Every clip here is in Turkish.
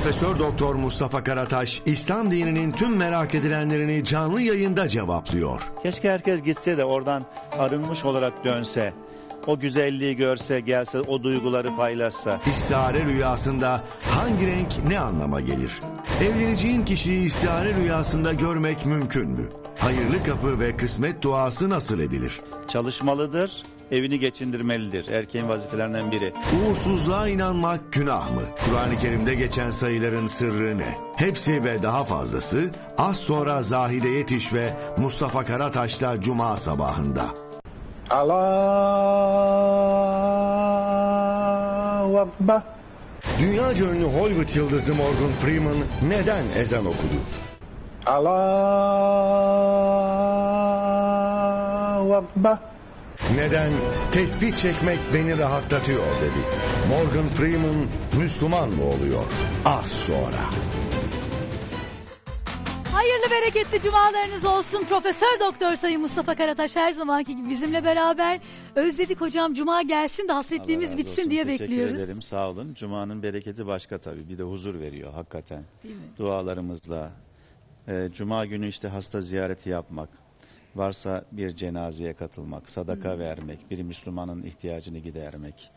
Profesör Doktor Mustafa Karataş, İslam dininin tüm merak edilenlerini canlı yayında cevaplıyor. Keşke herkes gitse de oradan arınmış olarak dönse. O güzelliği görse, gelse, o duyguları paylaşsa. İstihare rüyasında hangi renk ne anlama gelir? Evleneceğin kişiyi istihare rüyasında görmek mümkün mü? Hayırlı kapı ve kısmet duası nasıl edilir? Çalışmalıdır, evini geçindirmelidir. Erkeğin vazifelerinden biri. Uğursuzluğa inanmak günah mı? Kur'an-ı Kerim'de geçen sayıların sırrı ne? Hepsi ve daha fazlası az sonra Zahide Yetiş ve Mustafa Karataş'la Cuma sabahında. Allahu Ekber. Dünyaca ünlü Hollywood yıldızı Morgan Freeman neden ezan okudu? Allahu Ekber. Neden tespih çekmek beni rahatlatıyor dedi. Morgan Freeman Müslüman mı oluyor? Az sonra. Hayırlı bereketli cumalarınız olsun. Profesör Doktor Sayın Mustafa Karataş her zamanki gibi bizimle beraber. Özledik hocam, cuma gelsin de hasretliğimiz bitsin diye bekliyoruz. Teşekkür ederim, sağ olun. Cuma'nın bereketi başka tabii. Bir de huzur veriyor hakikaten. Değil mi? Dualarımızla. Cuma günü işte hasta ziyareti yapmak. Varsa bir cenazeye katılmak, sadaka vermek, bir Müslümanın ihtiyacını gidermek.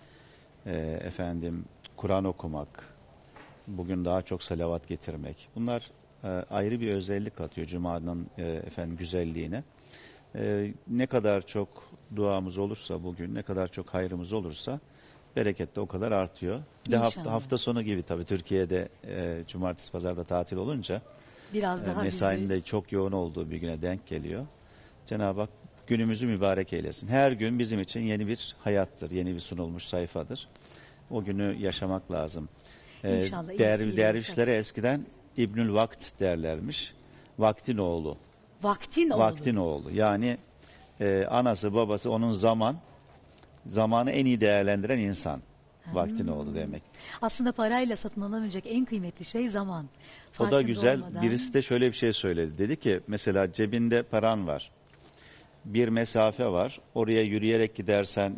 Kur'an okumak. Bugün daha çok salavat getirmek. Bunlar ayrı bir özellik katıyor Cuma'nın güzelliğine. Ne kadar çok duamız olursa bugün, ne kadar çok hayrımız olursa bereket de o kadar artıyor. Bir de hafta sonu gibi tabii Türkiye'de cumartesi pazarda tatil olunca biraz daha mesainin de çok yoğun olduğu bir güne denk geliyor. Cenab-ı Hak günümüzü mübarek eylesin. Her gün bizim için yeni bir hayattır, yeni bir sunulmuş sayfadır. O günü yaşamak lazım. Dervişlere eskiden İbnül Vakt derlermiş. Vaktin oğlu. Vaktin oğlu. Vaktin oğlu. Yani anası babası onun zamanı en iyi değerlendiren insan. Vaktin oğlu demek. Aslında parayla satın alamayacak en kıymetli şey zaman. O da güzel. Birisi de şöyle bir şey söyledi. Dedi ki mesela cebinde paran var. Bir mesafe var. Oraya yürüyerek gidersen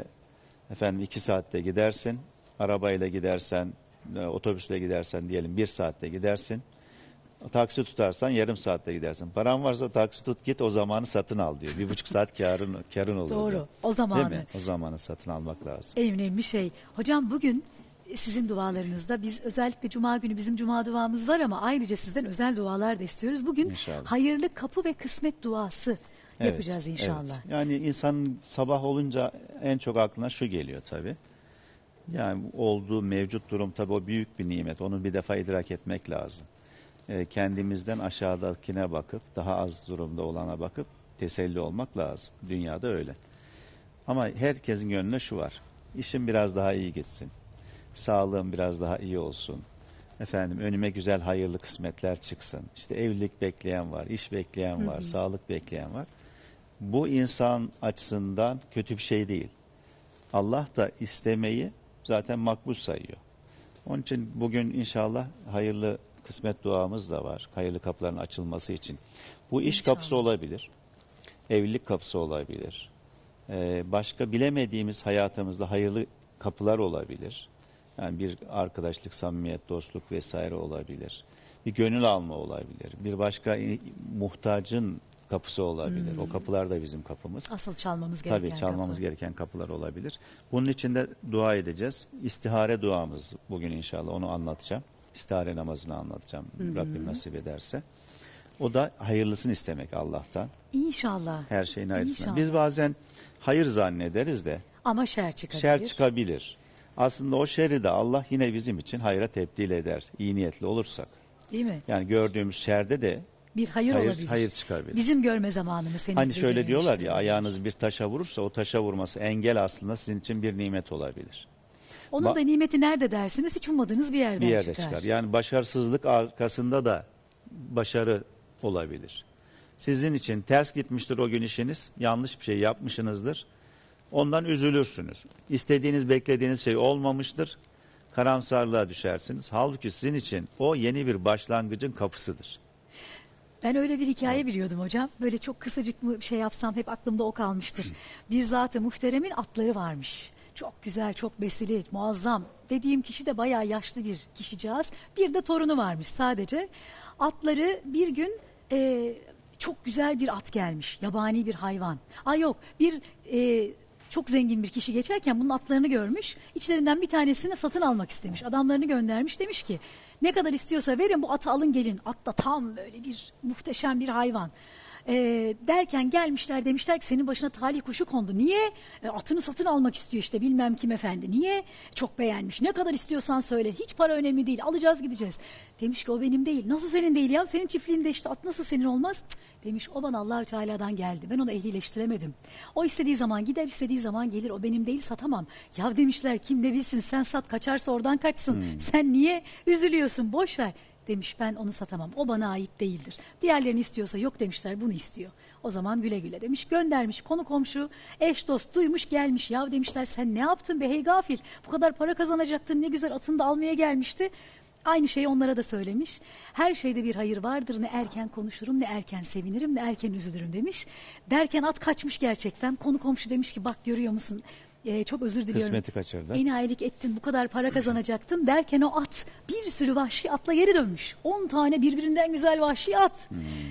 2 saatte gidersin. Arabayla gidersen, otobüsle gidersen diyelim 1 saatte gidersin. Taksi tutarsan yarım saatte gidersin. Paran varsa taksi tut git, o zamanı satın al diyor. 1,5 saat karın olur. Doğru. Diyor. O zamanı. Değil mi? O zamanı satın almak lazım. En önemli şey. Hocam bugün sizin dualarınızda biz özellikle Cuma günü bizim Cuma duamız var ama ayrıca sizden özel dualar da istiyoruz. Bugün İnşallah. hayırlı kapı ve kısmet duası yapacağız inşallah. Evet. Yani insan sabah olunca en çok aklına şu geliyor tabii. Yani olduğu mevcut durum tabii o büyük bir nimet. Onu bir defa idrak etmek lazım. Kendimizden aşağıdakine bakıp, daha az durumda olana bakıp teselli olmak lazım. Dünyada öyle. Ama herkesin gönlünde şu var. İşim biraz daha iyi gitsin. Sağlığım biraz daha iyi olsun. Önüme güzel hayırlı kısmetler çıksın. İşte evlilik bekleyen var, iş bekleyen var, sağlık bekleyen var. Bu insan açısından kötü bir şey değil. Allah da istemeyi zaten makbul sayıyor. Onun için bugün inşallah hayırlı kısmet duamız da var. Hayırlı kapıların açılması için. Bu iş kapısı olabilir. Evlilik kapısı olabilir. Başka bilemediğimiz hayatımızda hayırlı kapılar olabilir. Yani bir arkadaşlık, samimiyet, dostluk vesaire olabilir. Bir gönül alma olabilir. Bir başka muhtacın kapısı olabilir. O kapılar da bizim kapımız. Asıl çalmamız gereken Tabii çalmamız gereken kapılar olabilir. Bunun için de dua edeceğiz. İstihare duamız bugün inşallah, onu anlatacağım. İstihare namazını anlatacağım. Rabbim nasip ederse. O da hayırlısını istemek Allah'tan. İnşallah. Her şeyin hayırlısını. İnşallah. Biz bazen hayır zannederiz de. Ama şer çıkabilir. Şer çıkabilir. Aslında o şerri de Allah yine bizim için hayra tebdil eder. İyi niyetli olursak. Değil mi? Yani gördüğümüz şerde de bir hayır olabilir. Hayır çıkabilir. Bizim görme zamanımız henüz. Hani şöyle diyorlar ya, ayağınız bir taşa vurursa o taşa vurması engel aslında sizin için bir nimet olabilir. Onun da nimeti nerede dersiniz? Hiç ummadığınız bir yerden çıkar. Yani başarısızlık arkasında da başarı olabilir. Sizin için ters gitmiştir o gün işiniz, yanlış bir şey yapmışsınızdır. Ondan üzülürsünüz. İstediğiniz, beklediğiniz şey olmamıştır. Karamsarlığa düşersiniz. Halbuki sizin için o yeni bir başlangıcın kapısıdır. Ben öyle bir hikaye biliyordum hocam. Böyle çok kısacık mı bir şey yapsam hep aklımda o kalmıştır. Bir zat-ı muhteremin atları varmış. Çok güzel, çok besili, muazzam. Dediğim kişi de bayağı yaşlı bir kişicağız. Bir de torunu varmış sadece. Atları bir gün çok güzel bir at gelmiş. Yabani bir hayvan. Ay yok, bir çok zengin bir kişi geçerken bunun atlarını görmüş. İçlerinden bir tanesini satın almak istemiş. Adamlarını göndermiş, demiş ki ne kadar istiyorsa verin, bu atı alın gelin. At da tam böyle bir muhteşem bir hayvan. Derken gelmişler, demişler ki senin başına talih kuşu kondu. Niye? Atını satın almak istiyor işte bilmem kim efendi. Niye? Çok beğenmiş. Ne kadar istiyorsan söyle. Hiç para önemli değil. Alacağız gideceğiz. Demiş ki o benim değil. Nasıl senin değil ya? Senin çiftliğinde işte at nasıl senin olmaz? Cık. Demiş o bana Allahü Teala'dan geldi. Ben onu ehlileştiremedim. O istediği zaman gider, istediği zaman gelir. O benim değil, satamam. Ya demişler kim ne bilsin, sen sat, kaçarsa oradan kaçsın. Sen niye üzülüyorsun? Boş ver. Demiş ben onu satamam. O bana ait değildir. Diğerlerini istiyorsa yok demişler, bunu istiyor. O zaman güle güle demiş, göndermiş. Konu komşu, eş dost duymuş gelmiş. Ya demişler sen ne yaptın be hey gafil. Bu kadar para kazanacaktın, ne güzel atını da almaya gelmişti. Aynı şeyi onlara da söylemiş. Her şeyde bir hayır vardır. Ne erken konuşurum, ne erken sevinirim, ne erken üzülürüm demiş. Derken at kaçmış gerçekten. Konu komşu demiş ki bak görüyor musun? Çok özür diliyorum. Kısmeti kaçırdı. Enayilik ettin, bu kadar para kazanacaktın derken o at bir sürü vahşi atla geri dönmüş. 10 tane birbirinden güzel vahşi at.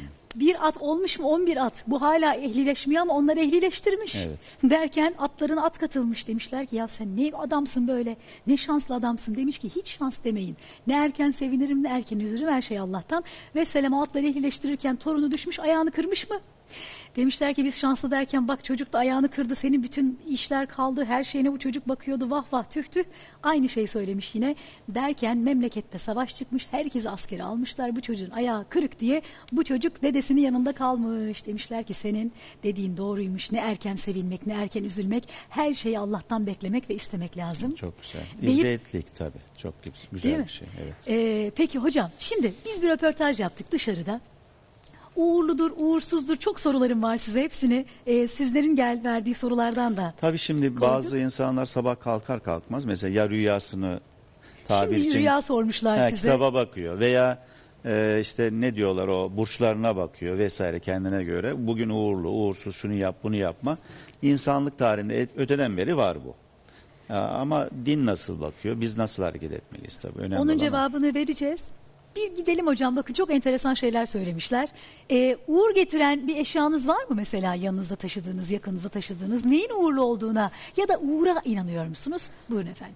Bir at olmuş mu 11 at. Bu hala ehlileşmiyor ama onları ehlileştirmiş. Evet. Derken atlarına at katılmış. Demişler ki ya sen ne adamsın böyle, ne şanslı adamsın. Demiş ki hiç şans demeyin. Ne erken sevinirim, ne erken üzülürüm, her şey Allah'tan. Ve selam atları ehlileştirirken torunu düşmüş, ayağını kırmış mı? Demişler ki biz şanslı derken bak çocuk da ayağını kırdı, senin bütün işler kaldı, her şeyine bu çocuk bakıyordu, vah vah tüh tüh. Aynı şey söylemiş yine. Derken memlekette savaş çıkmış, herkesi askere almışlar, bu çocuğun ayağı kırık diye bu çocuk dedesinin yanında kalmış. Demişler ki senin dediğin doğruymuş, ne erken sevinmek, ne erken üzülmek, her şeyi Allah'tan beklemek ve istemek lazım. Çok güzel. Deyip- İzzetlik tabii. Çok güzel Değil mi? bir şey. Evet. Peki hocam, şimdi biz bir röportaj yaptık dışarıda. Uğurludur, uğursuzdur, çok sorularım var size, hepsini sizlerin verdiği sorulardan da. Tabii şimdi bazı insanlar sabah kalkar kalkmaz mesela ya rüyasını tabir Şimdi için rüya sormuşlar size. kitaba bakıyor veya işte ne diyorlar o burçlarına bakıyor vesaire kendine göre. Bugün uğurlu, uğursuz, şunu yap, bunu yapma. İnsanlık tarihinde öteden beri var bu. Ama din nasıl bakıyor? Biz nasıl hareket etmeliyiz tabii. Önemli Onun olan o. cevabını vereceğiz. Bir gidelim hocam, bakın çok enteresan şeyler söylemişler. Uğur getiren bir eşyanız var mı mesela, yanınızda taşıdığınız, yakınızda taşıdığınız, neyin uğurlu olduğuna ya da uğura inanıyor musunuz? Buyurun efendim.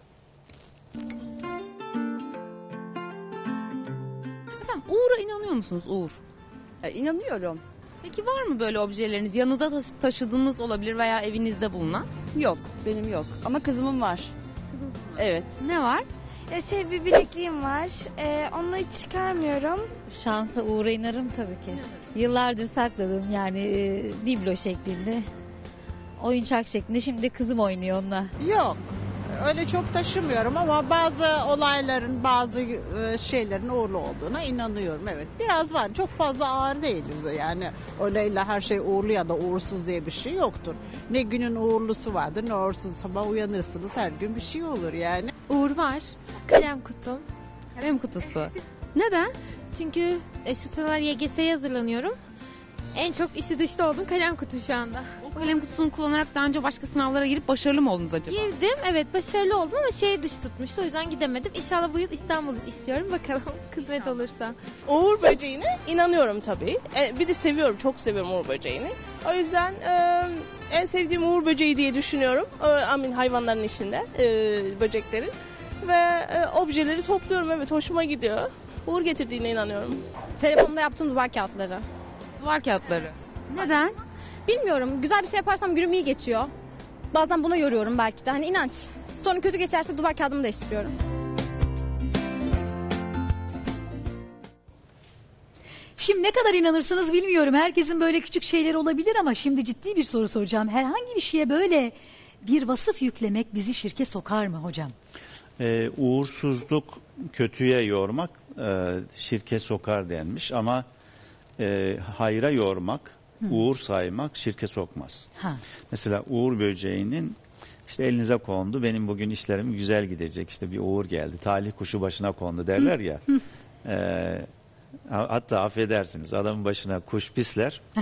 Efendim uğura inanıyor musunuz, Uğur? İnanıyorum. Peki var mı böyle objeleriniz, yanınızda taşıdığınız olabilir veya evinizde bulunan? Yok, benim yok. Ama kızımın var. Evet. Ne var? Bir bilekliğim var. Onu hiç çıkarmıyorum. Şansa uğra inarım tabii ki. Yıllardır sakladım yani biblo şeklinde. Oyuncak şeklinde. Şimdi kızım oynuyor onunla. Yok. Öyle çok taşımıyorum ama bazı olayların, bazı şeylerin uğurlu olduğuna inanıyorum. Evet. Biraz var. Çok fazla ağır değil bize yani. Öyle her şey uğurlu ya da uğursuz diye bir şey yoktur. Ne günün uğurlusu vardır ne uğursuz. Sabah uyanırsınız her gün bir şey olur yani. Uğur var. Kalem kutum. Kalem kutusu. Neden? Çünkü şu sıralar YGS'ye hazırlanıyorum. En çok içi dışta olduğum kalem kutum şu anda. O kalem kutusunu kullanarak daha önce başka sınavlara girip başarılı mı oldunuz acaba? Girdim, evet başarılı oldum ama şehir dışı tutmuştu, o yüzden gidemedim. İnşallah bu yıl İstanbul istiyorum, bakalım kısmet olursa. Uğur böceğine inanıyorum tabii. Bir de seviyorum, çok seviyorum uğur böceğini. O yüzden en sevdiğim uğur böceği diye düşünüyorum. Hayvanların içinde, böceklerin. Ve objeleri topluyorum, evet hoşuma gidiyor. Uğur getirdiğine inanıyorum. Telefonda yaptığım duvar kağıtları. Duvar kağıtları. Neden? Bilmiyorum, güzel bir şey yaparsam günüm iyi geçiyor. Bazen buna yoruyorum belki de, hani inanç. Sonra kötü geçerse duvar kağıdımı değiştiriyorum. Şimdi ne kadar inanırsınız bilmiyorum. Herkesin böyle küçük şeyleri olabilir ama şimdi ciddi bir soru soracağım. Herhangi bir şeye böyle bir vasıf yüklemek bizi şirke sokar mı hocam? Uğursuzluk kötüye yormak şirke sokar denmiş ama hayra yormak, uğur saymak şirke sokmaz. Ha. Mesela uğur böceğinin işte elinize kondu, benim bugün işlerim güzel gidecek, işte bir uğur geldi, talih kuşu başına kondu derler ya. Hatta affedersiniz adamın başına kuş pisler.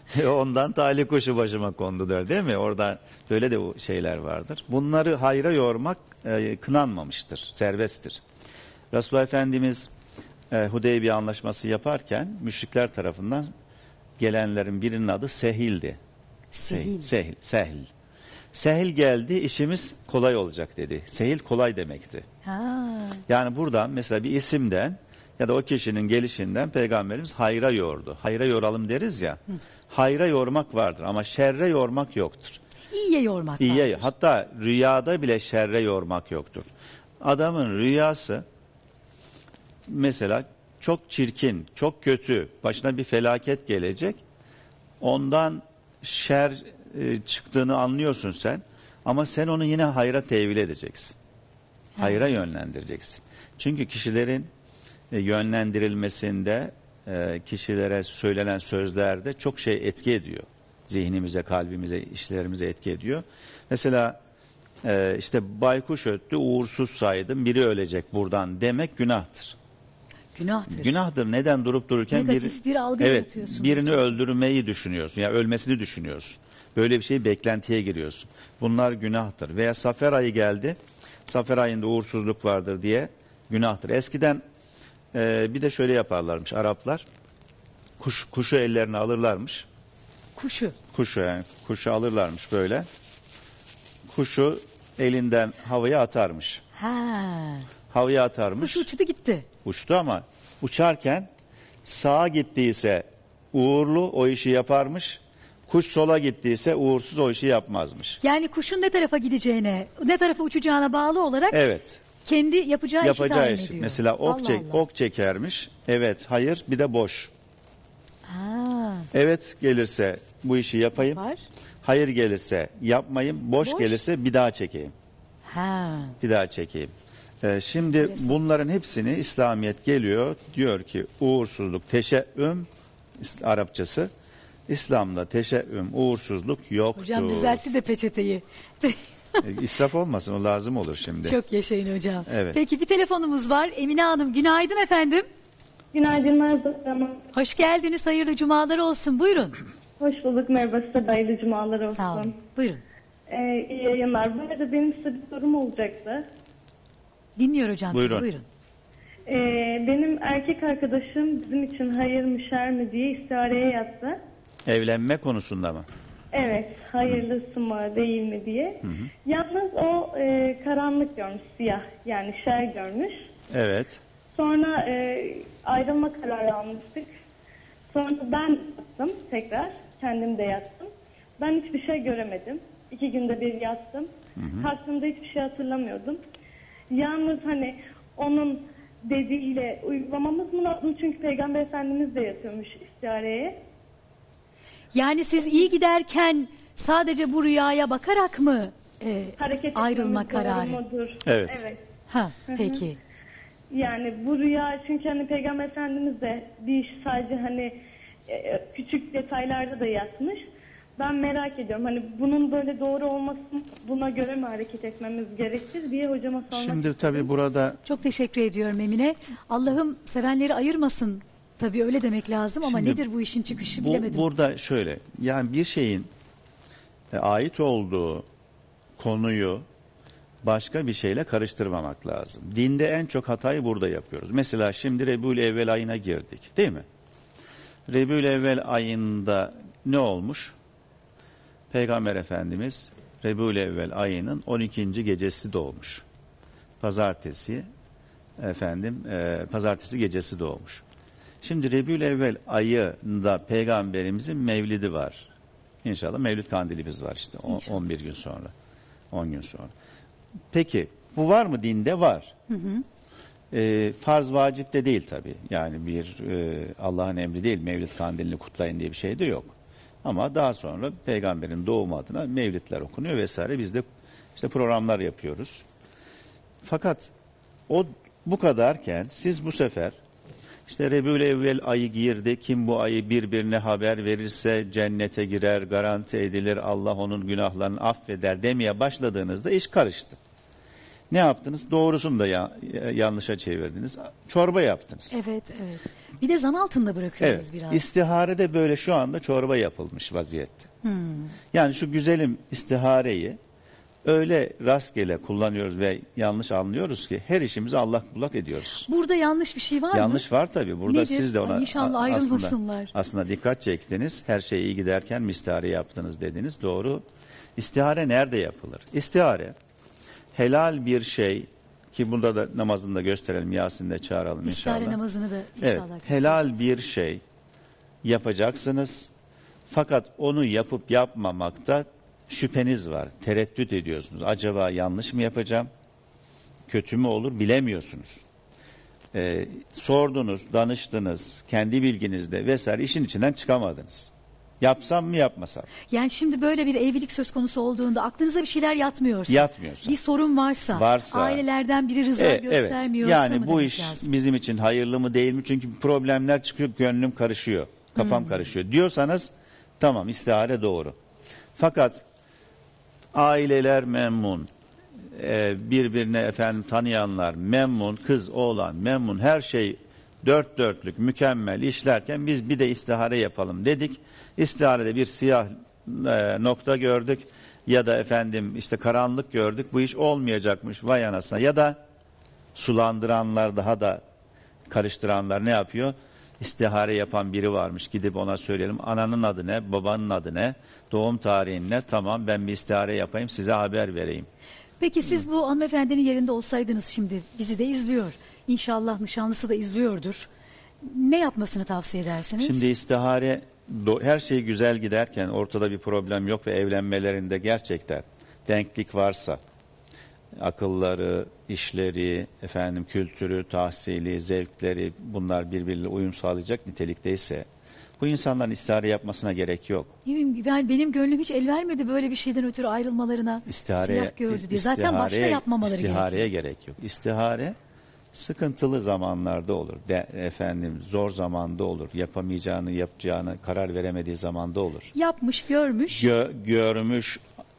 Ondan talih kuşu başıma kondu der, değil mi? Orada böyle de şeyler vardır. Bunları hayra yormak kınanmamıştır, serbesttir. Resulullah Efendimiz Hudeybiye anlaşması yaparken müşrikler tarafından gelenlerin birinin adı Sehil'di. Sehil. Sehil geldi, işimiz kolay olacak dedi. Sehil kolay demekti. Ha. Yani buradan mesela bir isimden ya da o kişinin gelişinden Peygamberimiz hayra yordu. Hayra yoralım deriz ya. Hayra yormak vardır ama şerre yormak yoktur. İyiye yormak İyiye, vardır. hatta rüyada bile şerre yormak yoktur. Adamın rüyası mesela çok çirkin, çok kötü, başına bir felaket gelecek. Ondan şer çıktığını anlıyorsun sen. Ama sen onu yine hayra tevil edeceksin. Hayra yönlendireceksin. Çünkü kişilerin yönlendirilmesinde, kişilere söylenen sözlerde çok şey etki ediyor. Zihnimize, kalbimize, işlerimize etki ediyor. Mesela işte baykuş öttü, uğursuz saydım, biri ölecek buradan demek günahtır. Günahtır. Günahtır. Neden durup dururken Negatif bir algı yaratıyorsun. birini öldürmeyi düşünüyorsun. Yani ölmesini düşünüyorsun. Böyle bir şey beklentiye giriyorsun. Bunlar günahtır. Veya Safer ayı geldi. Safer ayında uğursuzluk vardır diye günahtır. Eskiden bir de şöyle yaparlarmış Araplar. Kuşu ellerine alırlarmış. Kuşu alırlarmış böyle. Kuşu elinden havaya atarmış. Havaya atarmış. Kuş uçtu gitti. Uçtu ama uçarken sağa gittiyse uğurlu o işi yaparmış. Kuş sola gittiyse uğursuz o işi yapmazmış. Yani kuşun ne tarafa gideceğine, ne tarafa uçacağına bağlı olarak kendi yapacağı işi tayin ediyor. Mesela ok çekermiş. Evet, hayır, bir de boş. Evet gelirse bu işi yapayım. Hayır gelirse yapmayayım. Boş gelirse bir daha çekeyim. Bir daha çekeyim. Şimdi bunların hepsini İslamiyet geliyor. Diyor ki uğursuzluk, teşe'üm Arapçası. İslam'da teşe'üm, uğursuzluk yoktur. Hocam düzeltti de peçeteyi. İsraf olmasın, o lazım olur şimdi. Çok yaşayın hocam. Evet. Peki bir telefonumuz var. Emine Hanım, günaydın efendim. Günaydın, merhaba. Hoş geldiniz, hayırlı cumalar olsun. Buyurun. Hoş bulduk, merhaba, size de hayırlı cumalar olsun. Sağ olun. Buyurun. İyi yayınlar. Bu arada benim size bir sorum olacaktı. Dinliyor hocam sizi, buyurun. Benim erkek arkadaşım bizim için hayır mı şer mi diye istihareye yattı. Evlenme konusunda mı? Evet, hayırlısı mı değil mi diye. Yalnız o karanlık görmüş, siyah, yani şer görmüş. Evet. Sonra ayrılma kararı almıştık. Sonra ben yattım tekrar, kendim de yattım. Ben hiçbir şey göremedim. 2 günde bir yattım. Kalktığımda hiçbir şey hatırlamıyordum. Yalnız hani onun dediğiyle uygulamamız mı lazım? Çünkü Peygamber Efendimiz de yatıyormuş istihareye. Yani siz iyi giderken sadece bu rüyaya bakarak mı ayrılma kararı? Evet. Peki. Yani bu rüya, çünkü hani Peygamber Efendimiz de bir iş sadece hani küçük detaylarda da yatmış. Ben merak ediyorum, hani bunun böyle doğru olması, buna göre mi hareket etmemiz gerekir diye hocama sormak istedim. Şimdi tabii burada... Çok teşekkür ediyorum Emine. Allah'ım sevenleri ayırmasın. Tabii öyle demek lazım ama nedir bu işin çıkışı bilemedim. Burada şöyle, yani bir şeyin ait olduğu konuyu başka bir şeyle karıştırmamak lazım. Dinde en çok hatayı burada yapıyoruz. Mesela şimdi Rebiülevvel ayına girdik, değil mi? Rebiülevvel ayında ne olmuş? Peygamber Efendimiz Rebiülevvel ayının 12. gecesi doğmuş. Pazartesi gecesi doğmuş. Şimdi Rebiülevvel ayında Peygamberimizin mevlidi var. İnşallah Mevlid kandilimiz var işte 11 gün sonra. 10 gün sonra. Peki bu var mı dinde? Var. Farz vacip de değil tabii. Yani bir Allah'ın emri değil, Mevlid kandilini kutlayın diye bir şey de yok. Ama daha sonra Peygamberin doğumu adına mevlidler okunuyor vesaire. Biz de işte programlar yapıyoruz. Fakat o bu kadarken siz bu sefer işte Rebiülevvel ayı girdi. Kim bu ayı birbirine haber verirse cennete girer, garanti edilir. Allah onun günahlarını affeder demeye başladığınızda iş karıştı. Ne yaptınız? Doğrusunu da yanlışa çevirdiniz. Çorba yaptınız. Evet, evet. Bir de zan altında bırakıyoruz Evet. biraz. İstiharede böyle şu anda çorba yapılmış vaziyette. Yani şu güzelim istihareyi öyle rastgele kullanıyoruz ve yanlış anlıyoruz ki her işimizi allak bullak ediyoruz. Burada yanlış bir şey var mı? Yanlış var tabii. Burada Nedir? siz de ona İnşallah ayrılmasınlar. aslında dikkat çektiniz. Her şey iyi giderken mi istihare yaptınız dediniz. Doğru. İstihare nerede yapılır? İstihare helal bir şey ki burada da namazında gösterelim. Yasin'de çağıralım İstihare inşallah. namazını da Evet. inşallah. Helal bir şey yapacaksınız. Fakat onu yapıp yapmamakta şüpheniz var. Tereddüt ediyorsunuz. Acaba yanlış mı yapacağım? Kötü mü olur? Bilemiyorsunuz. Sordunuz, danıştınız, kendi bilginizde vesaire işin içinden çıkamadınız. Yapsam mı yapmasam? Yani şimdi böyle bir evlilik söz konusu olduğunda aklınıza bir şeyler yatmıyorsa, bir sorun varsa, ailelerden biri rıza göstermiyorsa yani mı bu demek iş lazım? bizim için hayırlı mı değil mi? Çünkü problemler çıkıyor, gönlüm karışıyor, kafam karışıyor diyorsanız tamam, istihare doğru. Fakat aileler memnun, birbirine tanıyanlar memnun, kız oğlan memnun, her şey dört dörtlük mükemmel işlerken biz bir de istihare yapalım dedik. İstiharede bir siyah nokta gördük ya da işte karanlık gördük, bu iş olmayacakmış vay anasına, ya da sulandıranlar, daha da karıştıranlar ne yapıyor? İstihare yapan biri varmış, gidip ona söyleyelim, ananın adı ne, babanın adı ne, doğum tarihin ne, tamam ben bir istihare yapayım, size haber vereyim. Peki siz bu hanımefendinin yerinde olsaydınız, şimdi bizi de izliyor. İnşallah nişanlısı da izliyordur. Ne yapmasını tavsiye edersiniz? Şimdi istihare her şey güzel giderken, ortada bir problem yok ve evlenmelerinde gerçekten denklik varsa, akılları, işleri, kültürü, tahsili, zevkleri, bunlar birbiriyle uyum sağlayacak nitelikteyse bu insanların istihare yapmasına gerek yok. Benim gönlüm hiç el vermedi böyle bir şeyden ötürü ayrılmalarına. Siyah gördü diye. Zaten başta yapmamaları gerekiyor. İstihareye gerek yok. İstihare sıkıntılı zamanlarda olur. Zor zamanda olur. Yapamayacağını, yapacağını karar veremediği zamanda olur. Yapmış, görmüş. Görmüş.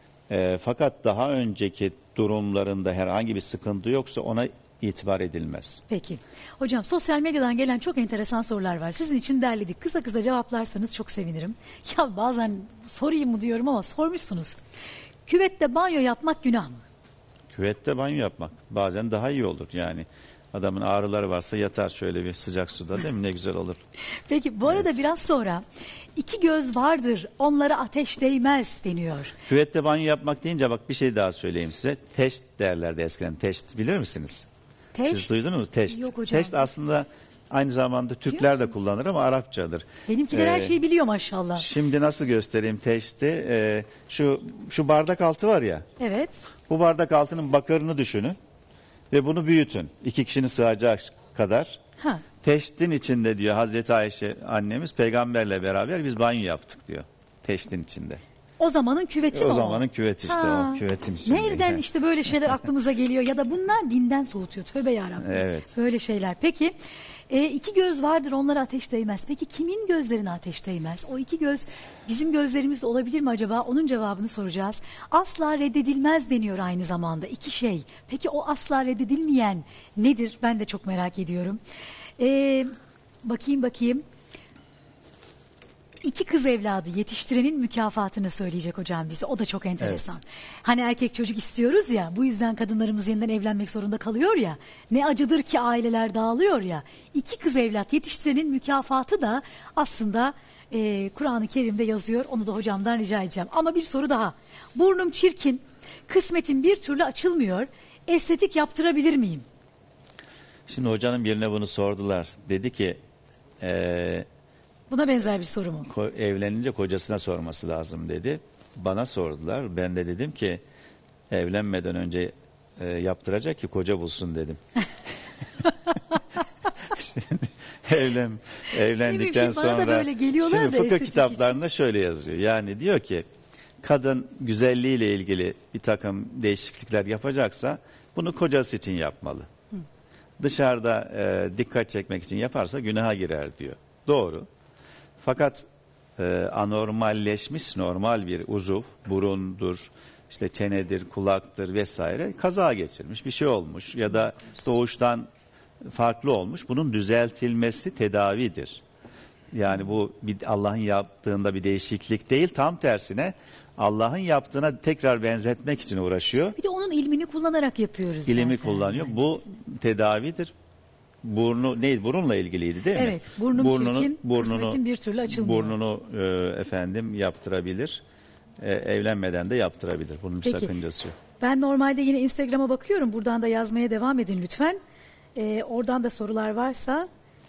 Fakat daha önceki durumlarında herhangi bir sıkıntı yoksa ona itibar edilmez. Peki. Hocam, sosyal medyadan gelen çok enteresan sorular var. Sizin için derledik. Kısa kısa cevaplarsanız çok sevinirim. Ya bazen sorayım mı diyorum ama sormuşsunuz. Küvette banyo yapmak günah mı? Küvette banyo yapmak bazen daha iyi olur yani. Adamın ağrıları varsa yatar şöyle bir sıcak suda, değil mi? Ne güzel olur. Peki bu arada biraz sonra iki göz vardır, onlara ateş değmez deniyor. Küvette banyo yapmak deyince bak bir şey daha söyleyeyim size. Teşt derlerdi eskiden. Teşt bilir misiniz? Teşt? Siz duydunuz mu? Teşt. Yok hocam. Teşt aslında aynı zamanda Türkler de kullanır ama Arapçadır. Benimkiler her şeyi biliyor maşallah. Şimdi nasıl göstereyim teşti? Şu bardak altı var ya. Evet. Bu bardak altının bakırını düşünün ve bunu büyütün. 2 kişinin sığacağı kadar. Teştin içinde diyor Hazreti Ayşe annemiz, peygamberle beraber biz banyo yaptık diyor. Teştin içinde. O zamanın küveti mi o? O zamanın küveti işte, o küvetin içinde. Nereden işte böyle şeyler aklımıza geliyor ya da bunlar dinden soğutuyor. Tövbe yarabbim. Evet. Böyle şeyler. Peki iki göz vardır, onlara ateş değmez. Peki kimin gözlerine ateş değmez? O iki göz bizim gözlerimizde olabilir mi acaba? Onun cevabını soracağız. Asla reddedilmez deniyor aynı zamanda. İki şey. Peki o asla reddedilmeyen nedir? Ben de çok merak ediyorum. Bakayım. İki kız evladı yetiştirenin mükafatını söyleyecek hocam bize. O da çok enteresan. Evet. Hani erkek çocuk istiyoruz ya, bu yüzden kadınlarımız yeniden evlenmek zorunda kalıyor ya. Ne acıdır ki aileler dağılıyor ya. İki kız evlat yetiştirenin mükafatı da aslında Kur'an-ı Kerim'de yazıyor. Onu da hocamdan rica edeceğim. Ama bir soru daha. Burnum çirkin, kısmetim bir türlü açılmıyor. Estetik yaptırabilir miyim? Şimdi hocanın birine bunu sordular. Dedi ki... Buna benzer bir soru mu? Evlenince kocasına sorması lazım dedi. Bana sordular. Ben de dedim ki evlenmeden önce yaptıracak ki koca bulsun dedim. Evlendikten sonra şimdi fıkıh kitaplarında şöyle yazıyor. Yani diyor ki kadın güzelliğiyle ilgili bir takım değişiklikler yapacaksa bunu kocası için yapmalı. Dışarıda dikkat çekmek için yaparsa günaha girer diyor. Doğru. Fakat anormalleşmiş normal bir uzuv, burundur, işte çenedir, kulaktır vesaire kaza geçirmiş, bir şey olmuş ya da doğuştan farklı olmuş. Bunun düzeltilmesi tedavidir. Yani bu Allah'ın yaptığında bir değişiklik değil, tam tersine Allah'ın yaptığına tekrar benzetmek için uğraşıyor. Bir de onun ilmini kullanarak yapıyoruz İlmi zaten. kullanıyor. Bu tedavidir. Burunla ilgiliydi değil mi? Evet, çirkin, kısmetin bir türlü açılmıyor. Burnunu yaptırabilir. Evlenmeden de yaptırabilir. Bunun bir sakıncası yok. Ben normalde yine Instagram'a bakıyorum. Buradan da yazmaya devam edin lütfen. Oradan da sorular varsa.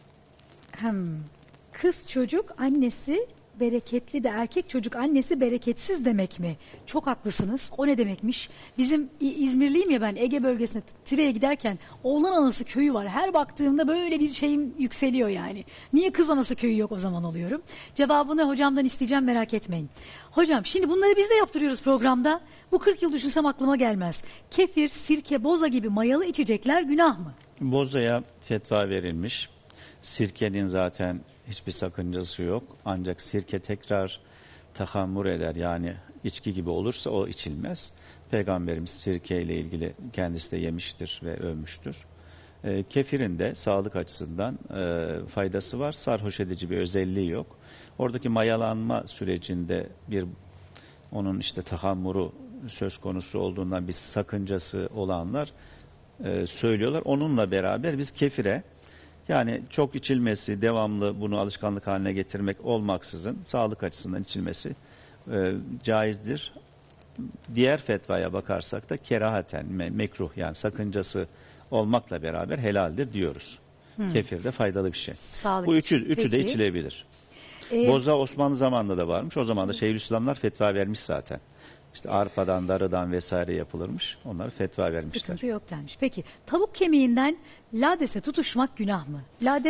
Kız çocuk annesi bereketli de erkek çocuk annesi bereketsiz demek mi? Çok haklısınız. O ne demekmiş? Bizim İzmirliyim ya ben, Ege bölgesine Tire'ye giderken oğlan anası köyü var. Her baktığımda böyle bir şeyim yükseliyor yani. Niye kız anası köyü yok o zaman oluyorum? Cevabını hocamdan isteyeceğim, merak etmeyin. Hocam şimdi bunları biz de yaptırıyoruz programda. Bu 40 yıl düşünsem aklıma gelmez. Kefir, sirke, boza gibi mayalı içecekler günah mı? Bozaya fetva verilmiş. Sirkenin zaten hiçbir sakıncası yok. Ancak sirke tekrar tahammür eder. Yani içki gibi olursa o içilmez. Peygamberimiz sirke ile ilgili kendisi de yemiştir ve övmüştür. Kefirin de sağlık açısından faydası var. Sarhoş edici bir özelliği yok. Oradaki mayalanma sürecinde onun işte tahammürü söz konusu olduğundan bir sakıncası olanlar söylüyorlar. Onunla beraber biz kefire, yani çok içilmesi, devamlı bunu alışkanlık haline getirmek olmaksızın sağlık açısından içilmesi caizdir. Diğer fetvaya bakarsak da kerahaten, mekruh yani sakıncası olmakla beraber helaldir diyoruz. Kefir de faydalı bir şey. Sağlık. Bu üçü de içilebilir. Boza Osmanlı zamanında da varmış. O zaman da Şeyhülislamlar fetva vermiş zaten. İşte arpadan, darıdan vesaire yapılırmış. Onlar fetva vermişler. Sıkıntı yok denmiş. Peki tavuk kemiğinden ladese tutuşmak günah mı?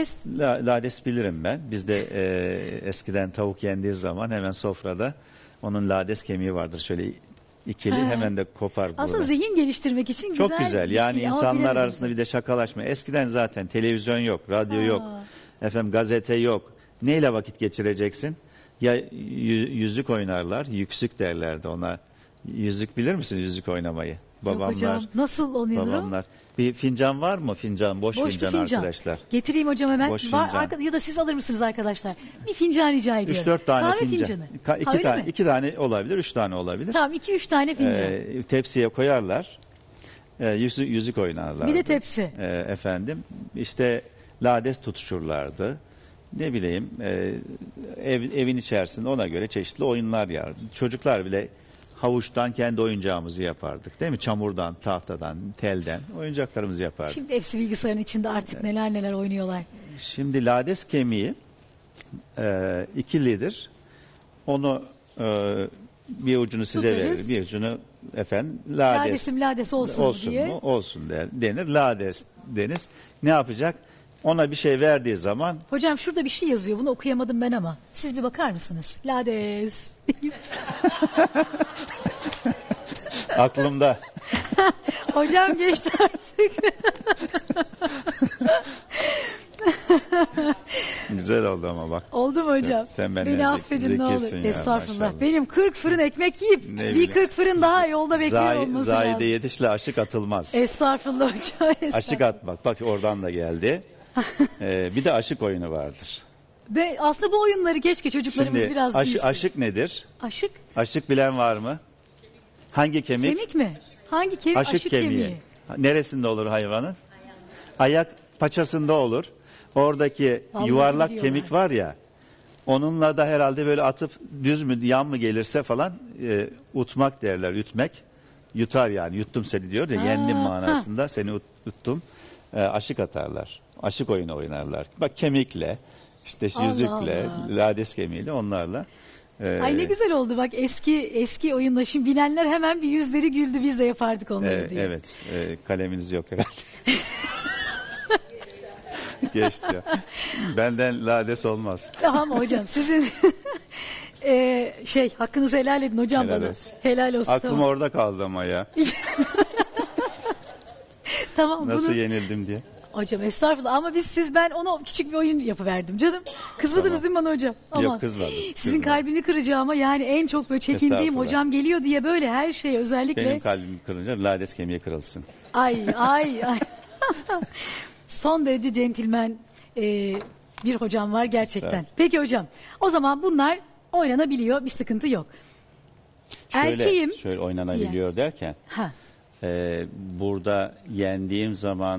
Lades bilirim ben. Bizde eskiden tavuk yendiği zaman hemen sofrada onun lades kemiği vardır. Şöyle ikili hemen de kopar. Aslında zihin geliştirmek için güzel. Çok güzel. Yani insanlar arasında bir de şakalaşma. Eskiden zaten televizyon yok, radyo yok, gazete yok. Neyle vakit geçireceksin? Ya yüzük oynarlar, yüksük derlerdi ona. Yüzük bilir misin, yüzük oynamayı? Babamlar. Yok hocam, nasıl oluyor? Babamlar. Bir fincan var mı? Boş fincan arkadaşlar. Getireyim hocam hemen. Boş ya da siz alır mısınız arkadaşlar? Bir fincan rica ediyorum. 3-4 tane Kahve fincan. fincanı. 2 tane olabilir, 3 tane olabilir. Tamam, 2-3 tane fincan. Tepsiye koyarlar. Yüzük oynarlar. Bir de tepsi. İşte lades tutuşurlardı. Ne bileyim evin içerisinde ona göre çeşitli oyunlar yardı. Çocuklar bile havuçtan kendi oyuncağımızı yapardık değil mi? Çamurdan, tahtadan, telden oyuncaklarımızı yapardık. Şimdi hepsi bilgisayarın içinde artık neler oynuyorlar. Şimdi lades kemiği ikilidir. Onu bir ucunu size verir, bir ucunu lades olsun diye. Olsun denir. Lades deniz. Ne yapacak? Ona bir şey verdiği zaman... Hocam şurada bir şey yazıyor. Bunu okuyamadım ben ama. Siz bir bakar mısınız? Lades. Aklımda. Hocam geçti artık. Güzel oldu ama bak. Oldu mu hocam? Sen beni affedin ne olur. Estağfurullah. Maşallah. Benim 40 fırın ekmek yiyip bir 40 fırın daha yolda bekliyor olması lazım. Zahide yetişle aşık atılmaz. Estağfurullah hocam. Estağfurullah. Aşık atmak. Bak oradan da geldi. Bir de aşık oyunu vardır. Aslında bu oyunları keşke çocuklarımız şimdi, biraz bilsin. Aşık nedir? Aşık? Aşık bilen var mı? Hangi kemik? Kemik mi? Hangi kemik? Aşık kemiği. Neresinde olur hayvanın? Ayak paçasında olur. Oradaki yuvarlak kemik var ya, onunla da herhalde böyle atıp düz mü yan mı gelirse falan utmak derler, ütmek. Yutar yani, yuttum seni diyor ya, yendim manasında seni yuttum. Aşık atarlar. Aşık oyunu oynarlar. Bak kemikle, işte yüzükle, lades kemiğiyle onlarla. Ay ne güzel oldu bak eski oyunda. Şimdi bilenler hemen bir yüzleri güldü, biz de yapardık onları diye. Evet, kaleminiz yok herhalde. Geçti. Benden lades olmaz. Tamam hocam, sizin hakkınızı helal edin hocam helal bana. Olsun. Helal olsun. Aklım tamam. Orada kaldı ama ya. Tamam. Nasıl yenildim diye. Hocam estağfurullah ama ben ona küçük bir oyun yapıverdim canım. Kızmadınız Tamam. değil mi bana hocam? Aman. Yok, kızmadım. Sizin kalbini kıracağıma yani en çok böyle çekindiğim Estağfurullah. hocam geliyor diye böyle her şey özellikle. Benim kalbim kırılınca lades kemiği kırılsın. Ay. Son derece centilmen bir hocam var gerçekten. Evet. Peki hocam o zaman bunlar oynanabiliyor, bir sıkıntı yok. Erkeğim. Şöyle oynanabiliyor derken Ha. burada yendiğim zaman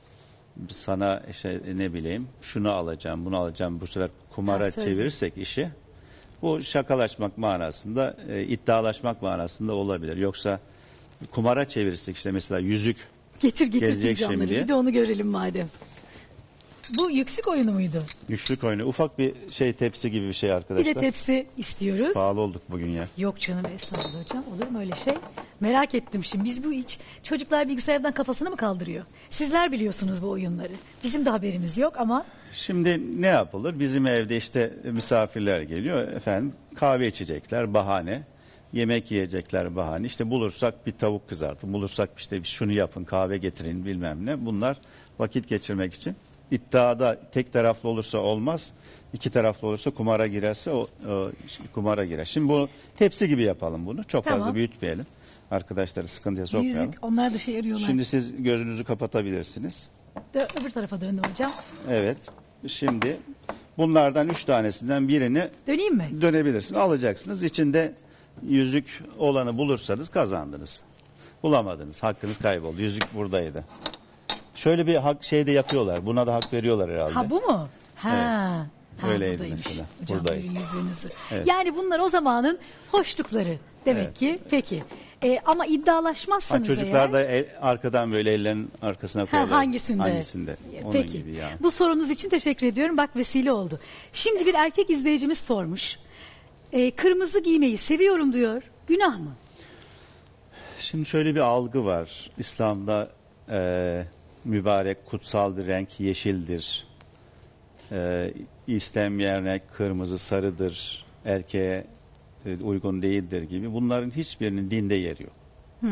sana işte ne bileyim şunu alacağım, bunu alacağım, bu sefer kumara söz. çevirirsek işi, bu şakalaşmak manasında, iddialaşmak manasında olabilir. Yoksa kumara çevirirsek işte mesela yüzük Getir gelecek fincanları. şimdi. Bir de onu görelim madem. Bu yüksük oyunu muydu? Güçlük oyunu, ufak bir tepsi gibi bir şey arkadaşlar. Bir de tepsi istiyoruz. Pahalı olduk bugün ya. Yok canım estağfurullah hocam. Olur mu öyle şey? Merak ettim şimdi. Biz bu hiç çocuklar bilgisayardan kafasını mı kaldırıyor? Sizler biliyorsunuz bu oyunları. Bizim de haberimiz yok ama. Şimdi ne yapılır? Bizim evde işte misafirler geliyor. Efendim kahve içecekler bahane. Yemek yiyecekler bahane. İşte bulursak bir tavuk kızartın. Bulursak işte şunu yapın, kahve getirin bilmem ne. Bunlar vakit geçirmek için. İddiada tek taraflı olursa olmaz. İki taraflı olursa kumara girerse o kumara girer. Şimdi bu tepsi gibi yapalım bunu. Çok Tamam. fazla büyütmeyelim. Arkadaşları sıkıntıya sokmayalım. Yüzük onlar da şey arıyorlar. Şimdi siz gözünüzü kapatabilirsiniz. Öbür tarafa döndüm hocam. Evet. Şimdi bunlardan 3 tanesinden birini Döneyim mi? dönebilirsiniz. Alacaksınız. İçinde yüzük olanı bulursanız kazandınız. Bulamadınız. Hakkınız kayboldu. Yüzük buradaydı. Şöyle bir de yapıyorlar. Buna da hak veriyorlar herhalde. Ha bu mu? Ha. Evet. Öyleydi buradaymış. mesela. Hocam Buradaydı. buyurun yüzüğünüzü. Evet. Yani bunlar o zamanın hoşlukları demek Evet. ki. Peki. Ama iddialaşmazsanız Çocuklar eğer. da arkadan böyle ellerinin arkasına koyuyorlar. Hangisinde? Hangisinde? Onun Peki. gibi yani. Bu sorunuz için teşekkür ediyorum. Bak vesile oldu. Şimdi bir erkek izleyicimiz sormuş. Kırmızı giymeyi seviyorum diyor. Günah mı? Şimdi şöyle bir algı var. İslam'da mübarek, kutsal bir renk yeşildir. İstenmeyen renk kırmızı, sarıdır. Erkeğe uygun değildir gibi. Bunların hiçbirinin dinde yeri yok.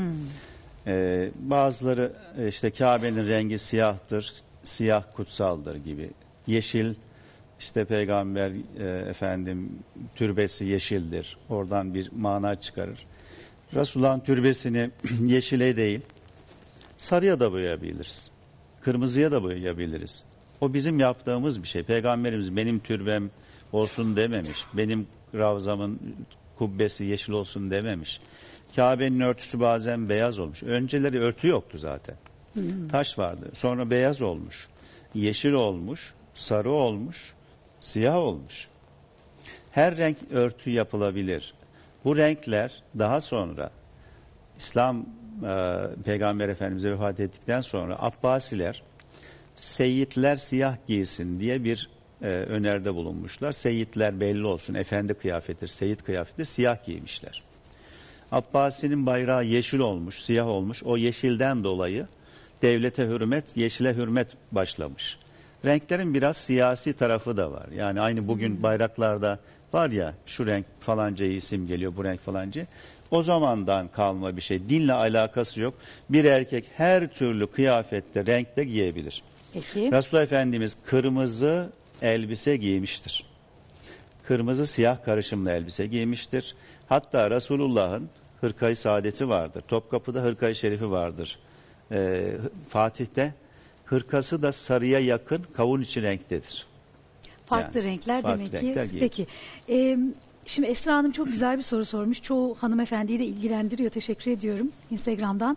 Bazıları işte Kabe'nin rengi siyahtır, siyah kutsaldır gibi. Yeşil işte peygamber türbesi yeşildir. Oradan bir mana çıkarır. Resulullah'ın türbesini yeşile değil, sarıya da boyayabiliriz. Kırmızıya da boyayabiliriz. O bizim yaptığımız bir şey. Peygamberimiz benim türbem olsun dememiş. Benim ravzamın kubbesi yeşil olsun dememiş. Kabe'nin örtüsü bazen beyaz olmuş. Önceleri örtü yoktu zaten. Taş vardı. Sonra beyaz olmuş. Yeşil olmuş. Sarı olmuş. Siyah olmuş. Her renk örtü yapılabilir. Bu renkler daha sonra İslam Peygamber Efendimiz'e vefat ettikten sonra Abbasiler Seyyidler siyah giysin diye bir öneride bulunmuşlar. Seyyidler belli olsun, efendi kıyafettir, seyyid kıyafettir, siyah giymişler. Abbasi'nin bayrağı yeşil olmuş, siyah olmuş. O yeşilden dolayı devlete hürmet, yeşile hürmet başlamış. Renklerin biraz siyasi tarafı da var. Yani aynı bugün bayraklarda var ya şu renk falancayı isim geliyor, bu renk falancayı. O zamandan kalma bir şey. Dinle alakası yok. Bir erkek her türlü kıyafette, renkte giyebilir. Peki. Resulullah Efendimiz kırmızı elbise giymiştir. Kırmızı siyah karışımlı elbise giymiştir. Hatta Resulullah'ın hırkayı saadeti vardır. Topkapı'da hırkayı şerifi vardır. Fatih'te hırkası da sarıya yakın kavun içi renktedir. Farklı Yani, renkler farklı demek renkler ki. giyin. Peki. Şimdi Esra Hanım çok güzel bir soru sormuş. Çoğu hanımefendiyi de ilgilendiriyor. Teşekkür ediyorum Instagram'dan.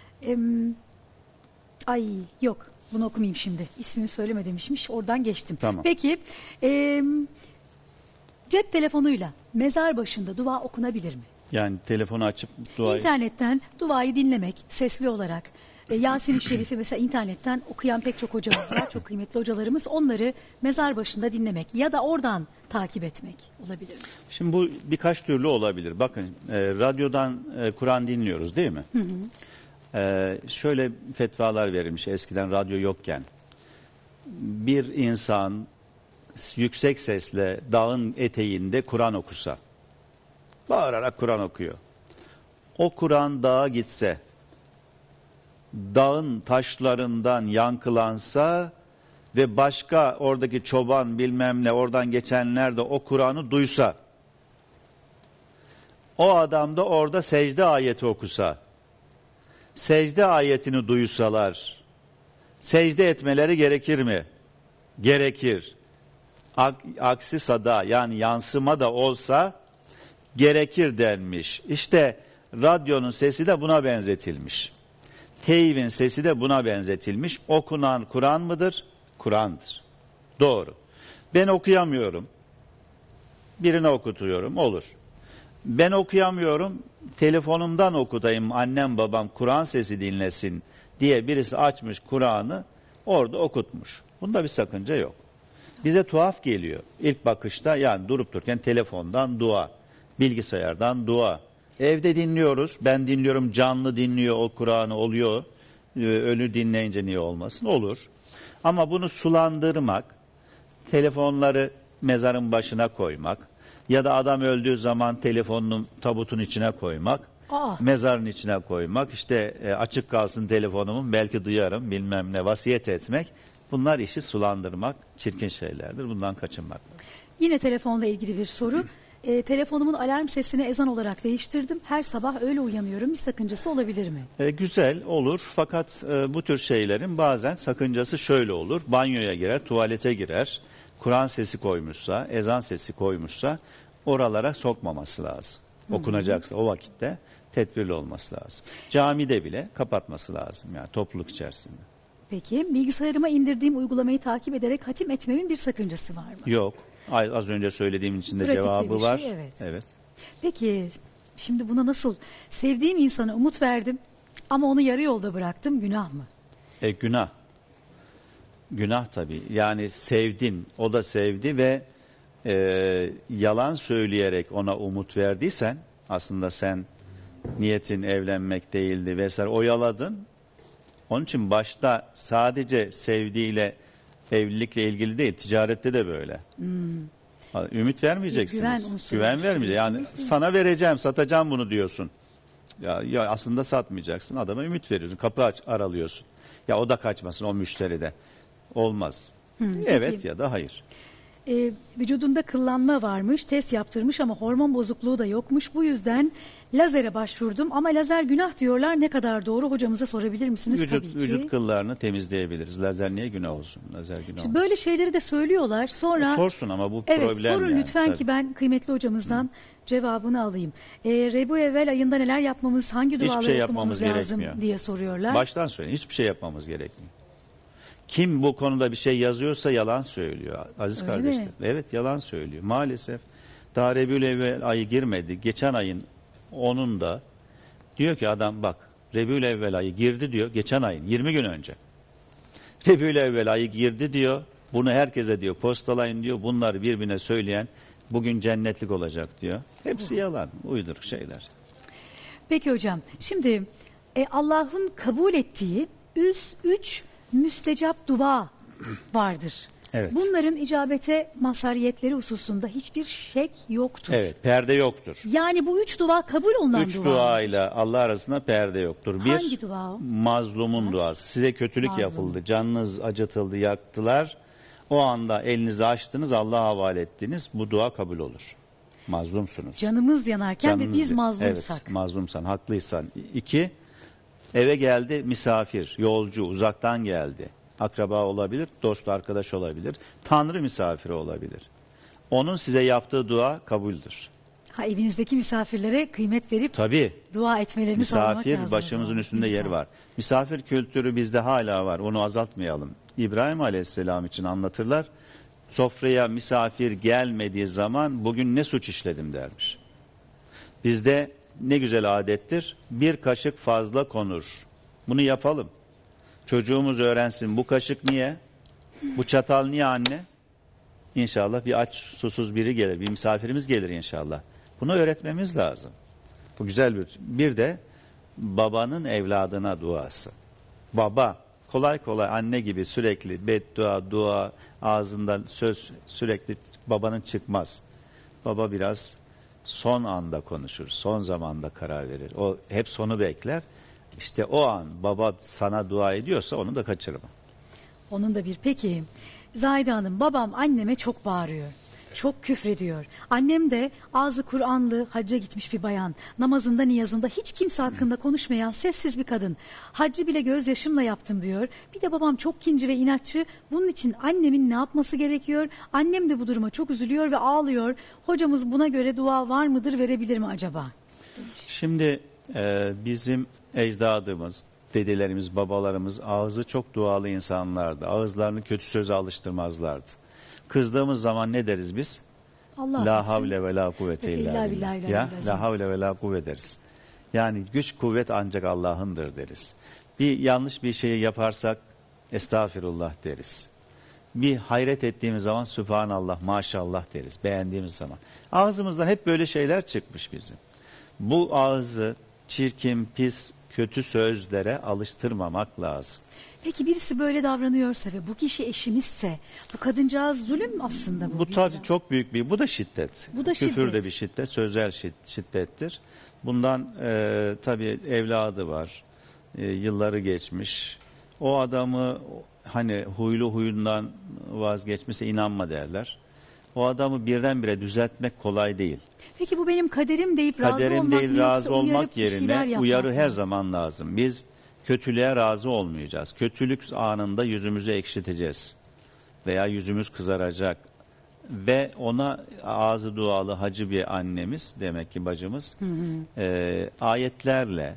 Yok bunu okumayayım şimdi. İsmini söyleme demişmiş. Oradan geçtim. Tamam. Peki. Cep telefonuyla mezar başında dua okunabilir mi? Yani telefonu açıp duayı... İnternetten duayı dinlemek sesli olarak. Yasin-i Şerif'i mesela internetten okuyan pek çok hocamız var. Çok kıymetli hocalarımız. Onları mezar başında dinlemek ya da oradan takip etmek olabilir mi? Şimdi bu birkaç türlü olabilir. Bakın radyodan Kur'an dinliyoruz değil mi? Şöyle fetvalar verilmiş eskiden radyo yokken. Bir insan yüksek sesle dağın eteğinde Kur'an okusa, bağırarak Kur'an okuyor. O Kur'an dağa gitse, dağın taşlarından yankılansa ve başka oradaki çoban bilmem ne oradan geçenler de o Kur'an'ı duysa, o adam da orada secde ayeti okusa, secde ayetini duysalar, secde etmeleri gerekir mi? Gerekir. Aksi sada, yani yansıma da olsa gerekir denmiş. İşte radyonun sesi de buna benzetilmiş. Teyvin sesi de buna benzetilmiş. Okunan Kur'an mıdır? Kur'an'dır. Doğru. Ben okuyamıyorum. Birine okutuyorum. Olur. Ben okuyamıyorum. Telefonumdan okutayım, annem babam Kur'an sesi dinlesin diye birisi açmış Kur'an'ı, orada okutmuş. Bunda bir sakınca yok. Bize tuhaf geliyor ilk bakışta, yani durup dururken telefondan dua, bilgisayardan dua. Evde dinliyoruz, ben dinliyorum, canlı dinliyor o Kur'an'ı, oluyor. Ölü dinleyince niye olmasın? Olur. Ama bunu sulandırmak, telefonları mezarın başına koymak ya da adam öldüğü zaman telefonunu tabutun içine koymak, mezarın içine koymak, işte açık kalsın telefonumun belki duyarım bilmem ne, vasiyet etmek, bunlar işi sulandırmak, çirkin şeylerdir. Bundan kaçınmak. Yine telefonla ilgili bir soru. Telefonumun alarm sesini ezan olarak değiştirdim. Her sabah öyle uyanıyorum. Bir sakıncası olabilir mi? Güzel olur, fakat bu tür şeylerin bazen sakıncası şöyle olur. Banyoya girer, tuvalete girer, Kur'an sesi koymuşsa, ezan sesi koymuşsa oralara sokmaması lazım. Okunacaksa o vakitte tedbirli olması lazım. Camide bile kapatması lazım, yani topluluk içerisinde. Peki bilgisayarıma indirdiğim uygulamayı takip ederek hatim etmemin bir sakıncası var mı? Yok. Az önce söylediğim için de Pratikte cevabı bir şey, var. evet. Peki şimdi buna nasıl? Sevdiğim insana umut verdim ama onu yarı yolda bıraktım, günah mı? Günah. Günah tabii. Yani sevdin, o da sevdi ve yalan söyleyerek ona umut verdiysen, aslında sen niyetin evlenmek değildi vesaire, oyaladın. Onun için başta sadece sevdiğiyle, evlilikle ilgili değil, ticarette de böyle. Ümit vermeyeceksiniz. Güven vermeyecek. Yani sana vereceğim, satacağım bunu diyorsun. Ya aslında satmayacaksın. Adama ümit veriyorsun. Kapı aralıyorsun. Ya o da kaçmasın, o müşteri de. Olmaz. Evet peki. Ya da hayır. Vücudunda kıllanma varmış, test yaptırmış ama hormon bozukluğu da yokmuş. Bu yüzden lazere başvurdum ama lazer günah diyorlar. Ne kadar doğru, hocamıza sorabilir misiniz? Tabii ki. Vücut kıllarını temizleyebiliriz. Lazer niye günah olsun? Lazer günah olsun. Böyle şeyleri de söylüyorlar. Sonra sorsun ama bu problem. Evet, sorun yani, lütfen tabii. Ki ben kıymetli hocamızdan cevabını alayım. Rebi'ül-Evvel ayında neler yapmamız, hangi duaları okumamız lazım diye soruyorlar. Baştan söyleyeyim, hiçbir şey yapmamız gerekmiyor. Kim bu konuda bir şey yazıyorsa yalan söylüyor aziz kardeşler. Evet, yalan söylüyor. Maalesef daha Rebi'ül-Evvel ayı girmedi. Geçen ayın 10'unda diyor ki adam, bak Rebi'ül-Evvel ayı girdi diyor. Geçen ayın 20 gün önce. Rebi'ül-Evvel ayı girdi diyor. Bunu herkese diyor postalayın diyor. Bunları birbirine söyleyen bugün cennetlik olacak diyor. Hepsi yalan, uyduruk şeyler. Peki hocam, şimdi Allah'ın kabul ettiği 3 müstecap dua vardır. Evet. Bunların icabete mazhariyetleri hususunda hiçbir şek yoktur. Evet, perde yoktur. Yani bu 3 dua kabul olunan 3 dua ile Allah arasında perde yoktur. Hangi dua o? Mazlumun duası. Size kötülük yapıldı, canınız acıtıldı, yaktılar. O anda elinizi açtınız, Allah'a havale ettiniz. Bu dua kabul olur. Mazlumsunuz. Canımız yanarken ve biz mazlumsak. Evet, mazlumsan, haklıysan. 2, eve geldi misafir, yolcu, uzaktan geldi. Akraba olabilir, dost arkadaş olabilir, Tanrı misafiri olabilir. Onun size yaptığı dua kabuldür. Evinizdeki misafirlere kıymet verip tabii, dua etmelerini sağlamak lazım. Misafir başımızın üstünde yeri var. Misafir kültürü bizde hala var, onu azaltmayalım. İbrahim Aleyhisselam için anlatırlar. Sofraya misafir gelmediği zaman bugün ne suç işledim dermiş. Bizde ne güzel adettir, bir kaşık fazla konur. Bunu yapalım. Çocuğumuz öğrensin, bu kaşık niye? Bu çatal niye anne? İnşallah bir aç susuz biri gelir, bir misafirimiz gelir inşallah. Bunu öğretmemiz lazım. Bu güzel bir de babanın evladına duası. Baba kolay kolay anne gibi sürekli beddua, dua, ağzından söz sürekli babanın çıkmaz. Baba biraz son anda konuşur, son zamanda karar verir. O hep sonu bekler. İşte o an baba sana dua ediyorsa onu da kaçırma. Onun da bir. Peki Zahide Hanım, babam anneme çok bağırıyor. Çok küfrediyor. Annem de ağzı Kur'anlı, hacca gitmiş bir bayan. Namazında, niyazında hiç kimse hakkında konuşmayan sessiz bir kadın. Haccı bile gözyaşımla yaptım diyor. Bir de babam çok kinci ve inatçı. Bunun için annemin ne yapması gerekiyor? Annem de bu duruma çok üzülüyor ve ağlıyor. Hocamız buna göre dua var mıdır, verebilir mi acaba? Şimdi bizim ecdadımız, dedelerimiz, babalarımız ağzı çok dualı insanlardı. Ağızlarını kötü söze alıştırmazlardı. Kızdığımız zaman ne deriz biz? Allah La havle ve la kuvvete illa billah. Ya, la havle ve la kuvvet deriz. Yani güç kuvvet ancak Allah'ındır deriz. Bir yanlış bir şeyi yaparsak estağfirullah deriz. Bir hayret ettiğimiz zaman Sübhanallah, maşallah deriz. Beğendiğimiz zaman. Ağzımızdan hep böyle şeyler çıkmış bizim. Bu ağzı çirkin, pis, kötü sözlere alıştırmamak lazım. Peki birisi böyle davranıyorsa ve bu kişi eşimizse, bu kadıncağız zulüm aslında bu. Bu tabii çok büyük bir, bu da şiddet. Bu da Küfür şiddet. de bir şiddet, sözel şiddettir. Bundan tabii evladı var, yılları geçmiş. O adamı hani huyundan vazgeçmişse inanma derler. O adamı birdenbire düzeltmek kolay değil. Peki bu benim kaderim deyip razı Kaderim olmak değil, mı, razı yoksa uyarıp olmak bir şeyler yerine yapmak uyarı mı? her zaman lazım. Biz kötülüğe razı olmayacağız. Kötülük anında yüzümüzü ekşiteceğiz. Veya yüzümüz kızaracak. Ve ona ağzı dualı hacı bir annemiz, demek ki bacımız, ayetlerle,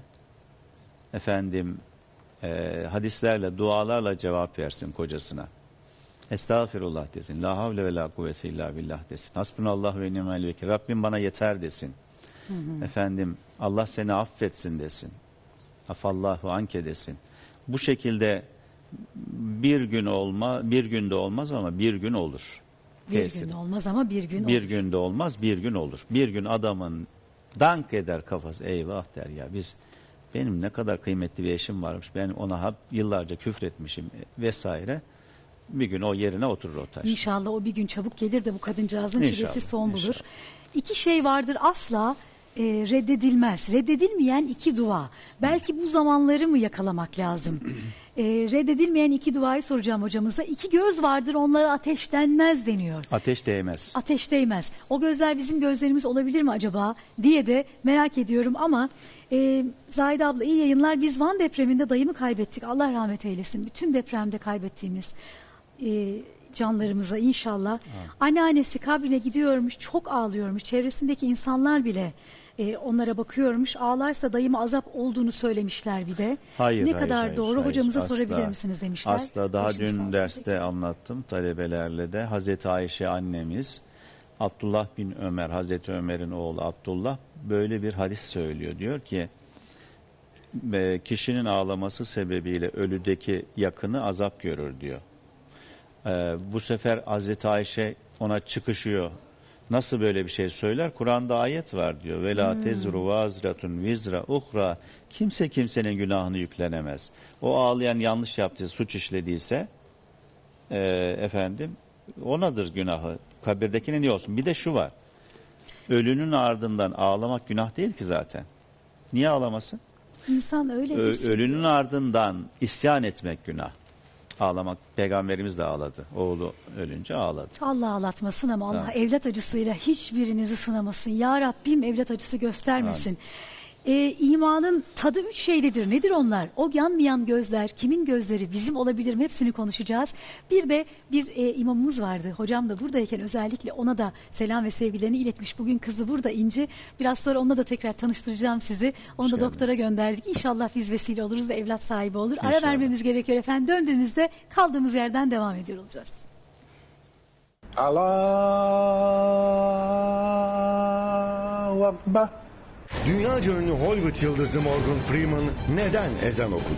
hadislerle, dualarla cevap versin kocasına. Estağfirullah desin. La havle ve la kuvvete illa billah desin. Hasbunallah ve ni'mel vekil. Rabbim bana yeter desin. Allah seni affetsin desin. Afallahu anke desin. Bu şekilde bir günde olmaz ama bir gün olur. Bir gün olmaz ama bir gün olur. Bir günde olmaz, bir gün olur. Bir gün adamın dank eder kafası. Eyvah der ya, benim ne kadar kıymetli bir eşim varmış. Ben ona yıllarca küfretmişim vesaire. Bir gün o yerine oturur o taş. İnşallah o bir gün çabuk gelir de bu kadıncağızın İnşallah, çilesi son bulur. inşallah. İki şey vardır asla reddedilmez. Reddedilmeyen iki dua. Belki bu zamanları mı yakalamak lazım? Reddedilmeyen iki duayı soracağım hocamıza. İki göz vardır, onlara ateş denmez deniyor. Ateş değmez. Ateş değmez. O gözler bizim gözlerimiz olabilir mi acaba diye de merak ediyorum ama Zahide abla iyi yayınlar. Biz Van depreminde dayımı kaybettik. Allah rahmet eylesin. Bütün depremde kaybettiğimiz canlarımıza inşallah. Anneannesi kabrine gidiyormuş, çok ağlıyormuş. Çevresindeki insanlar bile onlara bakıyormuş. Ağlarsa dayıma azap olduğunu söylemişler bir de. Hayır, ne hayır, kadar hayır, doğru hayır. hocamıza Asla, sorabilir misiniz demişler. Asla, daha Başınız sağ dün olsun. derste anlattım talebelerle de. Hazreti Ayşe annemiz, Abdullah bin Ömer, Hazreti Ömer'in oğlu Abdullah böyle bir hadis söylüyor. Diyor ki kişinin ağlaması sebebiyle ölüdeki yakını azap görür diyor. Bu sefer Hazreti Ayşe ona çıkışıyor. Nasıl böyle bir şey söyler? Kur'an'da ayet var diyor. Ve la tezru vazratun vizra uhra. Kimse kimsenin günahını yüklenemez. O ağlayan yanlış yaptıysa, suç işlediyse onadır günahı. Kabirdekine niye olsun? Bir de şu var. Ölünün ardından ağlamak günah değil ki zaten. Niye ağlamasın? İnsan öyle Ölünün ardından isyan etmek günah. Ağlamak, Peygamberimiz de ağladı. Oğlu ölünce ağladı. Allah ağlatmasın ama Allah evlat acısıyla hiçbirinizi sınamasın. Ya Rabbim evlat acısı göstermesin. İmanın tadı 3 şeydedir. Nedir onlar? O yanmayan gözler, kimin gözleri, bizim olabilir mi? Hepsini konuşacağız. Bir de bir imamımız vardı. Hocam da buradayken özellikle ona da selam ve sevgilerini iletmiş. Bugün kızı burada İnci. Biraz sonra onunla da tekrar tanıştıracağım sizi. Onu da doktora gönderdik. İnşallah biz vesile oluruz da evlat sahibi olur. İnşallah. Ara vermemiz gerekiyor efendim. Döndüğümüzde kaldığımız yerden devam ediyor olacağız. Allahu Akbar. Dünyaca ünlü Hollywood yıldızı Morgan Freeman neden ezan okudu?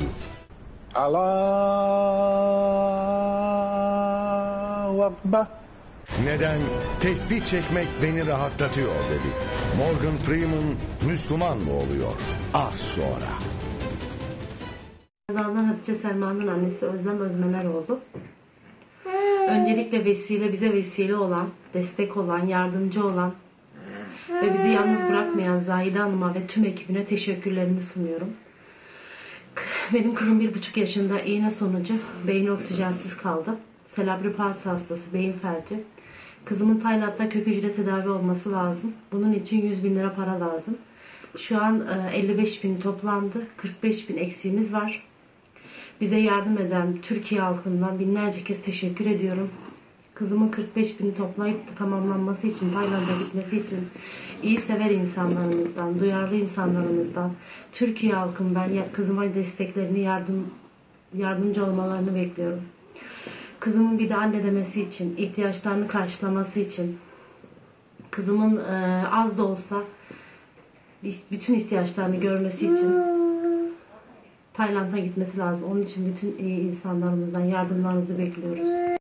Allahu Akbar. Neden tesbih çekmek beni rahatlatıyor dedi? Morgan Freeman Müslüman mı oluyor? Az sonra. Allah'ın Hatice Selma'nın annesi Özlem Özmeneroğlu. Öncelikle bize vesile olan, destek olan, yardımcı olan ve bizi yalnız bırakmayan Zahide Hanım'a ve tüm ekibine teşekkürlerimi sunuyorum. Benim kızım 1,5 yaşında iğne sonucu beyni oksijensiz kaldı. Selebri palsi hastası, beyin felci. Kızımın Tayland'da kök hücre tedavi olması lazım. Bunun için 100.000 lira para lazım. Şu an 55.000 toplandı. 45.000 eksiğimiz var. Bize yardım eden Türkiye halkından binlerce kez teşekkür ediyorum. Kızımın 45.000 toplayıp tamamlanması için, Tayland'a gitmesi için iyi sever insanlarımızdan, duyarlı insanlarımızdan, Türkiye halkından kızıma desteklerini, yardımcı olmalarını bekliyorum. Kızımın bir de anne demesi için, ihtiyaçlarını karşılaması için, kızımın az da olsa bütün ihtiyaçlarını görmesi için Tayland'a gitmesi lazım. Onun için bütün iyi insanlarımızdan yardımlarınızı bekliyoruz.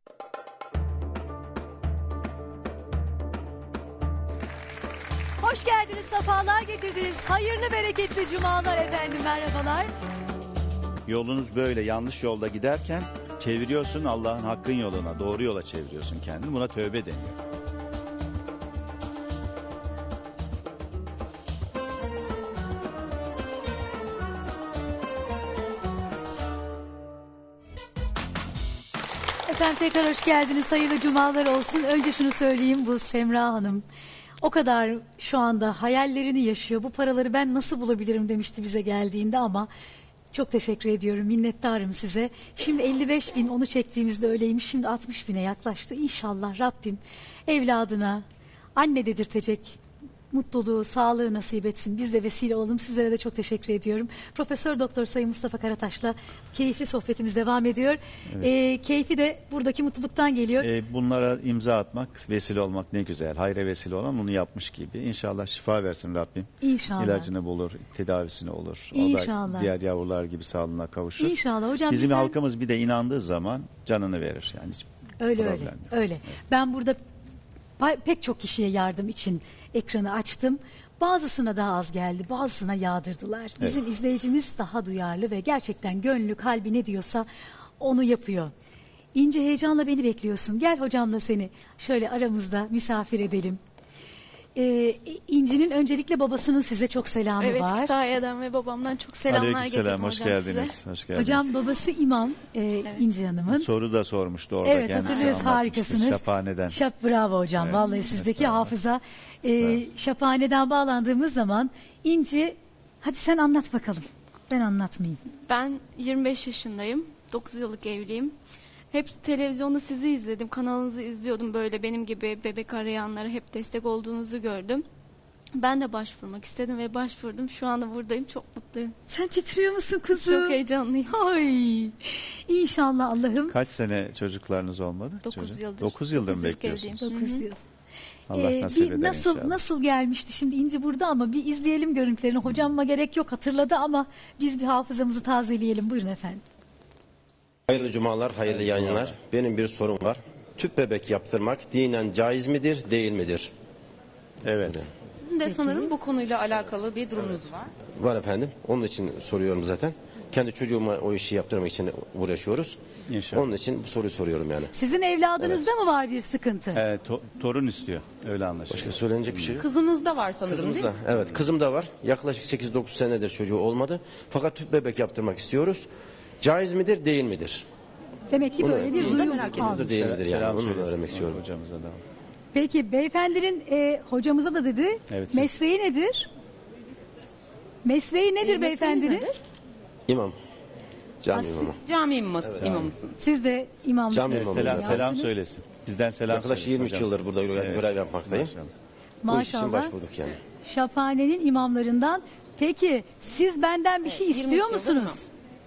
Hoş geldiniz, sefalar getirdiniz. Hayırlı, bereketli cumalar efendim, merhabalar. Yolunuz böyle yanlış yolda giderken çeviriyorsun Allah'ın hakkın yoluna, doğru yola çeviriyorsun kendini. Buna tövbe deniyor. Efendim tekrar hoş geldiniz, hayırlı cumalar olsun. Önce şunu söyleyeyim, bu Semra Hanım o kadar şu anda hayallerini yaşıyor. Bu paraları ben nasıl bulabilirim demişti bize geldiğinde ama çok teşekkür ediyorum, minnettarım size. Şimdi 55.000 onu çektiğimizde öyleymiş, şimdi 60.000'e yaklaştı. İnşallah Rabbim evladına anne dedirtecek mutluluğu, sağlığı nasip etsin. Biz de vesile olalım. Sizlere de çok teşekkür ediyorum. Profesör Doktor Sayın Mustafa Karataş'la keyifli sohbetimiz devam ediyor. Evet. Keyfi de buradaki mutluluktan geliyor. Bunlara imza atmak, vesile olmak ne güzel. Hayra vesile olan onu yapmış gibi. İnşallah şifa versin Rabbim. İnşallah. İlacını bulur, tedavisini olur. İnşallah. O da diğer yavrular gibi sağlığına kavuşur. İnşallah. Hocam bizim bizden... halkımız bir de inandığı zaman canını verir. Yani hiç öyle problem öyle. yok. Öyle. Evet. Ben burada pek çok kişiye yardım için ekranı açtım. Bazısına daha az geldi, bazısına yağdırdılar. Bizim izleyicimiz daha duyarlı ve gerçekten gönlü, kalbi ne diyorsa onu yapıyor. İnce, heyecanla beni bekliyorsun. Gel hocamla seni şöyle aramızda misafir edelim. İnci'nin öncelikle babasının size çok selamı var. Evet, Kütahya'dan ve babamdan çok selamlar getirdim hoş hocam geldiniz. size. Hoş geldiniz. Hocam babası imam İnci Hanım'ın. Soru da sormuştu orada evet, kendisi. hatırlıyoruz, harikasınız. Şaphane'den. Bravo hocam. Evet, vallahi sizdeki hafıza. Şaphane'den bağlandığımız zaman İnci, hadi sen anlat bakalım. Ben anlatmayayım. Ben 25 yaşındayım. 9 yıllık evliyim. Hep televizyonda sizi izledim. Kanalınızı izliyordum. Böyle benim gibi bebek arayanlara hep destek olduğunuzu gördüm. Ben de başvurmak istedim ve başvurdum. Şu anda buradayım. Çok mutluyum. Sen titriyor musun kuzum? Çok heyecanlıyım. Ay, İnşallah Allah'ım. Kaç sene çocuklarınız olmadı? 9 yıldır. 9 yıldır mı bekliyorsunuz? 9 yıl. Allah nasip eder inşallah. Nasıl gelmişti şimdi İnci burada ama bir izleyelim görüntülerini. Hocamma gerek yok, hatırladı ama biz bir hafızamızı tazeleyelim. Buyurun efendim. Hayırlı cumalar, hayırlı yayınlar. Benim bir sorum var. Tüp bebek yaptırmak dinen caiz midir, değil midir? Evet. Sizin de sanırım bu konuyla alakalı bir durumunuz var. Var efendim. Onun için soruyorum zaten. Kendi çocuğuma o işi yaptırmak için uğraşıyoruz. İnşallah. Onun için bu soruyu soruyorum yani. Sizin evladınızda mı var bir sıkıntı? Torun istiyor. Öyle anlaşılıyor. Başka söylenecek bir şey yok. Kızınızda var sanırım değil Kızımızda, mi? evet, kızım da var. Yaklaşık 8-9 senedir çocuğu olmadı. Fakat tüp bebek yaptırmak istiyoruz. Caiz midir, değil midir? Demek ki Bunu böyle bir iyi duyum merak almış. ediyordur, değil midir yani? Selam Bunu söylesin öğrenmek istiyorum. hocamıza da. Peki beyefendinin hocamıza da dedi. Evet, siz- mesleği nedir? Mesleği nedir beyefendinin? nedir? İmam. Cami imamı. Cami imamısınız. Siz de imamlık Cami Evet, imamı. selam yani. söylesin. Bizden selam Yaklaşık söylesin 23 hocam. yıldır burada görev yapmaktayım. Maşallah. Bu iş için Maşallah. başvurduk yani. Şaphane'nin imamlarından. Peki siz benden bir şey 23 istiyor yıldır musunuz? mı?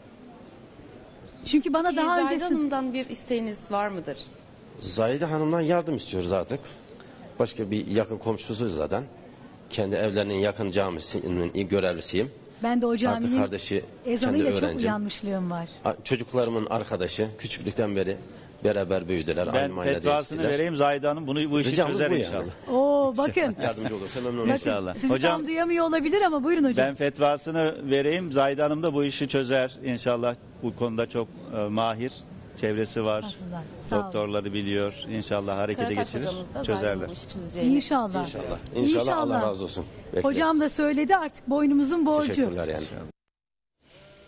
Çünkü bana daha Zahide öncesinde... Hanım'dan bir isteğiniz var mıdır? Zahide Hanım'dan yardım istiyoruz artık. Başka bir yakın komşusuyuz zaten. Kendi evlerinin yakın camisinin görevlisiyim. Ben de o Artık caminin kardeşi, kendi ezanıyla çok öğrencim. uyanmışlığım var. Çocuklarımın arkadaşı, küçüklükten beri beraber büyüdüler. Ben aynı mahallede fetvasını yetiştiler. vereyim, Zahide Hanım bu işi Ricamız çözer bu yani. inşallah. Oo bakın. Yardımcı olursa memnun Bakın, oluruz. İnşallah. sizi Hocam, tam duyamıyor olabilir ama buyurun hocam. ben fetvasını vereyim, Zahide Hanım da bu işi çözer inşallah. Bu konuda çok mahir. Çevresi var. Estağfurullah, sağ olun. Doktorları biliyor. İnşallah harekete Karataş geçirir. hocamız da Zahide Çözerler. Hanım'ın işi çözeceğini. İnşallah. İnşallah Allah razı olsun. Bekleriz. Hocam da söyledi, artık boynumuzun borcu. Teşekkürler yani.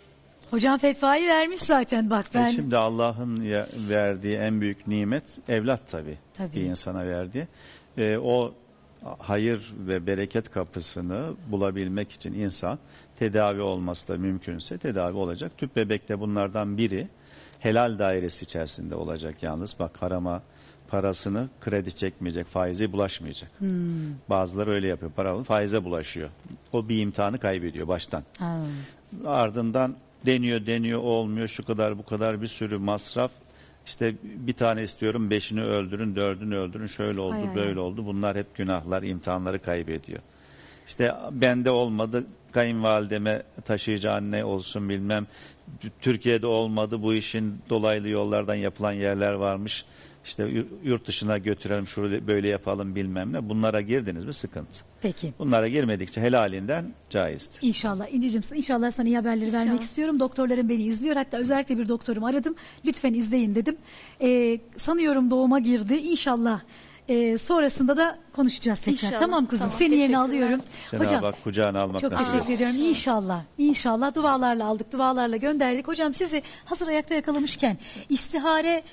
Hocam fetvayı vermiş zaten bak ben. Şimdi Allah'ın verdiği en büyük nimet evlat tabii. Tabii. Bir insana verdiği. O hayır ve bereket kapısını bulabilmek için insan tedavi olması da mümkünse tedavi olacak. Tüp bebek de bunlardan biri. Helal dairesi içerisinde olacak yalnız. Bak harama parasını kredi çekmeyecek, faize bulaşmayacak. Bazıları öyle yapıyor. Paralı faize bulaşıyor. O bir imtihanı kaybediyor baştan. Ardından deniyor olmuyor, şu kadar bu kadar bir sürü masraf. İşte bir tane istiyorum, 5'ini öldürün, 4'ünü öldürün, şöyle oldu, böyle oldu. Bunlar hep günahlar, imtihanları kaybediyor. İşte bende olmadı, kayınvalideme taşıyıcı anne olsun bilmem. Türkiye'de olmadı, bu işin dolaylı yollardan yapılan yerler varmış. İşte yurt dışına götürelim, şurada böyle yapalım bilmem ne. Bunlara girdiniz mi sıkıntı. Peki. Bunlara girmedikçe helalinden caizdir. İnşallah İnci'cim, inşallah sana iyi haberleri vermek istiyorum. Doktorlarım beni izliyor. Hatta özellikle bir doktorumu aradım. Lütfen izleyin dedim. Sanıyorum doğuma girdi. İnşallah sonrasında da konuşacağız tekrar. İnşallah. Tamam kuzum, Tamam, seni yerine teşekkürler. alıyorum. Cenab-ı Hak kucağına almak çok nasip teşekkür etsin. ediyorum. İnşallah. İnşallah dualarla aldık, dualarla gönderdik. Hocam sizi hazır ayakta yakalamışken istihare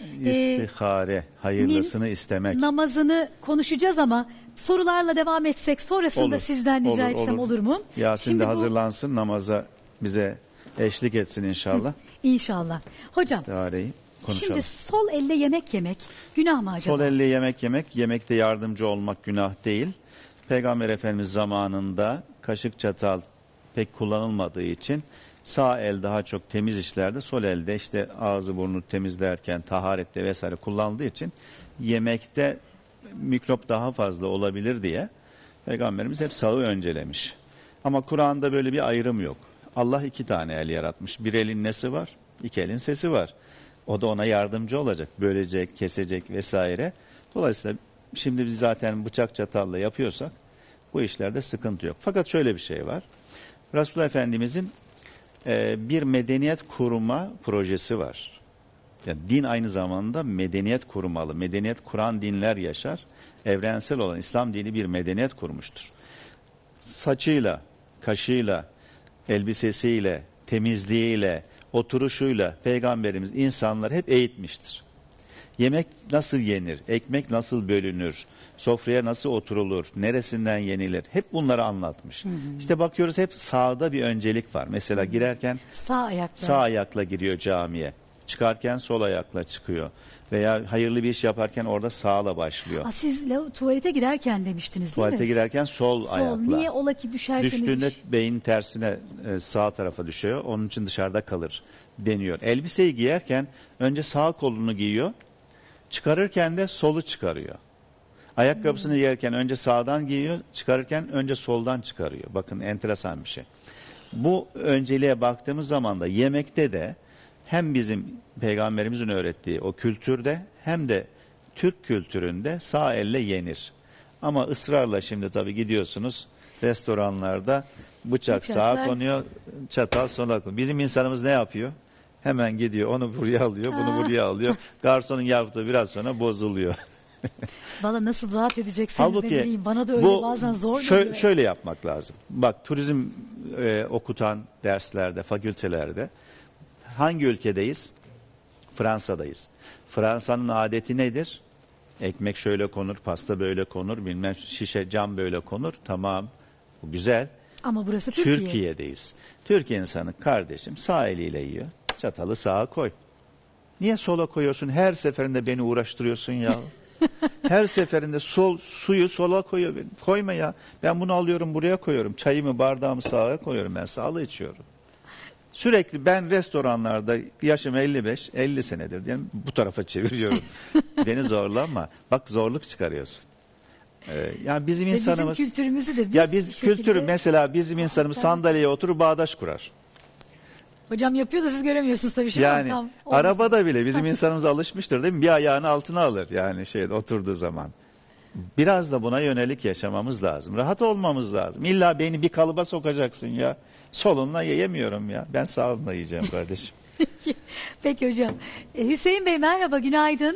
hayırlısını istemek. namazını konuşacağız ama sorularla devam etsek sonrasında Olur, sizden rica etsem olur mu? Yasin Şimdi de bu- hazırlansın, namaza bize eşlik etsin inşallah. İnşallah. Hocam İstihareyi konuşalım. şimdi sol elle yemek yemek günah mı acaba? Sol elle yemek yemek, yemekte yardımcı olmak günah değil. Peygamber Efendimiz zamanında kaşık çatal pek kullanılmadığı için sağ el daha çok temiz işlerde, sol elde işte ağzı burnu temizlerken, taharette vesaire kullanıldığı için yemekte mikrop daha fazla olabilir diye Peygamberimiz hep sağı öncelemiş. Ama Kur'an'da böyle bir ayrım yok. Allah 2 tane el yaratmış. Bir elin nesi var, 2 elin sesi var. O da ona yardımcı olacak. Bölecek, kesecek vesaire. Dolayısıyla şimdi biz zaten bıçak çatalla yapıyorsak bu işlerde sıkıntı yok. Fakat şöyle bir şey var. Resulullah Efendimizin bir medeniyet kurma projesi var. Yani din aynı zamanda medeniyet kurmalı. Medeniyet kuran dinler yaşar. Evrensel olan İslam dini bir medeniyet kurmuştur. Saçıyla, kaşıyla, elbisesiyle, temizliğiyle, oturuşuyla Peygamberimiz insanları hep eğitmiştir. Yemek nasıl yenir, ekmek nasıl bölünür, sofraya nasıl oturulur, neresinden yenilir, hep bunları anlatmış. İşte bakıyoruz hep sağda bir öncelik var. Mesela girerken sağ ayakla giriyor camiye, çıkarken sol ayakla çıkıyor. Veya hayırlı bir iş yaparken orada sağla başlıyor. Siz tuvalete girerken demiştiniz değil mi? Tuvalete girerken sol ayakla. Niye ola ki düşerseniz? Düştüğünde beyin tersine sağ tarafa düşüyor. Onun için dışarıda kalır deniyor. Elbiseyi giyerken önce sağ kolunu giyiyor. Çıkarırken de solu çıkarıyor. Ayakkabısını giyerken önce sağdan giyiyor. Çıkarırken önce soldan çıkarıyor. Bakın enteresan bir şey. Bu önceliğe baktığımız zaman da yemekte de hem bizim Peygamberimizin öğrettiği o kültürde hem de Türk kültüründe sağ elle yenir. Ama ısrarla şimdi tabii gidiyorsunuz restoranlarda bıçak sağa konuyor, çatal sola konuyor. Bizim insanımız ne yapıyor? Hemen gidiyor onu buraya alıyor, bunu buraya alıyor. Garsonun yaptığı biraz sonra bozuluyor. Valla nasıl rahat edecekseniz Halbuki ne bileyim, bana da öyle bazen zor geliyor. Şöyle yapmak lazım. Bak turizm okutan derslerde, fakültelerde hangi ülkedeyiz? Fransa'dayız. Fransa'nın adeti nedir? Ekmek şöyle konur, pasta böyle konur, bilmem şişe cam böyle konur. Tamam, bu güzel. Ama burası Türkiye. Türkiye'deyiz. Türkiye insanı kardeşim sağ eliyle yiyor. Çatalı sağa koy. Niye sola koyuyorsun? Her seferinde beni uğraştırıyorsun ya. Her seferinde suyu sola koyuyor. Koyma ya. Ben bunu alıyorum buraya koyuyorum. Çayımı bardağımı sağa koyuyorum. Ben sağlı içiyorum. Sürekli ben restoranlarda yaşım 50 senedir diyelim bu tarafa çeviriyorum. Beni zorlama. Bak zorluk çıkarıyorsun. Yani bizim insanımız bizim kültürümüzü de biz kültürü mesela bizim insanımız sandalyeye oturur bağdaş kurar. Hocam yapıyor da siz göremiyorsunuz tabii şu yani an. arabada bile bizim insanımız alışmıştır değil mi? Bir ayağını altına alır yani oturduğu zaman. Biraz da buna yönelik yaşamamız lazım. Rahat olmamız lazım. İlla beni bir kalıba sokacaksın ya. Solunla yiyemiyorum ya. Ben sağımla yiyeceğim kardeşim. Peki hocam. Hüseyin Bey merhaba, günaydın.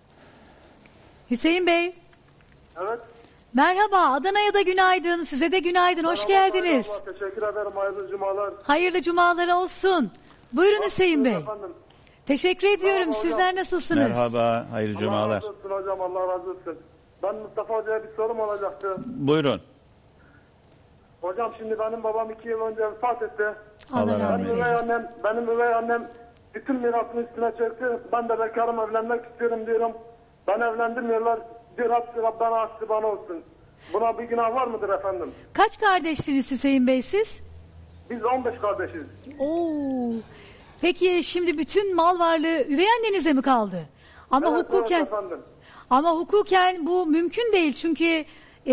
Hüseyin Bey. Evet. Merhaba, Adana'ya da günaydın. Size de günaydın. Hoş geldiniz. Merhaba, teşekkür ederim. Hayırlı cumalar. Hayırlı cumalar olsun. Buyurun Hüseyin Bey. Efendim. Teşekkür ediyorum. Merhaba hocam. Sizler nasılsınız? Merhaba, hayırlı Allah cumalar. razı olsun hocam, Allah razı olsun. Ben Mustafa Hoca'ya bir sorum olacaktı. Buyurun. Hocam şimdi benim babam 2 yıl önce vefat etti. Allah rahmet eylesin. Benim üvey annem bütün mirasını üstüne çöktü. Ben de bekarım, evlenmek istiyorum diyorum. Ben evlendirmiyorlar. Diyor hepsi Rabbana hakkı bana olsun. Buna bir günah var mıdır efendim? Kaç kardeşsiniz Hüseyin Bey siz? Biz 15 kardeşiz. Oo. Peki şimdi bütün mal varlığı üvey annenize mi kaldı? Ama Evet, hukuken evet efendim. ama hukuken bu mümkün değil çünkü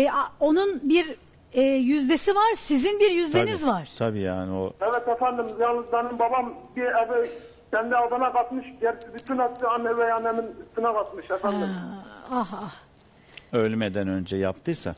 onun bir yüzdesi var, sizin bir yüzdeniz Tabii, var. tabii yani o. Evet efendim, yalnız benim babam bir eve kendi adına katmış. Gerçi bütün hepsi anne ve annemin üstüne katmış efendim. Ah. Ölmeden önce yaptıysa.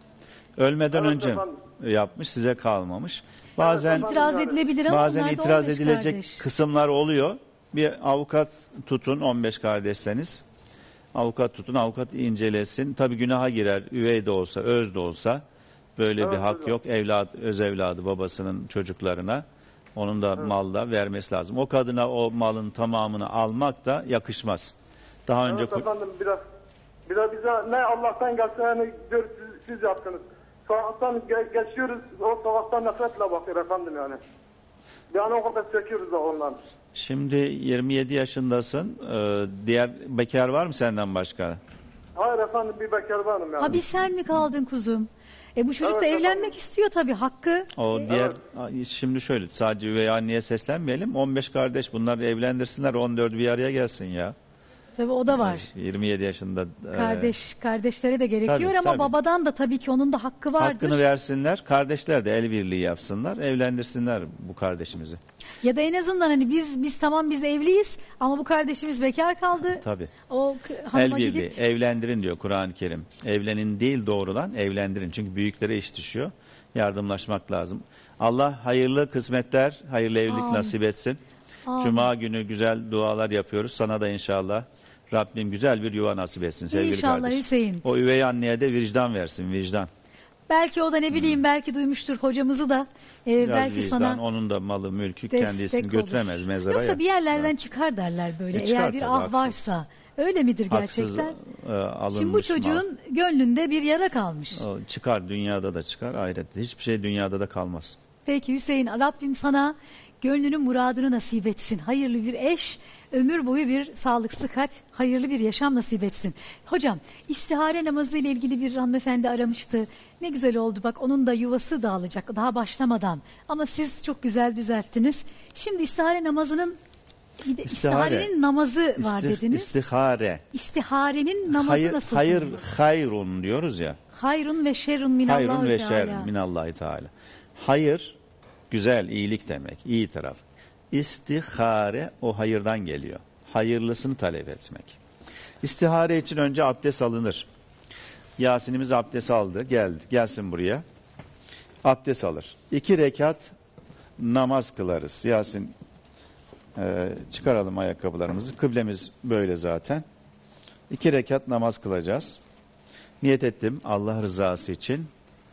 Ölmeden Evet önce efendim. yapmış, size kalmamış. Bazen İtiraz edilebilir ama bazen onlar da itiraz 15 edilecek kardeş. kısımlar oluyor. Bir avukat tutun, 15 kardeşseniz. Avukat tutun, avukat incelesin. Tabii günaha girer, üvey de olsa, öz de olsa. Böyle Evet bir hak hocam. yok. Öz evladı babasının çocuklarına. Onun da malda vermesi lazım. O kadına o malın tamamını almak da yakışmaz. Daha önce Evet efendim, biraz bize ne Allah'tan gelse yani diyor, siz yaptınız. Sokaktan geçiyoruz, o sokaktan nefretle bakıyor efendim yani. Yani o kadar çekiyoruz da ondan. Şimdi 27 yaşındasın. Diğer bekar var mı senden başka? Hayır efendim, bir bekar varım yani. Abi sen mi kaldın kuzum? Bu çocuk Evet da efendim. evlenmek istiyor tabii, hakkı. O diğer şimdi şöyle sadece üvey anneye seslenmeyelim. 15 kardeş bunları evlendirsinler, 14 bir araya gelsin ya. Tabii o da var. 27 yaşında. Kardeşlere de gerekiyor Tabii, ama tabii. babadan da tabii ki onun da hakkı vardır. Hakkını versinler. Kardeşler de el birliği yapsınlar. Evlendirsinler bu kardeşimizi. Ya da en azından hani biz evliyiz ama bu kardeşimiz bekar kaldı. Tabii. O El hanıma birliği. gidip Evlendirin diyor Kur'an-ı Kerim. Evlenin değil doğrudan evlendirin. Çünkü büyüklere iş düşüyor. Yardımlaşmak lazım. Allah hayırlı kısmetler, hayırlı evlilik Amin. nasip etsin. Amin. Cuma günü güzel dualar yapıyoruz. Sana da inşallah Rabbim güzel bir yuva nasip etsin sevgili İnşallah kardeşim. Hüseyin. O üvey anneye de vicdan versin, vicdan. Belki o da ne bileyim belki duymuştur hocamızı da. Biraz Belki vicdan, sana onun da malı, mülkü destek kendisini olur. götüremez mezara. Yoksa ya. bir yerlerden çıkar derler böyle. Çıkar Eğer bir tabii, ah haksız. varsa. Öyle midir Haksız gerçekten? alınmış Şimdi bu çocuğun gönlünde bir yara kalmış. mal. O çıkar, dünyada da çıkar, ahirette. Hiçbir şey dünyada da kalmaz. Peki Hüseyin, Rabbim sana gönlünün muradını nasip etsin. Hayırlı bir eş, ömür boyu bir sağlık, sıhhat, hayırlı bir yaşam nasip etsin. Hocam, istihare namazı ile ilgili bir hanımefendi aramıştı. Ne güzel oldu bak, onun da yuvası dağılacak daha başlamadan. Ama siz çok güzel düzelttiniz. Şimdi istihare namazının istiharenin namazı var dediniz. İstihare. İstiharenin namazı nasıl? Hayrun diyoruz ya. Hayrun ve şerrun minallahi Hayrun ve şer Teala. minallahi Teala. Hayır, güzel, iyilik demek, iyi taraf. İstihare o hayırdan geliyor. Hayırlısını talep etmek. İstihare için önce abdest alınır. Yasin'imiz abdest aldı, gelsin buraya. Abdest alır. 2 rekat namaz kılarız. Yasin, çıkaralım ayakkabılarımızı. Kıblemiz böyle zaten. 2 rekat namaz kılacağız. Niyet ettim Allah rızası için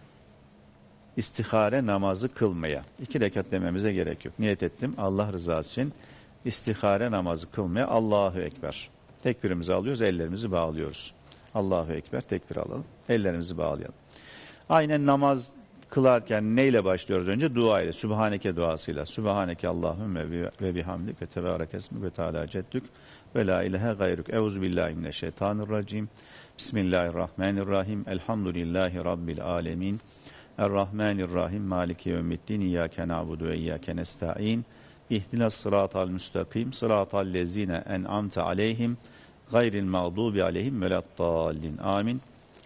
istihare namazı kılmaya. 2 rekat dememize gerek yok. Niyet ettim Allah rızası için istihare namazı kılmaya. Allahu Ekber. Tekbirimizi alıyoruz, ellerimizi bağlıyoruz. Allahu Ekber, tekbir alalım. Ellerimizi bağlayalım. Aynen namaz kılarken neyle başlıyoruz önce? Dua ile. Sübhaneke duasıyla. Sübhaneke Allahümme ve bihamdik ve tebarek esmük ve teala ceddük ve la ilahe gayruk. Euzubillahimineşşeytanirracim. Bismillahirrahmanirrahim. Elhamdülillahi Rabbil alemin. Errahmanirrahim. Maliki yevmiddin. İyyâke na'budu ve iyyâke nesta'in. İhdina sıratal müstakim. Sıratal lezine en'amte aleyhim. Gayril mağdubi aleyhim veleddallin. Amin.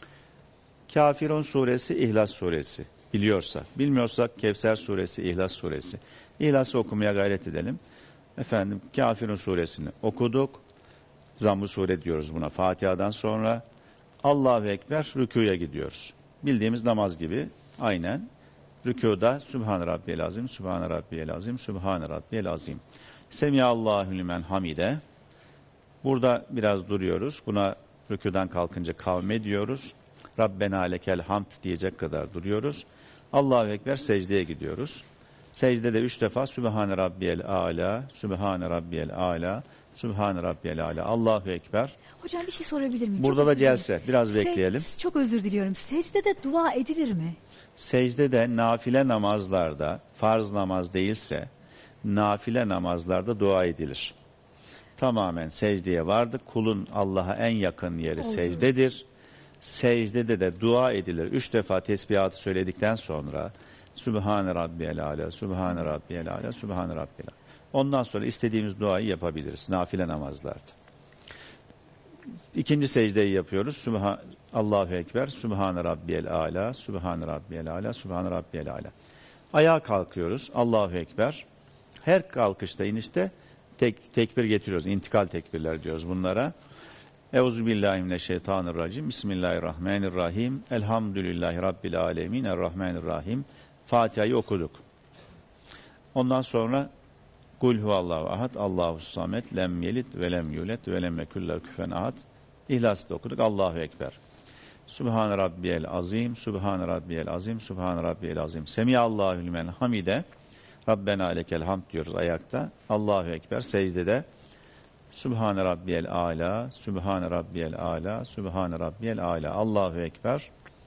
Kafirun suresi, İhlas suresi. Biliyorsak, bilmiyorsak Kevser suresi, İhlas suresi. İhlas'ı okumaya gayret edelim. Efendim, Kafirun suresini okuduk. Zamm-ı sure diyoruz buna. Fatiha'dan sonra Allahu Ekber, rükûya gidiyoruz. Bildiğimiz namaz gibi aynen. Rükûda Sübhane Rabbiyel Azim, Sübhane Rabbiyel Azim, Sübhane Rabbiyel Azim. Semiyallahu limen hamide. Burada biraz duruyoruz. Buna rükûdan kalkınca kavme diyoruz. Rabbena lekel hamd diyecek kadar duruyoruz. Allahu Ekber, secdeye gidiyoruz. Secdede 3 defa Sübhane Rabbiyel Âlâ, Sübhane Rabbiyel Âlâ, Sübhane Rabbiyel Âlâ, Allahu Ekber. Hocam bir şey sorabilir miyim? Burada Çok da özür dilerim. celse. Biraz bekleyelim. Çok özür diliyorum. Secdede dua edilir mi? Secdede nafile namazlarda, farz namaz değilse, nafile namazlarda dua edilir. Tamamen secdeye vardık. Kulun Allah'a en yakın yeri secdedir. Secdede de dua edilir. 3 defa tesbihatı söyledikten sonra Sübhane Rabbiyel Âlâ, Sübhane Rabbiyel Âlâ, Sübhane Rabbiyel Âlâ. Ondan sonra istediğimiz duayı yapabiliriz nafile namazlarda. İkinci secdeyi yapıyoruz. Allahu Ekber, Sübhane Rabbiyel Âlâ, Sübhane Rabbiyel Âlâ, Sübhane Rabbiyel Âlâ. Ayağa kalkıyoruz. Allahu Ekber. Her kalkışta, inişte tekbir getiriyoruz. İntikal tekbirler diyoruz bunlara. Euzubillahimineşşeytanirracim. Bismillahirrahmanirrahim. Elhamdülillahi Rabbil alemin. Errahmanirrahim. Fatiha'yı okuduk. Ondan sonra Kul huvallahu ahad, Allahu samet, lem yelid ve lem yulet ve lem yekul lehu kufuven ahad. İhlas'ı da okuduk. Allahu Ekber. Subhan rabbiyel azim, Subhan rabbiyel azim, Subhan rabbiyel azim. Semiyallahu limen hamide. Rabbena lekel hamd diyoruz ayakta. Allahu Ekber secdede. Subhan rabbiyel ala, Subhan rabbiyel ala, Subhan rabbiyel ala. Allahu Ekber.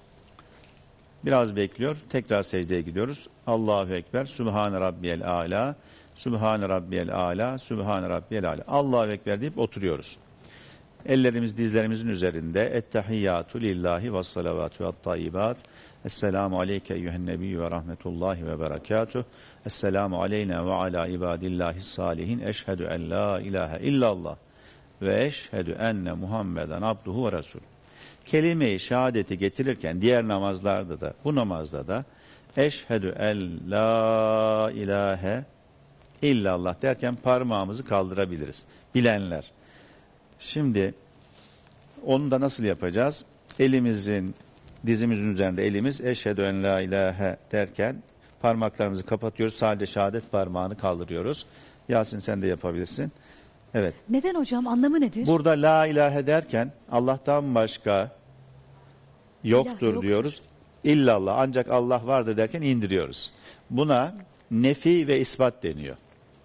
Biraz bekliyor. Tekrar secdeye gidiyoruz. Allahu Ekber. Subhan rabbiyel ala, Subhan rabbiyel ala, Subhan rabbiyel ala. Allahu Ekber deyip oturuyoruz. Ellerimiz dizlerimizin üzerinde. Ettehiyyatu lillahi ve salavatu ve tayyibat. Esselamu aleyke eyyühen nebiyyü ve rahmetullahi ve berekatuh. Esselamu aleyna ve ala ibadillahi salihin. Eşhedü en la ilahe illallah ve eşhedü enne Muhammeden abduhu ve resul. Kelime-i şehadeti getirirken diğer namazlarda da, bu namazda da eşhedü en la ilahe illallah derken parmağımızı kaldırabiliriz. Bilenler. Şimdi onu da nasıl yapacağız? Elimizin, dizimizin üzerinde elimiz eşhedü en la ilahe derken parmaklarımızı kapatıyoruz. Sadece şehadet parmağını kaldırıyoruz. Yasin sen de yapabilirsin. Evet. Neden hocam? Anlamı nedir? Burada la ilahe derken Allah'tan başka yoktur diyoruz. İllallah, ancak Allah vardır derken indiriyoruz. Buna nefi ve ispat deniyor.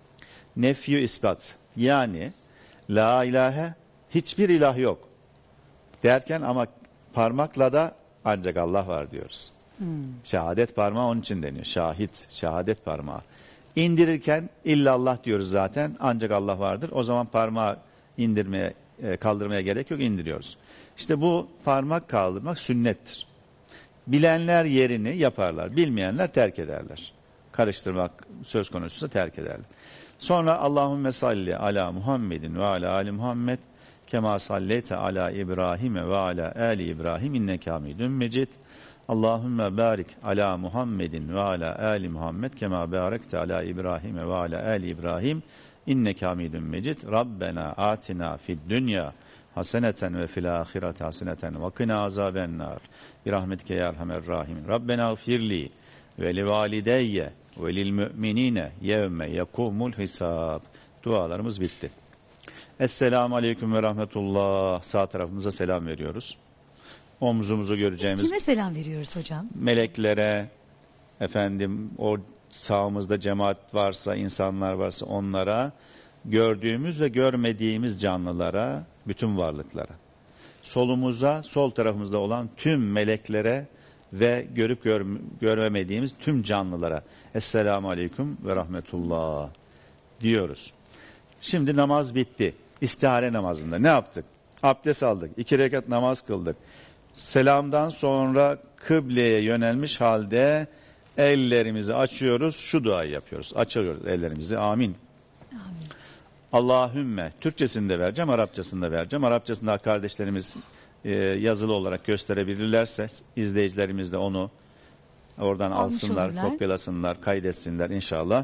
Nefyu ispat. Yani la ilahe, hiçbir ilah yok derken ama parmakla da ancak Allah var diyoruz. Şehadet parmağı onun için deniyor. Şahit, şehadet parmağı. İndirirken illallah diyoruz zaten, ancak Allah vardır. O zaman parmağı indirmeye, kaldırmaya gerek yok, indiriyoruz. İşte bu parmak kaldırmak sünnettir. Bilenler yerini yaparlar, bilmeyenler terk ederler. Karıştırmak söz konusuysa terk ederler. Sonra Allahümme salli ala Muhammedin ve ala ali Muhammed kema salleyte ala İbrahim ve ala ali İbrahim inneke hamidun mecid. Allahümme barik ala Muhammedin ve ala ali Muhammed kema barekte ala İbrahim ve ala ali İbrahim inneke hamidun mecid. Rabbena atina fid dünya haseneten ve fil ahireti haseneten ve kina azaben nar. Bir rahmetike ya erhamer rahimin. Rabbena gfirli ve li valideyye ve lil müminine yevme yekumul hisab. Dualarımız bitti. Esselamu aleyküm ve rahmetullah. Sağ tarafımıza selam veriyoruz. Omzumuzu göreceğimiz... Kime selam veriyoruz hocam? Meleklere, efendim o sağımızda cemaat varsa, insanlar varsa onlara, gördüğümüz ve görmediğimiz canlılara, bütün varlıklara. Solumuza, sol tarafımızda olan tüm meleklere ve görüp görmediğimiz tüm canlılara Esselamu aleyküm ve rahmetullah diyoruz. Şimdi namaz bitti. İstihare namazında ne yaptık? Abdest aldık. 2 rekat namaz kıldık. Selamdan sonra kıbleye yönelmiş halde ellerimizi açıyoruz. Şu duayı yapıyoruz. Açıyoruz ellerimizi. Amin. Amin. Allahümme. Türkçesini de vereceğim, Arapçasını da vereceğim. Arapçasında kardeşlerimiz yazılı olarak gösterebilirlerse izleyicilerimiz de onu oradan alsınlar, kopyalasınlar, kaydetsinler inşallah.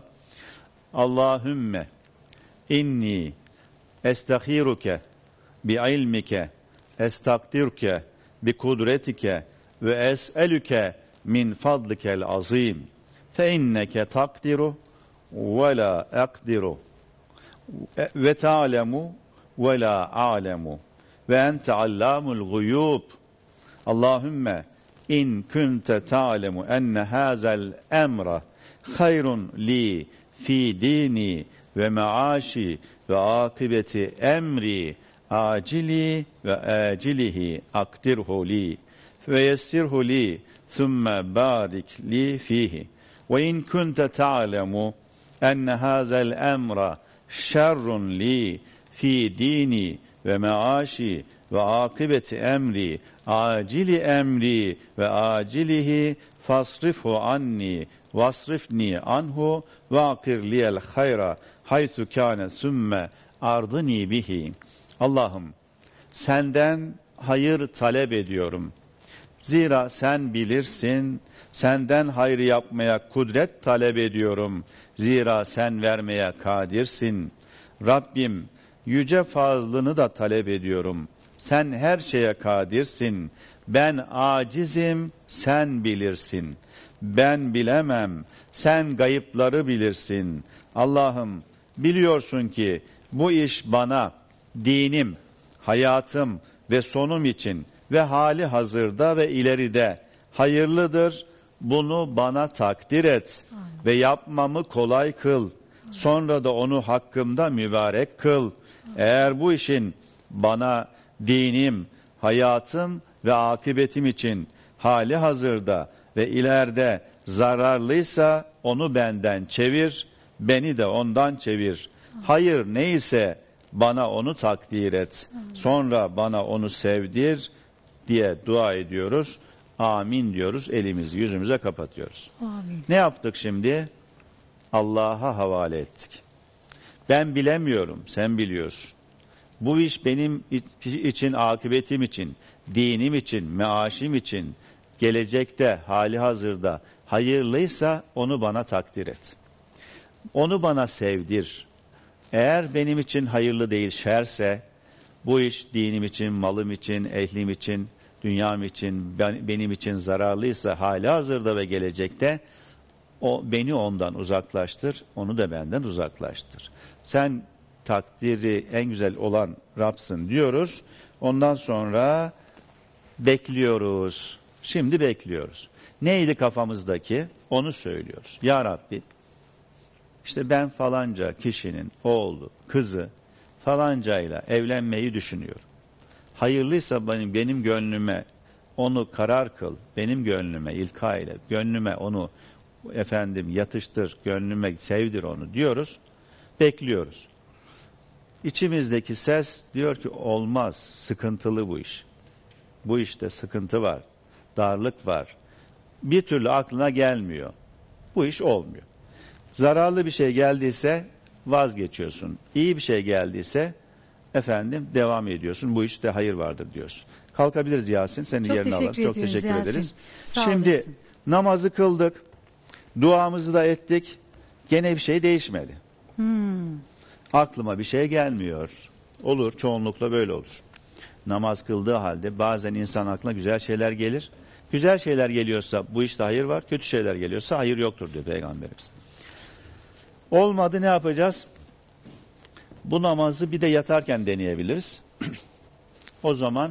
Allahümme inni estahiruke bi ilmike estakdirke bi kudretike ve es'elüke min fadlikel azim fe inneke takdiru ve la akdiru ve ta'lemu ve la a'lemu ve ente allamul guyub. Allahümme in kunte ta'lemu enne hazel emra hayrun li fi dini ve maaşi ve akibeti emri acili ve acilihi akdirhu li ve yessirhu li thumme barik li fihi ve in kunte ta'lemu enne hazel emra şerrun li fi dini ve maaşi ve akibeti emri acili emri ve acilihi fasrifhu anni vasrifni anhu ve akir liyel hayra haysu kâne sümme ardını bihi. Allah'ım senden hayır talep ediyorum. Zira sen bilirsin, senden hayır yapmaya kudret talep ediyorum. Zira sen vermeye kadirsin. Rabbim yüce fazlını da talep ediyorum. Sen her şeye kadirsin. Ben acizim, sen bilirsin. Ben bilemem, sen gayıpları bilirsin. Allah'ım biliyorsun ki bu iş bana, dinim, hayatım ve sonum için ve hali hazırda ve ileride hayırlıdır. Bunu bana takdir et ve yapmamı kolay kıl. Sonra da onu hakkımda mübarek kıl. Eğer bu işin bana dinim, hayatım ve akıbetim için hali hazırda ve ileride zararlıysa onu benden çevir, beni de ondan çevir. Hayır neyse bana onu takdir et. Sonra bana onu sevdir diye dua ediyoruz. Amin diyoruz. Elimizi yüzümüze kapatıyoruz. Amin. Ne yaptık şimdi? Allah'a havale ettik. Ben bilemiyorum, sen biliyorsun. Bu iş benim için, akıbetim için, dinim için, meaşim için, gelecekte, hali hazırda hayırlıysa onu bana takdir et. Onu bana sevdir. Eğer benim için hayırlı değil, şerse, bu iş dinim için, malım için, ehlim için, dünyam için, benim için zararlıysa hali hazırda ve gelecekte, beni ondan uzaklaştır, onu da benden uzaklaştır. Sen takdiri en güzel olan Rab'sın diyoruz. Ondan sonra bekliyoruz. Şimdi bekliyoruz. Neydi kafamızdaki? Onu söylüyoruz. Ya Rabbi, işte ben falanca kişinin oğlu, kızı falancayla evlenmeyi düşünüyorum. Hayırlıysa benim gönlüme onu karar kıl. Benim gönlüme ilka ile, gönlüme onu yatıştır, gönlüme sevdir onu diyoruz. Bekliyoruz. İçimizdeki ses diyor ki olmaz, sıkıntılı bu iş. Bu işte sıkıntı var, darlık var. Bir türlü aklına gelmiyor. Bu iş olmuyor. Zararlı bir şey geldiyse vazgeçiyorsun. İyi bir şey geldiyse devam ediyorsun. Bu işte hayır vardır diyorsun. Kalkabiliriz Yasin. Seni yerine alalım. Çok teşekkür ederiz. Şimdi namazı kıldık. Duamızı da ettik. Gene bir şey değişmedi. Aklıma bir şey gelmiyor. Olur, çoğunlukla böyle olur. Namaz kıldığı halde bazen insan aklına güzel şeyler gelir. Güzel şeyler geliyorsa bu işte hayır var. Kötü şeyler geliyorsa hayır yoktur diyor Peygamberimiz. Olmadı ne yapacağız? Bu namazı bir de yatarken deneyebiliriz. O zaman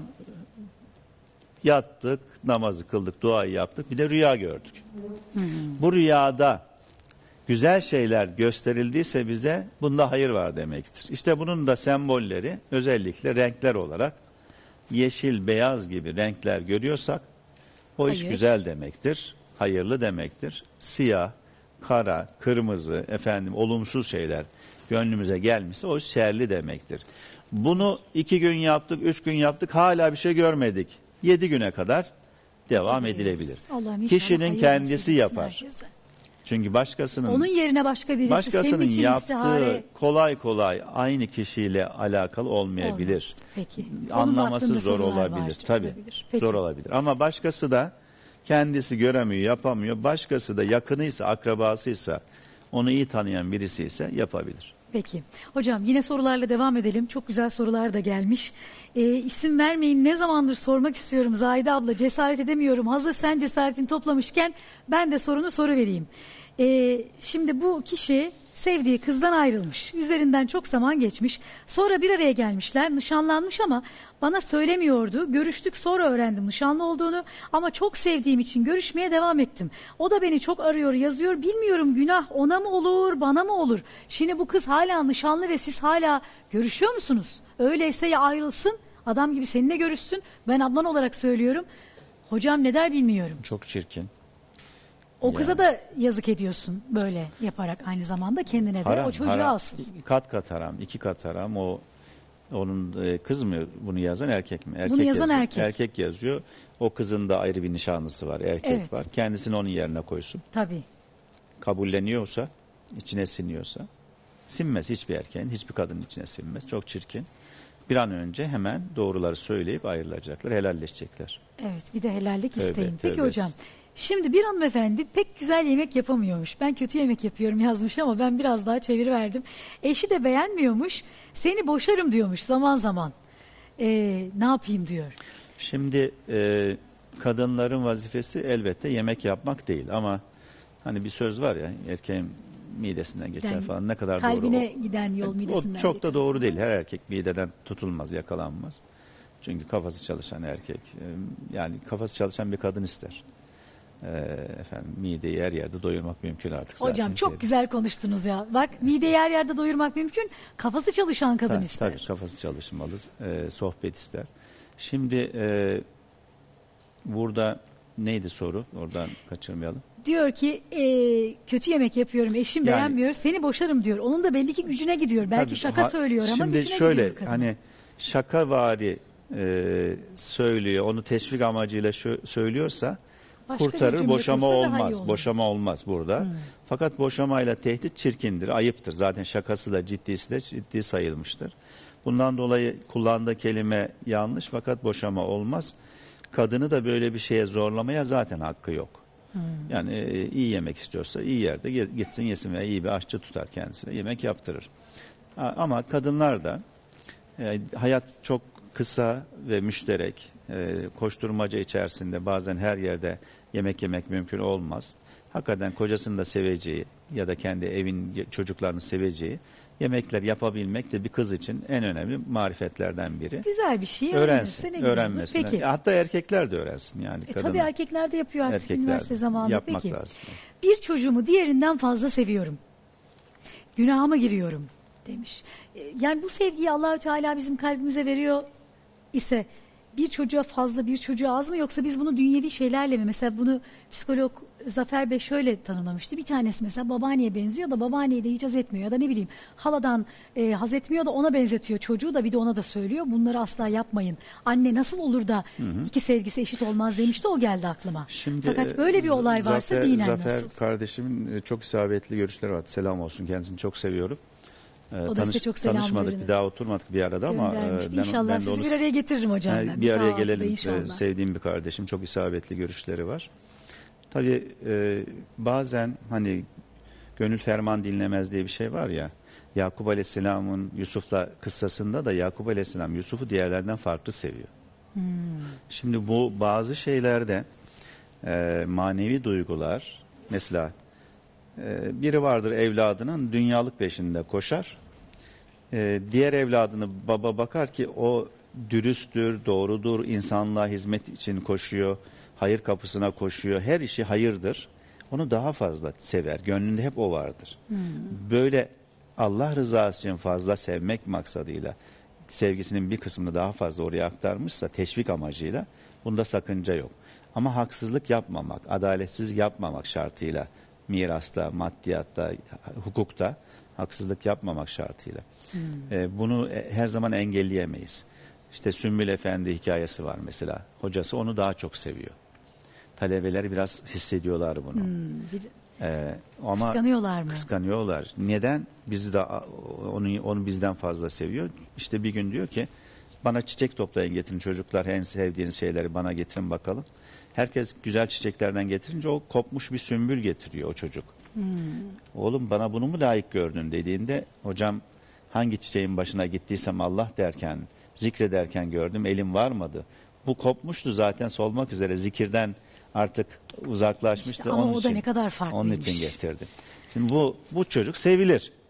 yattık, namazı kıldık, duayı yaptık. Bir de rüya gördük. Bu rüyada güzel şeyler gösterildiyse bize bunda hayır var demektir. İşte bunun da sembolleri özellikle renkler olarak yeşil, beyaz gibi renkler görüyorsak o iş güzel demektir, hayırlı demektir. Siyah, kara, kırmızı, olumsuz şeyler gönlümüze gelmişse o şerli demektir. Bunu 2 gün yaptık, 3 gün yaptık, hala bir şey görmedik. 7 güne kadar devam edilebilir. Kişinin kendisi yapar. Çünkü başkasının onun yerine başkasının yaptığı kolay kolay aynı kişiyle alakalı olmayabilir. Peki. Anlaması zor olabilir. Tabii. Zor olabilir. Ama başkası da kendisi göremiyor, yapamıyor. Başkası da yakınıysa, akrabasıysa, onu iyi tanıyan birisi ise yapabilir. Peki. Hocam yine sorularla devam edelim. Çok güzel sorular da gelmiş. İsim vermeyin, ne zamandır sormak istiyorum Zahide abla, cesaret edemiyorum. Hazır sen cesaretini toplamışken ben de sorunu soruvereyim. Şimdi bu kişi Sevdiği kızdan ayrılmış. Üzerinden çok zaman geçmiş. Sonra bir araya gelmişler. Nişanlanmış ama bana söylemiyordu. Görüştük, sonra öğrendim nişanlı olduğunu. Ama çok sevdiğim için görüşmeye devam ettim. O da beni çok arıyor, yazıyor. Bilmiyorum, günah ona mı olur, bana mı olur? Şimdi bu kız hala nişanlı ve siz hala görüşüyor musunuz? Öyleyse ya ayrılsın, adam gibi seninle görüşsün. Ben ablan olarak söylüyorum. Hocam ne der bilmiyorum. Çok çirkin. O kıza da yazık ediyorsun böyle yaparak, aynı zamanda kendine de Haram, o çocuğu haram. alsın. Kat kat haram, 2 kat haram. Onun kız mı bunu yazan, erkek mi? Erkek Bunu yazan yazıyor. erkek. Erkek yazıyor. O kızın da ayrı bir nişanlısı var, erkek Evet. var. Kendisini onun yerine koysun. Tabii. Kabulleniyorsa, içine siniyorsa, sinmez hiçbir erkeğin, hiçbir kadının içine sinmez. Çok çirkin. Bir an önce hemen doğruları söyleyip ayrılacaklar, helalleşecekler. Evet, bir de helallik Tövbe, isteyin. Peki tövbe. hocam, şimdi bir hanımefendi pek güzel yemek yapamıyormuş. Ben kötü yemek yapıyorum yazmış ama ben biraz daha çeviriverdim. Eşi de beğenmiyormuş. Seni boşarım diyormuş zaman zaman. Ne yapayım diyor. Şimdi kadınların vazifesi elbette yemek yapmak değil ama hani bir söz var ya, erkeğin midesinden geçer Yani falan, ne kadar kalbine doğru o. giden yol midesinden O çok geçer. da doğru değil. Her erkek mideden tutulmaz, yakalanmaz. Çünkü kafası çalışan erkek, yani kafası çalışan bir kadın ister. Efendim, mideyi her yerde doyurmak mümkün artık zaten. Hocam çok güzel konuştunuz ya. Bak, mideyi her yerde doyurmak mümkün. Kafası çalışan kadın ister. Tabii kafası çalışmalı, sohbet ister. Şimdi burada neydi soru? Oradan kaçırmayalım. Diyor ki kötü yemek yapıyorum, eşim Yani- beğenmiyor, seni boşarım diyor. Onun da belli ki gücüne gidiyor. Belki Tabii, şaka söylüyor ama şimdi gücüne şöyle, gidiyor kadın. hani şakavari söylüyor, onu teşvik amacıyla söylüyorsa Başka bir kurtarır, cümle boşama kursa daha iyi olmaz. olur. Boşama olmaz burada. Fakat boşamayla tehdit çirkindir, ayıptır. Zaten şakası da ciddisi de ciddi sayılmıştır. Bundan dolayı kullandığı kelime yanlış, fakat boşama olmaz. Kadını da böyle bir şeye zorlamaya zaten hakkı yok. Yani iyi yemek istiyorsa iyi yerde gitsin yesin veya iyi bir aşçı tutar kendisine, yemek yaptırır. Ama kadınlar da hayat çok kısa ve müşterek, koşturmaca içerisinde bazen her yerde yemek yemek mümkün olmaz. Hakikaten kocasını da seveceği ya da kendi evin çocuklarını seveceği yemekler yapabilmek de bir kız için en önemli marifetlerden biri. Güzel bir şey. Öğrensin, ne güzel olur. öğrenmesin. Peki. Hatta erkekler de öğrensin yani. Tabii erkekler de yapıyor artık Erkekler de üniversite zamanında. yapmak Peki. lazım. Bir çocuğumu diğerinden fazla seviyorum. Günahıma giriyorum demiş. Yani bu sevgiyi Allahü Teala bizim kalbimize veriyor ise bir çocuğa fazla, bir çocuğa az mı, yoksa biz bunu dünyevi şeylerle mi? Mesela bunu psikolog Zafer Bey şöyle tanımlamıştı. Bir tanesi mesela babaanneye benziyor da babaanneyi de hiç haz etmiyor ya da ne bileyim haladan haz etmiyor da ona benzetiyor çocuğu da, bir de ona da söylüyor. Bunları asla yapmayın. Anne nasıl olur da iki sevgisi eşit olmaz demişti, o geldi aklıma. Şimdi, Fakat böyle bir olay varsa dinen Zafer nasıl? kardeşimin çok isabetli görüşleri var. Selam olsun, kendisini çok seviyorum. O da size çok selam tanışmadık, verin. bir daha oturmadık bir arada ama Göndermişti. İnşallah de sizi onu- bir araya getiririm hocam. ben. bir araya sağ olun da gelelim. inşallah. Sevdiğim bir kardeşim, çok isabetli görüşleri var. Tabii bazen hani gönül ferman dinlemez diye bir şey var ya. Yakup Aleyhisselam'ın Yusuf'la kıssasında da Yakup Aleyhisselam Yusuf'u diğerlerinden farklı seviyor. Şimdi bu bazı şeylerde manevi duygular, mesela biri vardır evladının dünyalık peşinde koşar. Diğer evladını baba bakar ki o dürüsttür, doğrudur, insanlığa hizmet için koşuyor, hayır kapısına koşuyor, her işi hayırdır. Onu daha fazla sever, gönlünde hep o vardır. Böyle Allah rızası için fazla sevmek maksadıyla sevgisinin bir kısmını daha fazla oraya aktarmışsa teşvik amacıyla, bunda sakınca yok. Ama haksızlık yapmamak, adaletsiz yapmamak şartıyla, mirasta, maddiyatta, hukukta haksızlık yapmamak şartıyla. Bunu her zaman engelleyemeyiz. İşte Sümbül Efendi hikayesi var mesela. Hocası onu daha çok seviyor. Talebeler biraz hissediyorlar bunu. Ama Kıskanıyorlar mı? Kıskanıyorlar. Neden? Bizi de onu bizden fazla seviyor. İşte bir gün diyor ki, bana çiçek toplayın getirin çocuklar, en sevdiğiniz şeyleri bana getirin bakalım. Herkes güzel çiçeklerden getirince o kopmuş bir sümbül getiriyor o çocuk. Oğlum bana bunu mu layık gördün dediğinde, hocam hangi çiçeğin başına gittiysem Allah derken, zikrederken gördüm, elim varmadı. Bu kopmuştu zaten, solmak üzere, zikirden artık uzaklaşmıştı. İşte ama onun o da için, ne kadar onun farklıymış. için getirdim. Şimdi bu çocuk sevilir.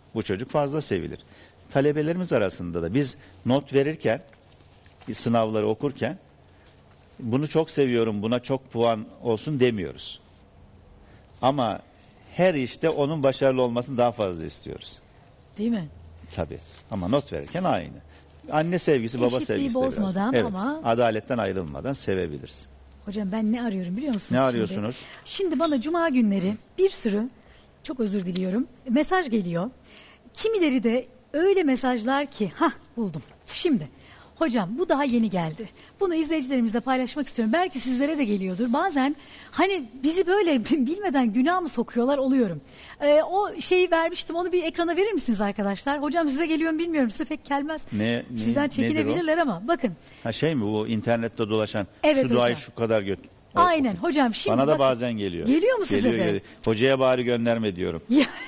Bu çocuk fazla sevilir. Talebelerimiz arasında da biz not verirken, sınavları okurken bunu çok seviyorum, buna çok puan olsun demiyoruz. Ama her işte onun başarılı olmasını daha fazla istiyoruz. Değil mi? Tabii. Ama not verirken aynı. Anne sevgisi, baba Eşitliği sevgisi de biraz. bozmadan Evet. ama- Adaletten ayrılmadan sevebilirsin. Hocam ben ne arıyorum biliyor musunuz? Ne şimdi? arıyorsunuz? Şimdi bana cuma günleri bir sürü, çok özür diliyorum, mesaj geliyor. Kimileri de öyle mesajlar ki, buldum. Şimdi hocam bu daha yeni geldi. Bunu izleyicilerimizle paylaşmak istiyorum. Belki sizlere de geliyordur. Bazen hani bizi böyle bilmeden günah mı sokuyorlar oluyorum. O şeyi vermiştim, onu bir ekrana verir misiniz arkadaşlar? Hocam size geliyor mu bilmiyorum, size pek gelmez. Sizden çekinebilirler ama bakın. Ha şey mi bu internette dolaşan Evet şu duayı hocam. şu kadar göt. Aynen hocam şimdi Bana da bakın. bazen geliyor. Geliyor mu size de? Hocaya bari gönderme diyorum.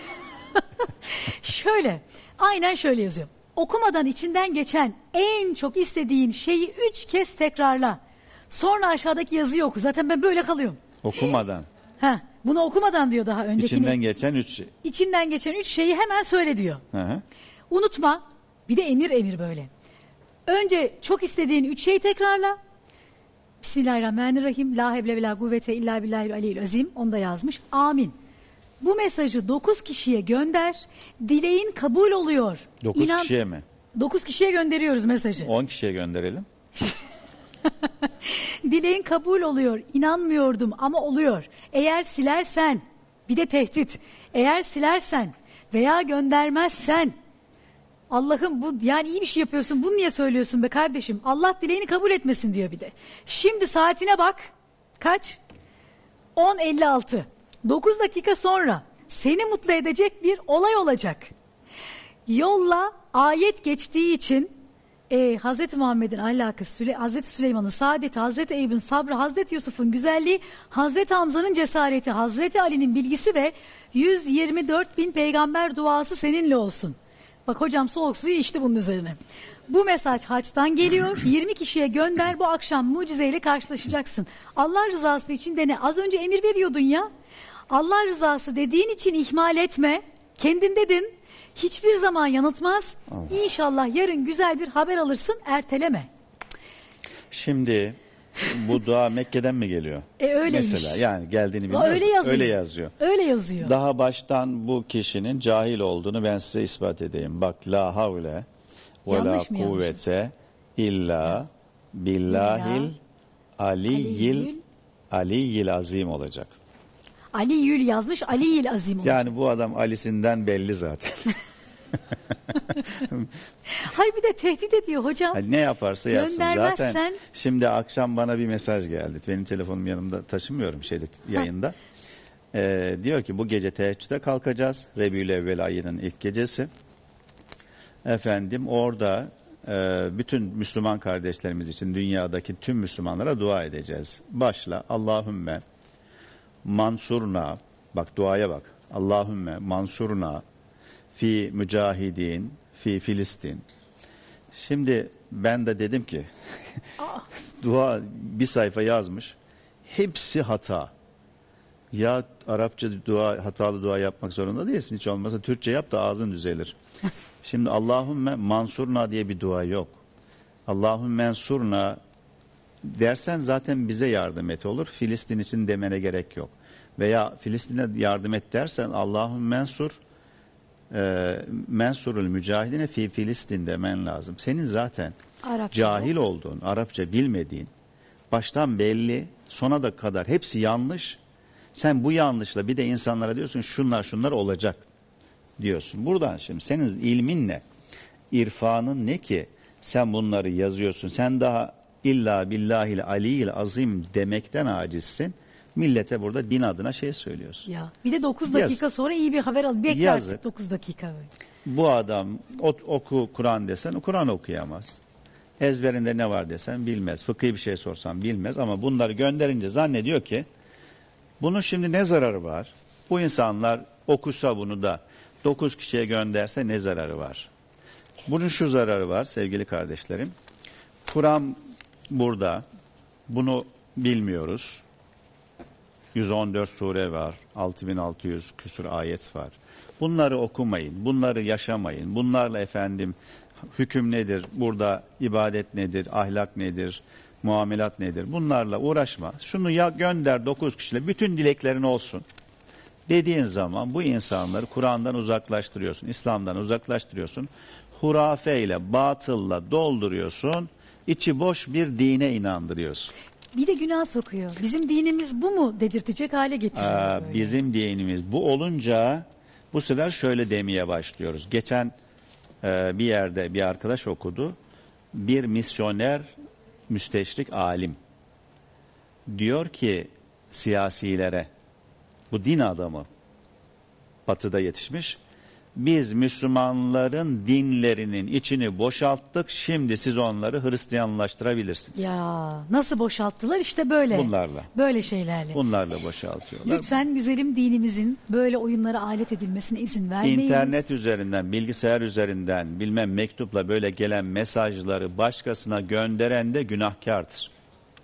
Şöyle, aynen şöyle yazıyor. Okumadan içinden geçen en çok istediğin şeyi 3 kez tekrarla. Sonra aşağıdaki yazıyı oku. Zaten ben böyle kalıyorum. Okumadan. Bunu okumadan diyor daha öncekini. İçinden geçen 3 İçinden geçen 3 şeyi hemen söyle diyor. Unutma. Bir de emir böyle. Önce çok istediğin 3 şeyi tekrarla. Bismillahirrahmanirrahim. La havle ve la kuvvete illa billahil aliyyil azim. Onu da yazmış. Amin. Bu mesajı 9 kişiye gönder. Dileğin kabul oluyor. 9 kişiye mi? 9 kişiye gönderiyoruz mesajı. 10 kişiye gönderelim. Dileğin kabul oluyor. İnanmıyordum ama oluyor. Eğer silersen, bir de tehdit. Eğer silersen veya göndermezsen, Allah'ım bu yani iyi bir şey yapıyorsun. Bunu niye söylüyorsun be kardeşim? Allah dileğini kabul etmesin diyor bir de. Şimdi saatine bak. Kaç? 10.56. 9 dakika sonra seni mutlu edecek bir olay olacak. Yolla ayet geçtiği için Hazreti Muhammed'in ahlakı, Hazreti Süleyman'ın saadeti, Hazreti Eyüp'ün sabrı, Hazreti Yusuf'un güzelliği, Hazreti Hamza'nın cesareti, Hazreti Ali'nin bilgisi ve 124.000 peygamber duası seninle olsun. Bak hocam soğuk suyu içti bunun üzerine. Bu mesaj haçtan geliyor. 20 kişiye gönder, bu akşam mucizeyle karşılaşacaksın. Allah rızası için dene. Az önce emir veriyordun ya. Allah rızası dediğin için ihmal etme. Kendin dedin. Hiçbir zaman yanıltmaz. İnşallah yarın güzel bir haber alırsın. Erteleme. Şimdi bu dua Mekke'den mi geliyor? Öyleymiş. Mesela yani geldiğini bilmiyorum. Öyle yazıyor. Öyle yazıyor. Daha baştan bu kişinin cahil olduğunu ben size ispat edeyim. Bak la havle ve la Yanlış mı kuvvete illa billahil aliyyil azim olacak. Ali Yül yazmış, Ali Yül Azim olacak. Yani bu adam Ali'sinden belli zaten. Hayır bir de tehdit ediyor hocam. Ne yaparsa yapsın Göndermezsen... zaten. Şimdi akşam bana bir mesaj geldi. Benim telefonum yanımda taşımıyorum yayında. Diyor ki bu gece teheccüde kalkacağız. Rebiyülevvel ayının ilk gecesi. Efendim orada bütün Müslüman kardeşlerimiz için dünyadaki tüm Müslümanlara dua edeceğiz. Başla Allahümme mansurna, bak duaya bak. Allahümme mansurna fi mücahidin fi Filistin. Şimdi ben de dedim ki dua bir sayfa yazmış. Hepsi hata. Ya Arapça dua, hatalı dua yapmak zorunda değilsin. Hiç olmazsa Türkçe yap da ağzın düzelir. Şimdi Allahümme mansurna diye bir dua yok. Allahümme mensurna dersen zaten bize yardım et olur. Filistin için demene gerek yok. Veya Filistin'e yardım et dersen Allahümme mensur mensurul mücahidine fi Filistin demen lazım. Senin zaten Arapça cahil olduğun, Arapça bilmediğin baştan belli, sona da kadar hepsi yanlış. Sen bu yanlışla bir de insanlara diyorsun şunlar olacak diyorsun. Buradan şimdi senin ilmin ne? İrfanın ne ki sen bunları yazıyorsun. Sen daha illa billahil aliyyil azim demekten acizsin. Millete burada din adına şey söylüyorsun. Ya bir de 9 dakika sonra iyi bir haber al. Bekle artık 9 dakika. Bu adam oku Kur'an desen Kur'an okuyamaz. Ezberinde ne var desen bilmez. Fıkhi bir şey sorsan bilmez ama bunları gönderince zannediyor ki bunun şimdi ne zararı var? Bu insanlar okusa bunu da 9 kişiye gönderse ne zararı var? Bunun şu zararı var sevgili kardeşlerim. Kur'an burada. Bunu bilmiyoruz. 114 sure var. 6600 küsur ayet var. Bunları okumayın, bunları yaşamayın. Bunlarla efendim hüküm nedir, burada ibadet nedir, ahlak nedir, muamelat nedir? Bunlarla uğraşma. Şunu ya gönder 9 kişiyle bütün dileklerin olsun dediğin zaman bu insanları Kur'an'dan uzaklaştırıyorsun, İslam'dan uzaklaştırıyorsun. Hurafeyle, batılla dolduruyorsun. İçi boş bir dine inandırıyorsun. Bir de günah sokuyor. Bizim dinimiz bu mu dedirtecek hale getiriyor. Bizim dinimiz bu olunca bu sefer şöyle demeye başlıyoruz. Geçen bir yerde bir arkadaş okudu. Bir misyoner, müsteşrik alim diyor ki siyasilere, bu din adamı batıda yetişmiş, biz Müslümanların dinlerinin içini boşalttık, şimdi siz onları Hristiyanlaştırabilirsiniz. Ya nasıl boşalttılar? İşte böyle. Bunlarla. Böyle şeylerle. Bunlarla boşaltıyorlar. Lütfen güzelim dinimizin böyle oyunlara alet edilmesine izin vermeyiz. İnternet üzerinden, bilgisayar üzerinden, bilmem mektupla böyle gelen mesajları başkasına gönderen de günahkardır.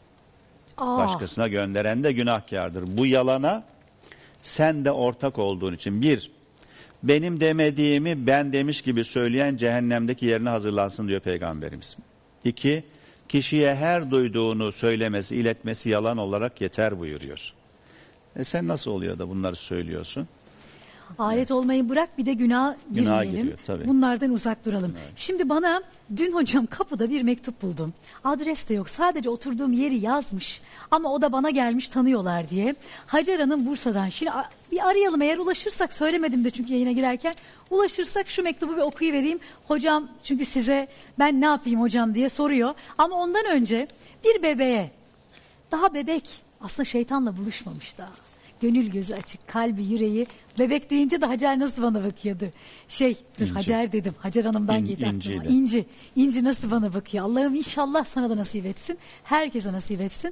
Başkasına gönderen de günahkardır. Bu yalana sen de ortak olduğun için benim demediğimi ben demiş gibi söyleyen cehennemdeki yerine hazırlansın diyor Peygamberimiz. 2, kişiye her duyduğunu söylemesi, iletmesi yalan olarak yeter buyuruyor. Sen nasıl oluyor da bunları söylüyorsun? Alet olmayı bırak, bir de günaha girmeyelim. Giriyor, tabii. Bunlardan uzak duralım. Evet. Şimdi bana dün hocam kapıda bir mektup buldum. Adres de yok, sadece oturduğum yeri yazmış. Ama o da bana gelmiş, tanıyorlar diye. Hacer Hanım Bursa'dan. Şimdi bir arayalım, eğer ulaşırsak, söylemedim de çünkü yayına girerken. Ulaşırsak şu mektubu bir okuyuvereyim. Hocam çünkü size ben ne yapayım hocam diye soruyor. Ama ondan önce bir bebeğe, daha bebek, aslında şeytanla buluşmamış daha. Gönül gözü açık, kalbi, yüreği. Bebek deyince de Hacer nasıl bana bakıyordu? İnci. Hacer dedim. Hacer Hanım'dan geldi aklıma. İnci nasıl bana bakıyor? Allah'ım inşallah sana da nasip etsin. Herkese nasip etsin.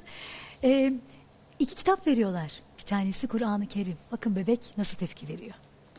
2 kitap veriyorlar. Bir tanesi Kur'an-ı Kerim. Bakın bebek nasıl tepki veriyor.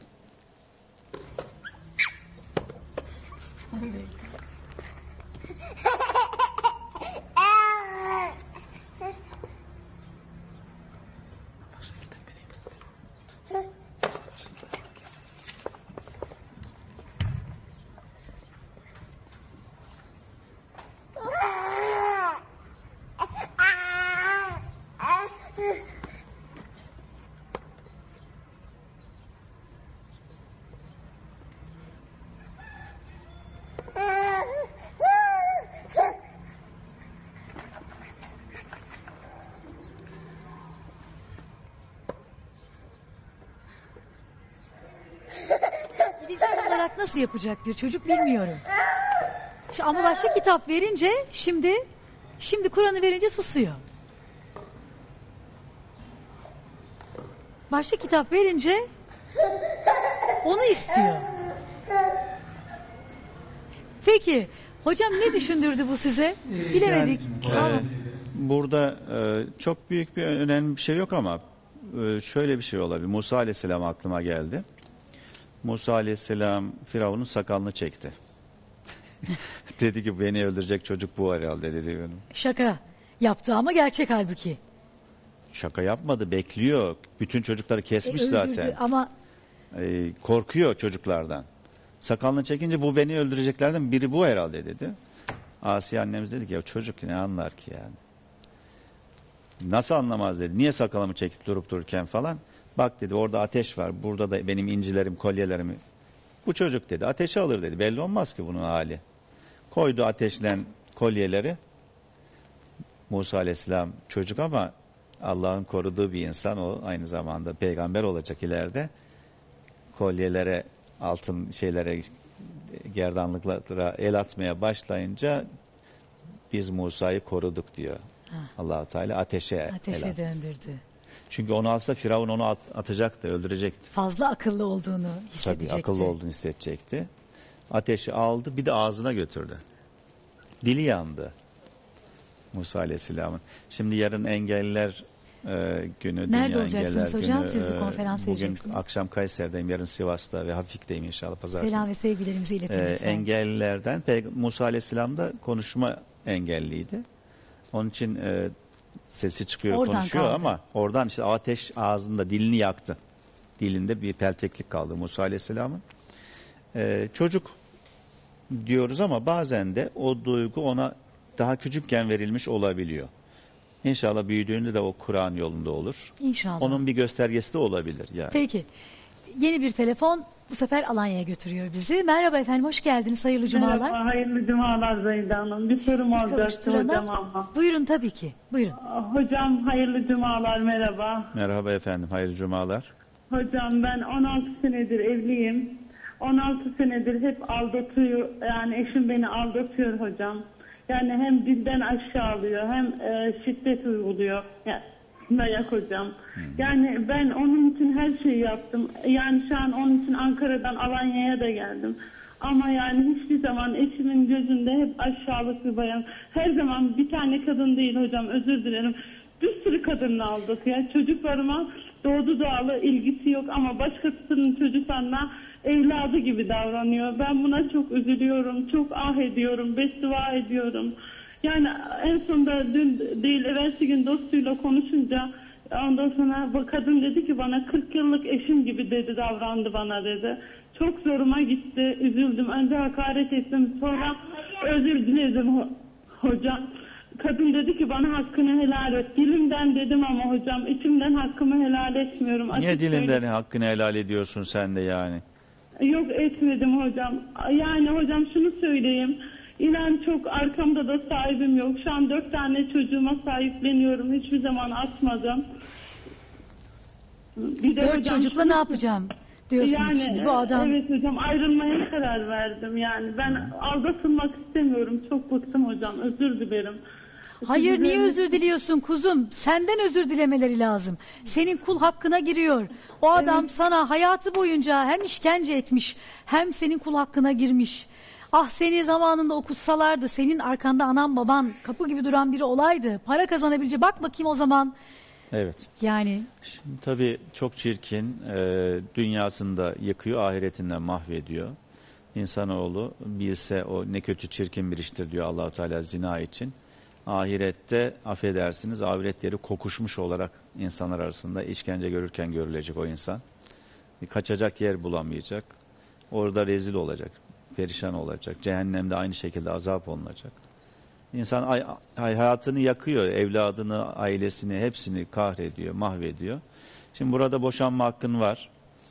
İletişim olarak nasıl yapacak bir çocuk bilmiyorum. Ama başka kitap verince şimdi Kur'an'ı verince susuyor. Başka kitap verince onu istiyor. Peki hocam ne düşündürdü bu size? Bilemedik. Burada çok büyük bir önemli bir şey yok ama şöyle bir şey olabilir. Musa Aleyhisselam aklıma geldi. Musa Aleyhisselam Firavun'un sakalını çekti. Dedi ki beni öldürecek çocuk bu herhalde dedi. Şaka yaptı ama gerçek halbuki. Şaka yapmadı, bekliyor. Bütün çocukları kesmiş zaten. Ama korkuyor çocuklardan. Sakalını çekince bu beni öldüreceklerden biri bu herhalde dedi. Asiye annemiz dedi ki ya çocuk ne anlar ki yani. Nasıl anlamaz dedi. Niye sakalımı çekip durup dururken falan. Bak dedi orada ateş var. Burada da benim incilerim, kolyelerimi. Bu çocuk dedi ateşe alır dedi. Belli olmaz ki bunun hali. Koydu ateşlen kolyeleri. Musa Aleyhisselam çocuk ama Allah'ın koruduğu bir insan, o aynı zamanda peygamber olacak ileride. Kolyelere, altın şeylere, gerdanlıklara el atmaya başlayınca biz Musa'yı koruduk diyor. Allah-u Teala ateşe el attı. Döndürdü. Çünkü onu alsa Firavun onu atacaktı, öldürecekti. Fazla akıllı olduğunu hissedecekti. Tabii akıllı olduğunu hissedecekti. Ateşi aldı, bir de ağzına götürdü. Dili yandı Musa Aleyhisselam'ın. Şimdi yarın engelliler günü, nerede Dünya olacaksınız Engeller hocam? Günü. Siz bir konferans vereceksiniz. Bugün akşam Kayseri'deyim, yarın Sivas'ta ve Hafik'teyim inşallah pazar günü. Selam ve sevgilerimizi iletin lütfen. Engellilerden Musa Aleyhisselam da konuşma engelliydi. Onun için sesi çıkıyor, oradan konuşuyor kaldı. Ama oradan işte ateş ağzında dilini yaktı. dilinde bir pelteklik kaldı Musa Aleyhisselam'ın. Çocuk diyoruz ama bazen de o duygu ona daha küçükken verilmiş olabiliyor. İnşallah büyüdüğünde de o Kur'an yolunda olur. İnşallah. Onun bir göstergesi de olabilir yani. Peki. Yeni bir telefon bu sefer Alanya'ya götürüyor bizi. Merhaba efendim, hoş geldiniz. Hayırlı cumalar. Merhaba, hayırlı cumalar Zeyda Hanım. Bir sorum olacaktı Kavuşturana. hocam ama. Buyurun tabii ki. Buyurun. Hocam hayırlı cumalar, merhaba. Merhaba efendim, hayırlı cumalar. Hocam ben 16 senedir evliyim. 16 senedir hep aldatıyor. Yani eşim beni aldatıyor hocam. Yani hem dilden aşağılıyor hem şiddet uyguluyor. Yani, dayak hocam. Yani ben onun için her şeyi yaptım. Yani şu an onun için Ankara'dan Alanya'ya da geldim. Ama yani hiçbir zaman eşimin gözünde hep aşağılık bir bayan. Her zaman bir tane kadın değil hocam, özür dilerim. Bir sürü kadınla aldatıyor. Çocuklarıma doğdu doğalı ilgisi yok ama başkasının çocuklarına evladı gibi davranıyor. Ben buna çok üzülüyorum, çok ah ediyorum, beddua ediyorum. Yani en sonunda dün değil evvelsi gün dostuyla konuşunca ondan sonra bu kadın dedi ki bana 40 yıllık eşim gibi dedi, davrandı bana dedi. Çok zoruma gitti, üzüldüm. Önce hakaret ettim, sonra özür diledim hocam. Kadın dedi ki bana hakkını helal et. Dilimden dedim ama hocam içimden hakkımı helal etmiyorum. Niye Açık dilinden söyleyeyim. hakkını helal ediyorsun sen de yani? Yok etmedim hocam. Yani hocam şunu söyleyeyim. İnan çok arkamda da sahibim yok. Şu an 4 tane çocuğuma sahipleniyorum. Hiçbir zaman atmadım. Bir de 4 hocam çocukla şunu- ne yapacağım diyorsunuz yani, şimdi bu adam. Evet hocam ayrılmaya karar verdim. Yani ben aldatılmak istemiyorum. Çok bıktım hocam. Özür dilerim. Hayır, niye özür diliyorsun kuzum? Senden özür dilemeleri lazım. Senin kul hakkına giriyor. O adam sana hayatı boyunca hem işkence etmiş hem senin kul hakkına girmiş. Ah, seni zamanında okutsalardı, senin arkanda anan baban kapı gibi duran biri olaydı, para kazanabilecek, bak bakayım o zaman. Evet. Yani Şimdi tabii çok çirkin, dünyasını da yıkıyor, ahiretinden mahvediyor. İnsanoğlu bilse o ne kötü çirkin bir iştir diyor Allah-u Teala zina için. Ahirette affedersiniz ahiret yeri kokuşmuş olarak insanlar arasında işkence görürken görülecek o insan. Kaçacak yer bulamayacak. Orada rezil olacak, perişan olacak. Cehennemde aynı şekilde azap olunacak. İnsan hayatını yakıyor, evladını, ailesini, hepsini kahrediyor, mahvediyor. Şimdi burada boşanma hakkın var.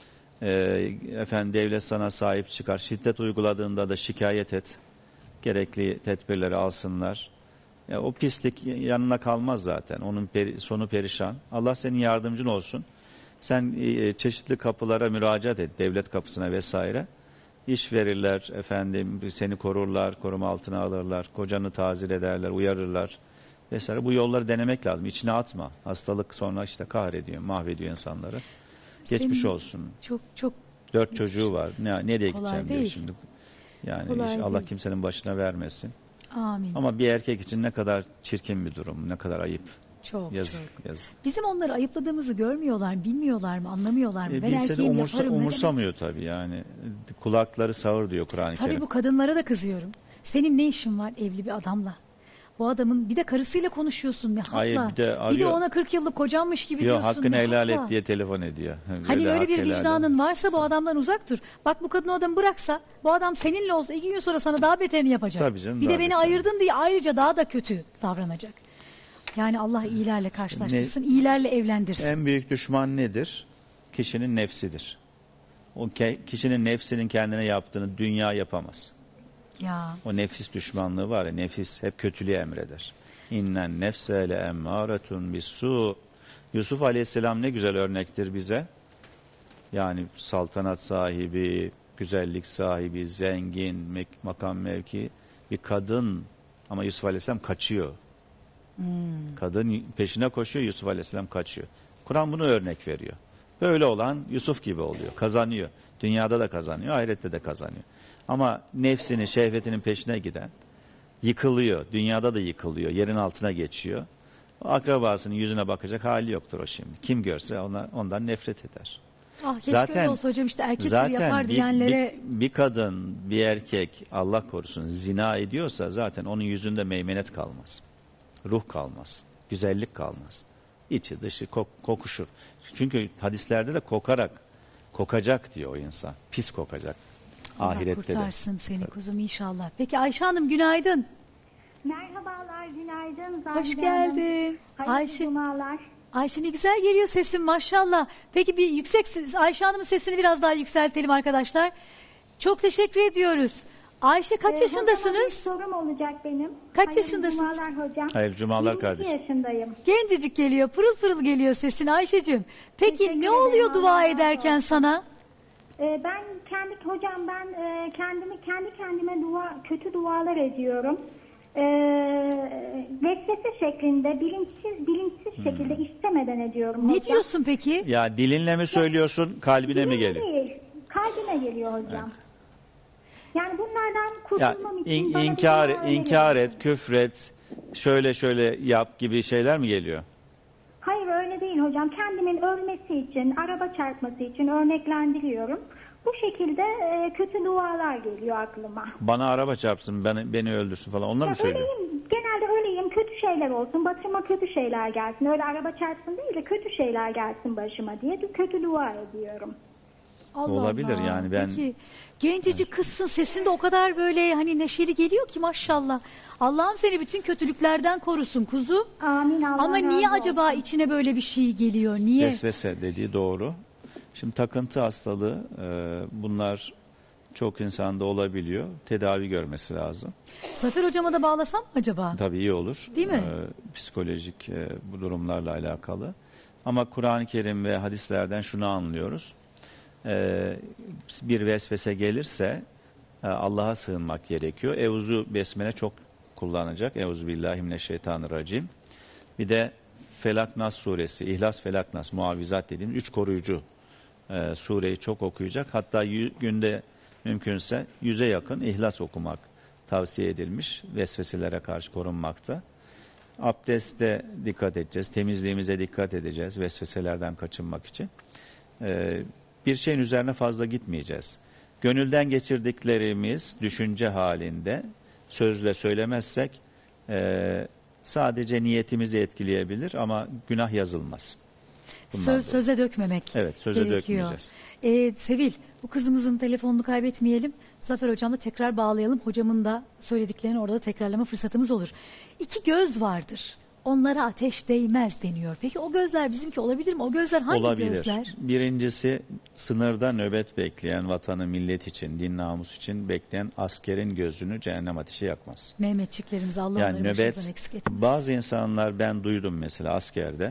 Efendim devlet sana sahip çıkar. Şiddet uyguladığında da şikayet et. Gerekli tedbirleri alsınlar. O pislik yanına kalmaz zaten. Onun sonu perişan. Allah senin yardımcın olsun. Sen çeşitli kapılara müracaat et. Devlet kapısına vesaire. İş verirler efendim, seni korurlar, koruma altına alırlar, kocanı tazir ederler, uyarırlar vesaire. Bu yolları denemek lazım. İçine atma. Hastalık sonra işte kahrediyor, mahvediyor insanları. Geçmiş Senin olsun. çok 4 çocuğu var. Nereye Kolay gideceğim diyor değil. şimdi. Yani Kolay Allah değil. kimsenin başına vermesin. amin. Ama bir erkek için ne kadar çirkin bir durum, ne kadar ayıp. Çok Yazık, çok. yazık. Bizim onları ayıpladığımızı görmüyorlar, bilmiyorlar mı, anlamıyorlar mı? Ben Bilse de erkeğim yaparım. Ne demek? umursamıyor tabii yani. Kulakları sağır diyor Kur'an-ı Tabii Kerim. bu kadınlara da kızıyorum. Senin ne işin var evli bir adamla? Bu adamın bir de karısıyla konuşuyorsun ne hakla. Hayır, bir de arıyor. ona 40 yıllık kocanmış gibi Yok, diyorsun. hakkını ne helal hakla? et diye telefon ediyor. Hani öyle hak bir helal vicdanın et. varsa bu adamdan uzak dur. Bak bu kadın o adamı bıraksa, bu adam seninle olsa 2 gün sonra sana daha beterini yapacak. Tabii canım, bir daha de beni beter. ayırdın diye ayrıca daha da kötü davranacak. Yani Allah iyilerle karşılaştırsın, iyilerle evlendirsin. En büyük düşman nedir? Kişinin nefsidir. O kişinin nefsinin kendine yaptığını dünya yapamaz. Ya O nefis düşmanlığı var ya, nefis hep kötülüğü emreder. İnnen nefse le emmâretun bis-sû. Yusuf Aleyhisselam ne güzel örnektir bize. Yani saltanat sahibi, güzellik sahibi, zengin, makam mevki bir kadın ama Yusuf Aleyhisselam kaçıyor. Kadın peşine koşuyor, Yusuf Aleyhisselam kaçıyor. Kur'an bunu örnek veriyor. Böyle olan Yusuf gibi oluyor, kazanıyor. Dünyada da kazanıyor, ahirette de kazanıyor. Ama nefsinin, şehvetinin peşine giden yıkılıyor, dünyada da yıkılıyor, yerin altına geçiyor. O akrabasının yüzüne bakacak hali yoktur o şimdi. Kim görse ondan nefret eder. ah keşke öyle olsa hocam, işte erkekleri yapar diyenlere. Bir kadın, bir erkek Allah korusun zina ediyorsa zaten onun yüzünde meymenet kalmaz. Ruh kalmaz, güzellik kalmaz. İçi dışı kokuşur. Çünkü hadislerde de kokarak Kokacak diyor o insan. Pis kokacak. Allah Ahirette de. kurtarsın seni kuzum inşallah. Peki Ayşe Hanım günaydın. Merhabalar, günaydın. Hoş Zahide geldin. Hanım. Hayırlı cumalar. Ayşe ne güzel geliyor sesin maşallah. Peki bir yüksek Ayşe Hanım'ın sesini biraz daha yükseltelim arkadaşlar. Çok teşekkür ediyoruz. Ayşe kaç yaşındasınız? Hocama bir sorum olacak benim. Kaç yaşındasınız? Hayırlı cumalar hocam. Hayırlı cumalar 22 kardeşim. yaşındayım. Gencecik geliyor, pırıl pırıl geliyor sesin Ayşe'cim. Peki Teşekkür ne oluyor ederim, dua Allah razı ederken olsun. sana? Ben kendi kendime kötü dualar ediyorum. Vesvese şeklinde bilinçsiz şekilde istemeden ediyorum hocam. Ne diyorsun peki? Ya dilinle mi söylüyorsun, kalbine mi geliyor? Değil, kalbime geliyor hocam. Yani bunlardan Ya kurtulmam için bana bir inkar dua et, küfret, şöyle yap gibi şeyler mi geliyor? Hayır öyle değil hocam. Kendimin ölmesi için, araba çarpması için örneklendiriyorum. Bu şekilde kötü dualar geliyor aklıma. Bana araba çarpsın, beni öldürsün falan. Onlar mı söylüyor? Genelde öyleyim. Kötü şeyler olsun. Başıma kötü şeyler gelsin. Öyle araba çarpsın değil de kötü şeyler gelsin başıma diye kötü dua ediyorum. Allah Olabilir Allah. yani ben... Peki gencecik kızsın sesin de o kadar böyle hani neşeli geliyor ki maşallah. Allah'ım seni bütün kötülüklerden korusun kuzu. Amin. Allah Ama razı niye olsun. acaba içine böyle bir şey geliyor? Niye? Vesvese dediği doğru. Şimdi takıntı hastalığı bunlar çok insanda olabiliyor. Tedavi görmesi lazım. Zafer hocama da bağlasam mı acaba? Tabii iyi olur. Değil mi? Psikolojik bu durumlarla alakalı. Ama Kur'an-ı Kerim ve hadislerden şunu anlıyoruz. Bir vesvese gelirse Allah'a sığınmak gerekiyor. Euzu besmele çok kullanacak. Euzubillahimineşşeytanirracim. Bir de Felak Nas suresi, İhlas Felak Nas, muavizat dediğimiz 3 koruyucu sureyi çok okuyacak. Hatta günde mümkünse 100'e yakın İhlas okumak tavsiye edilmiş. Vesveselere karşı korunmakta. Abdeste dikkat edeceğiz. Temizliğimize dikkat edeceğiz. Vesveselerden kaçınmak için. Bir şeyin üzerine fazla gitmeyeceğiz. Gönülden geçirdiklerimiz düşünce halinde sözle söylemezsek sadece niyetimizi etkileyebilir ama günah yazılmaz. Söze dökmemek Evet, söze gerekiyor. dökmeyeceğiz. Sevil, bu kızımızın telefonunu kaybetmeyelim. Zafer hocamla tekrar bağlayalım. Hocamın da söylediklerini orada tekrarlama fırsatımız olur. 2 göz vardır. Onlara ateş değmez deniyor. Peki o gözler bizimki olabilir mi? O gözler hangi Olabilir. gözler? Birincisi sınırda nöbet bekleyen, vatanı, millet için, din namus için bekleyen askerin gözünü cehennem ateşi yakmaz. Mehmetçiklerimiz Allah Yani onları nöbet, başımızdan eksik etmez. bazı insanlar ben duydum mesela askerde.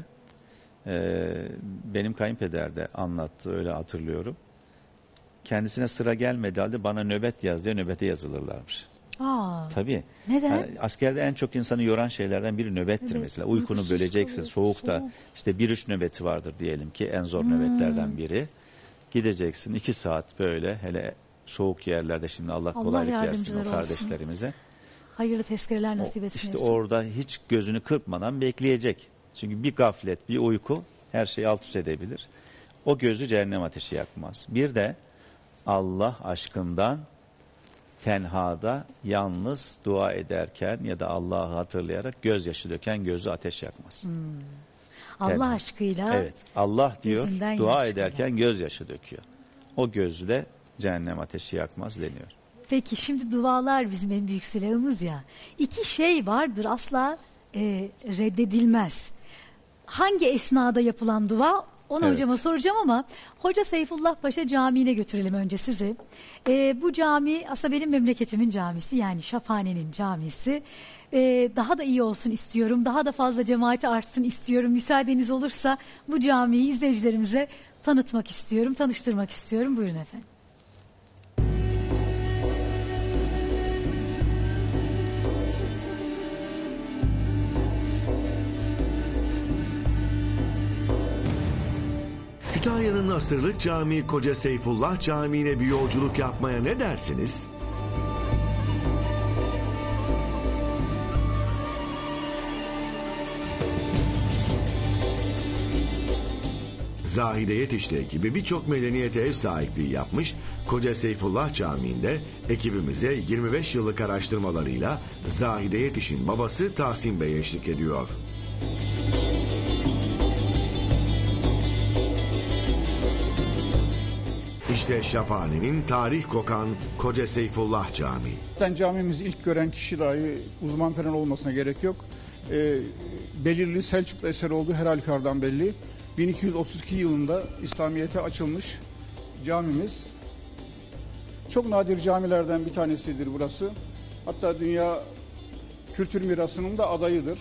Benim kayınpeder de anlattı, öyle hatırlıyorum. Kendisine sıra gelmedi halde bana nöbet yaz diye nöbete yazılırlarmış. Tabii. Neden? Yani askerde en çok insanı yoran şeylerden biri nöbettir Evet, mesela. Uykunu uykusuz böleceksin kalıyor, soğukta. soğuk. İşte 1-3 nöbeti vardır diyelim ki en zor nöbetlerden biri. Gideceksin 2 saat böyle, hele soğuk yerlerde, şimdi Allah kolaylık versin yardımcıları o olsun. kardeşlerimize. Hayırlı tezkereler nasip etsin. İşte hepsine. orada hiç gözünü kırpmadan bekleyecek. Çünkü bir gaflet, bir uyku her şeyi alt üst edebilir. O gözü cehennem ateşi yakmaz. Bir de Allah aşkından tenhada yalnız dua ederken ya da Allah'ı hatırlayarak gözyaşı döken gözü ateş yakmaz. Allah Tenha. aşkıyla. Evet, Allah diyor gözünden dua yaş ederken gözyaşı döküyor. O gözü de cehennem ateşi yakmaz deniyor. Peki şimdi dualar bizim en büyük silahımız ya. 2 şey vardır asla reddedilmez. Hangi esnada yapılan dua? Onu Evet. hocama soracağım ama Hoca Seyfullah Paşa Camii'ne götürelim önce sizi. Bu cami aslında benim memleketimin camisi, yani Şaphane'nin camisi. Daha da iyi olsun istiyorum. Daha da fazla cemaati artsın istiyorum. Müsaadeniz olursa bu camiyi izleyicilerimize tanıtmak istiyorum, tanıştırmak istiyorum. Buyurun efendim. Kütahya'nın asırlık cami Koca Seyfullah Camii'ne bir yolculuk yapmaya ne dersiniz? Zahide Yetiş'le ekibi birçok medeniyete ev sahipliği yapmış, Koca Seyfullah Camii'nde ekibimize 25 yıllık araştırmalarıyla Zahide Yetiş'in babası Tahsin Bey eşlik ediyor. İşte Şaphane'nin tarih kokan Koca Seyfullah Camii. Zaten camimizi ilk gören kişi dahi uzman falan olmasına gerek yok. Belirli Selçuklu eseri olduğu her halükardan belli. 1232 yılında İslamiyet'e açılmış camimiz. Çok nadir camilerden bir tanesidir burası. Hatta dünya kültür mirasının da adayıdır.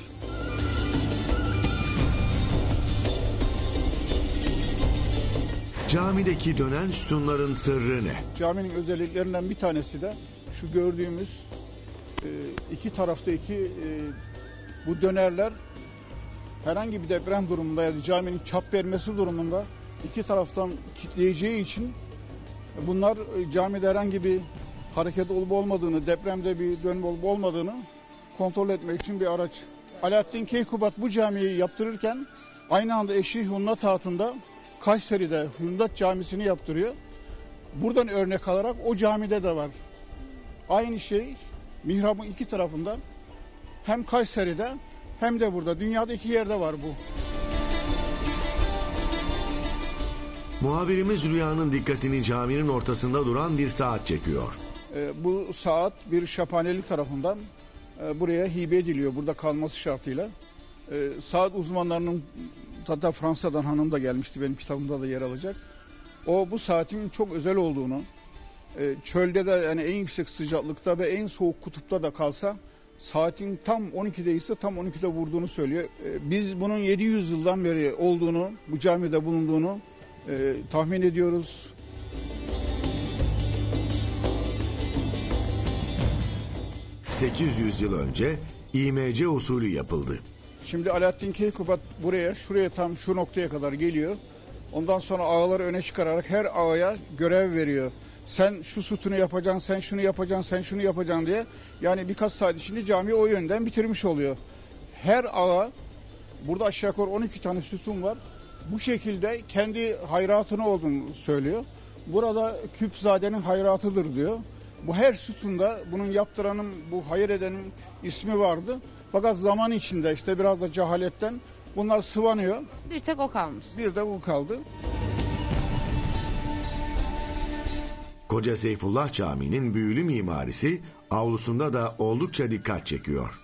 Camideki dönen sütunların sırrı ne? Caminin özelliklerinden bir tanesi de şu gördüğümüz iki taraftaki bu dönerler herhangi bir deprem durumunda ya da caminin çap vermesi durumunda iki taraftan kitleyeceği için bunlar camide herhangi bir hareket olup olmadığını, depremde bir dönme olup olmadığını kontrol etmek için bir araç. Alaaddin Keykubat bu camiyi yaptırırken aynı anda eşi Hundat Hatun da Kayseri'de Hundat Camisi'ni yaptırıyor. Buradan örnek alarak o camide de var. Aynı şey mihrabın iki tarafında hem Kayseri'de hem de burada. Dünyada iki yerde var bu. Muhabirimiz Rüya'nın dikkatini caminin ortasında duran bir saat çekiyor. Bu saat bir Şaphaneli tarafından buraya hibe ediliyor. Burada kalması şartıyla. Saat uzmanlarının, hatta Fransa'dan hanım da gelmişti, benim kitabımda da yer alacak. O bu saatin çok özel olduğunu, çölde de yani en yüksek sıcaklıkta ve en soğuk kutupta da kalsa saatin tam 12'de ise tam 12'de vurduğunu söylüyor. Biz bunun 700 yıldan beri olduğunu, bu camide bulunduğunu tahmin ediyoruz. ...800 yıl önce İMC usulü yapıldı. Şimdi Alaaddin Keykubat şuraya tam şu noktaya kadar geliyor. Ondan sonra ağaları öne çıkararak her ağaya görev veriyor. Sen şu sütunu yapacaksın, sen şunu yapacaksın, sen şunu yapacaksın diye. Yani birkaç saat içinde camiyi o yönden bitirmiş oluyor. Her ağa, burada aşağı yukarı 12 tane sütun var. Bu şekilde kendi hayratını olduğunu söylüyor. Burada Küpzade'nin hayratıdır diyor. Bu her sütunda bunun yaptıranın, bu hayır edenin ismi vardı. Fakat zaman içinde işte biraz da cehaletten bunlar sıvanıyor. Bir tek o kalmış. Bir de o kaldı. Koca Seyfullah Camii'nin büyülü mimarisi avlusunda da oldukça dikkat çekiyor.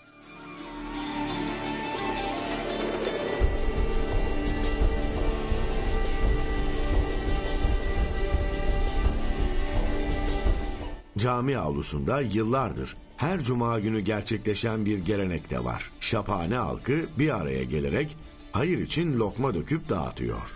Cami avlusunda yıllardır her cuma günü gerçekleşen bir gelenek de var. Şaphane halkı bir araya gelerek hayır için lokma döküp dağıtıyor.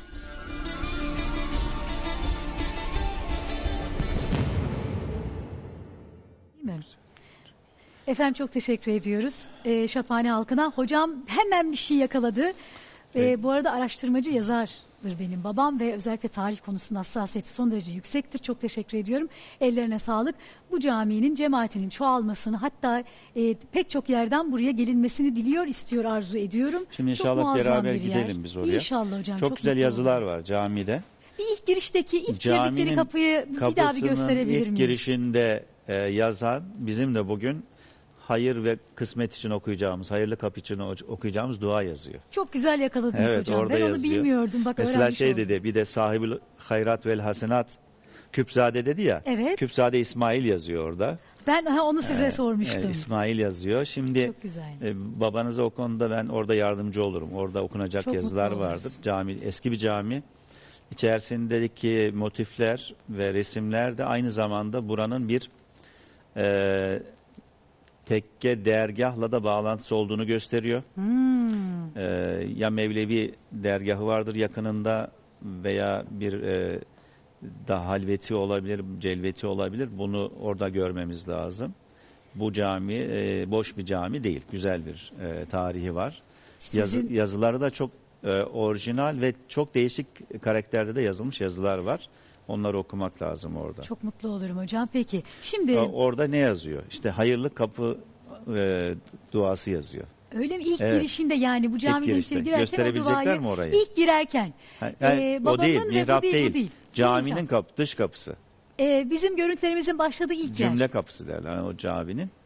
Efendim çok teşekkür ediyoruz Şaphane halkına. Hocam hemen bir şey yakaladı. Evet. Bu arada araştırmacı yazardır benim babam ve özellikle tarih konusunda hassasiyeti son derece yüksektir. Çok teşekkür ediyorum. Ellerine sağlık. Bu caminin cemaatinin çoğalmasını, hatta pek çok yerden buraya gelinmesini diliyor, istiyor, arzu ediyorum. Şimdi inşallah beraber gidelim biz oraya. İnşallah hocam. Çok güzel yazılar var camide. İlk girişteki ilk girdikleri kapıyı bir daha bir gösterebilir miyiz? İlk girişinde yazan bizim de bugün hayır ve kısmet için okuyacağımız, hayırlı kapı için okuyacağımız dua yazıyor. Çok güzel yakaladınız evet, hocam. Ben yazıyor. Onu bilmiyordum. Bak, mesela şey oldum. Dedi, bir de sahibül hayrat vel hasenat Küpzade dedi ya. Evet. Küpzade İsmail yazıyor orada. Ben onu size sormuştum. İsmail yazıyor. Şimdi çok güzel. Babanıza o konuda ben orada yardımcı olurum. Orada okunacak çok yazılar vardır. Cami, eski bir cami. İçerisindeki motifler ve resimler de aynı zamanda buranın bir tekke dergahla da bağlantısı olduğunu gösteriyor. Ya Mevlevi dergahı vardır yakınında veya bir da halveti olabilir, celveti olabilir. Bunu orada görmemiz lazım. Bu cami boş bir cami değil. Güzel bir tarihi var. Yazıları da çok orijinal ve çok değişik karakterde de yazılmış yazılar var. Onları okumak lazım orada. Çok mutlu olurum hocam. Peki şimdi... Orada ne yazıyor? İşte hayırlı kapı duası yazıyor. Öyle mi? İlk girişinde yani bu camiden içeri girerken gösterebilecekler mi orayı? İlk girerken. O değil, mihrap değil. Caminin dış kapısı. Bizim görüntülerimizin başladığı ilk yer. Cümle kapısı derler o caminin.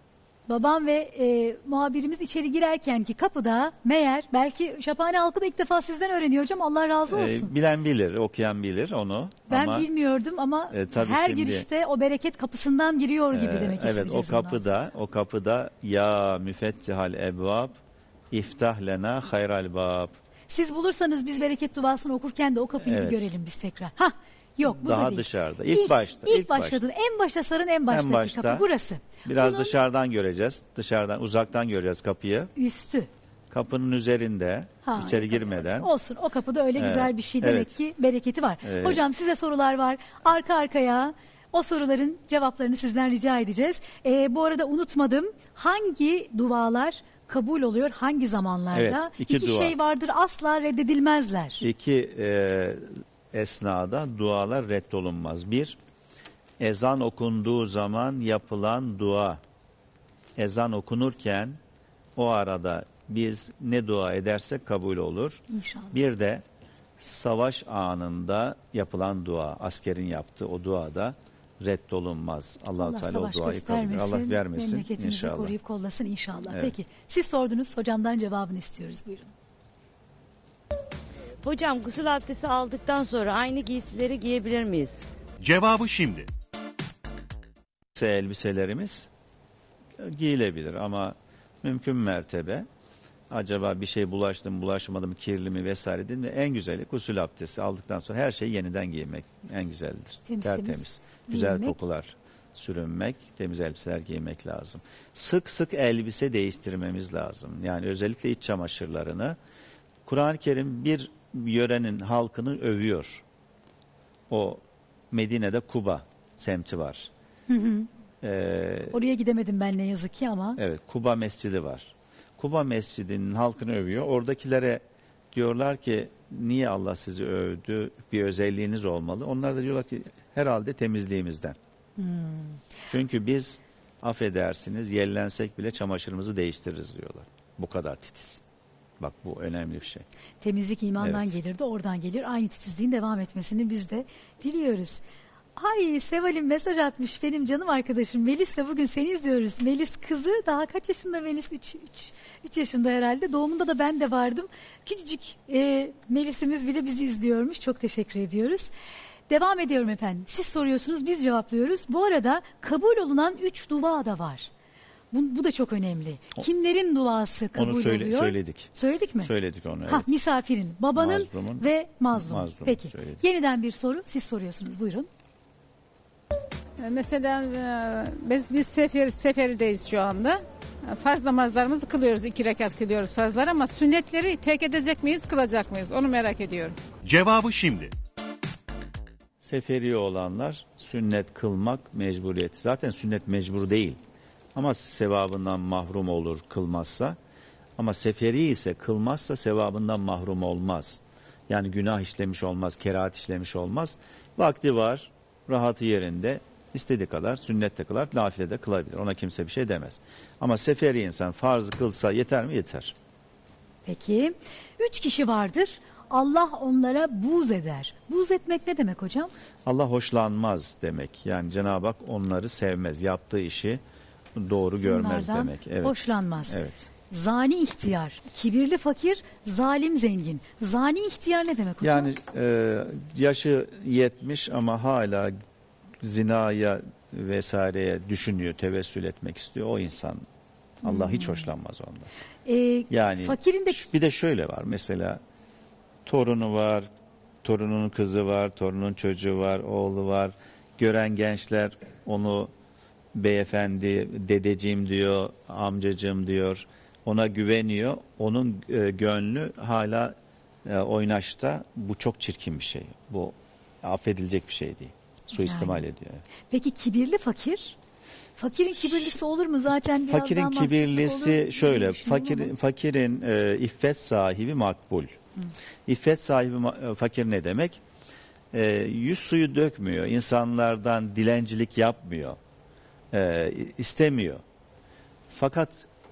Babam ve muhabirimiz içeri girerken ki kapıda meğer belki Şaphane halkı da ilk defa sizden öğreniyor hocam. Allah razı olsun. Bilen bilir, okuyan bilir onu. Ben ama, bilmiyordum ama tabii her şimdi, girişte o bereket kapısından giriyor gibi demek evet, o kapıda ya müfettihal ebvab iftah lena hayral bab. Siz bulursanız biz bereket duasını okurken de o kapıyı bir görelim biz tekrar. Yok bu daha da değil. Dışarıda. İlk başta. İlk başladın. En başta sarın en baştaki kapı burası. Biraz dışarıdan göreceğiz. Dışarıdan uzaktan göreceğiz kapıyı. Üstü. Kapının üzerinde içeri girmeden. Olsun o kapıda öyle güzel bir şey demek ki bereketi var. Hocam size sorular var. Arka arkaya o soruların cevaplarını sizden rica edeceğiz. Bu arada unutmadım. Hangi dualar kabul oluyor hangi zamanlarda? Evet, iki dua. Şey vardır asla reddedilmezler. İki esnada dualar reddolunmaz. Bir, ezan okunduğu zaman yapılan dua. Ezan okunurken o arada biz ne dua edersek kabul olur. İnşallah. Bir de savaş anında yapılan dua, askerin yaptığı o duada reddolunmaz. Allah-u Teala o duayı kabul eder. Allah vermesin memleketimizi inşallah. koruyup kollasın inşallah. Evet. Peki siz sordunuz hocamdan cevabını istiyoruz buyurun. Hocam gusül abdesti aldıktan sonra aynı giysileri giyebilir miyiz? Cevabı şimdi. Elbiselerimiz giyilebilir ama mümkün mertebe acaba bir şey bulaştı mı bulaşmadı mı kirli mi vesaire değil mi? En güzeli gusül abdesti aldıktan sonra her şeyi yeniden giymek en güzeldir. Tertemiz. Güzel kokular sürünmek, temiz elbiseler giymek lazım. Sık sık elbise değiştirmemiz lazım. Yani özellikle iç çamaşırlarını. Kur'an-ı Kerim bir yörenin halkını övüyor. O Medine'de Kuba semti var. Oraya gidemedim ben ne yazık ki ama. Evet, Kuba Mescidi var. Kuba Mescidi'nin halkını övüyor. Oradakilere diyorlar ki niye Allah sizi övdü? Bir özelliğiniz olmalı. Onlar da diyorlar ki herhalde temizliğimizden. Çünkü biz affedersiniz yellensek bile çamaşırımızı değiştiririz diyorlar. Bu kadar titiz. Bak bu önemli bir şey. Temizlik imandan gelir de oradan gelir. Aynı titizliğin devam etmesini biz de diliyoruz. Ay Seval'im mesaj atmış benim canım arkadaşım Melis de bugün seni izliyoruz. Melis kızı daha kaç yaşında Melis? 3 yaşında herhalde. Doğumunda da ben de vardım. Küçücük Melis'imiz bile bizi izliyormuş. Çok teşekkür ediyoruz. Devam ediyorum efendim. Siz soruyorsunuz biz cevaplıyoruz. Bu arada kabul olunan 3 dua da var. Bu da çok önemli. Kimlerin duası kabul oluyor? Söyledik. Söyledik mi? Söyledik onu. Evet. Misafirin, babanın mazlumun, ve mazlumun. Peki. Söyledik. Yeniden bir soru. Siz soruyorsunuz. Buyurun. Mesela biz seferdeyiz şu anda. Farz namazlarımızı kılıyoruz. 2 rekat kılıyoruz farzlar ama sünnetleri terk edecek miyiz, kılacak mıyız? Onu merak ediyorum. Cevabı şimdi. Seferi olanlar sünnet kılmak mecburiyeti. Zaten sünnet mecbur değil. Ama sevabından mahrum olur kılmazsa. Ama seferi ise kılmazsa sevabından mahrum olmaz. Yani günah işlemiş olmaz, kerahat işlemiş olmaz. Vakti var, rahatı yerinde. İstediği kadar sünnet de kılar, nafile de kılabilir. Ona kimse bir şey demez. Ama seferi insan farzı kılsa yeter mi? Yeter. Peki. 3 kişi vardır. Allah onlara buğz eder. Buğz etmek ne demek hocam? Allah hoşlanmaz demek. Yani Cenab-ı Hak onları sevmez. Yaptığı işi doğru görmez onlardan demek. Evet. Hoşlanmaz. Evet. Zani ihtiyar, kibirli fakir, zalim zengin. Zani ihtiyar ne demek hocam? Yani yaşı 70 ama hala zinaya vesaireye düşünüyor, tevessül etmek istiyor. O insan Allah hiç hoşlanmaz ondan. Yani fakirin de... bir de şöyle var mesela torunu var, torunun kızı var, torunun çocuğu var, oğlu var. Gören gençler onu beyefendi, dedeciğim diyor, amcacığım diyor. Ona güveniyor. Onun gönlü hala oynaşta. Bu çok çirkin bir şey. Bu affedilecek bir şey değil. Suistimal ediyor. Peki kibirli fakir? Fakirin kibirlisi olur mu zaten? Fakirin kibirlisi şöyle. Fakirin iffet sahibi makbul. İffet sahibi fakir ne demek? Yüz suyu dökmüyor. İnsanlardan dilencilik yapmıyor. İstemiyor. Fakat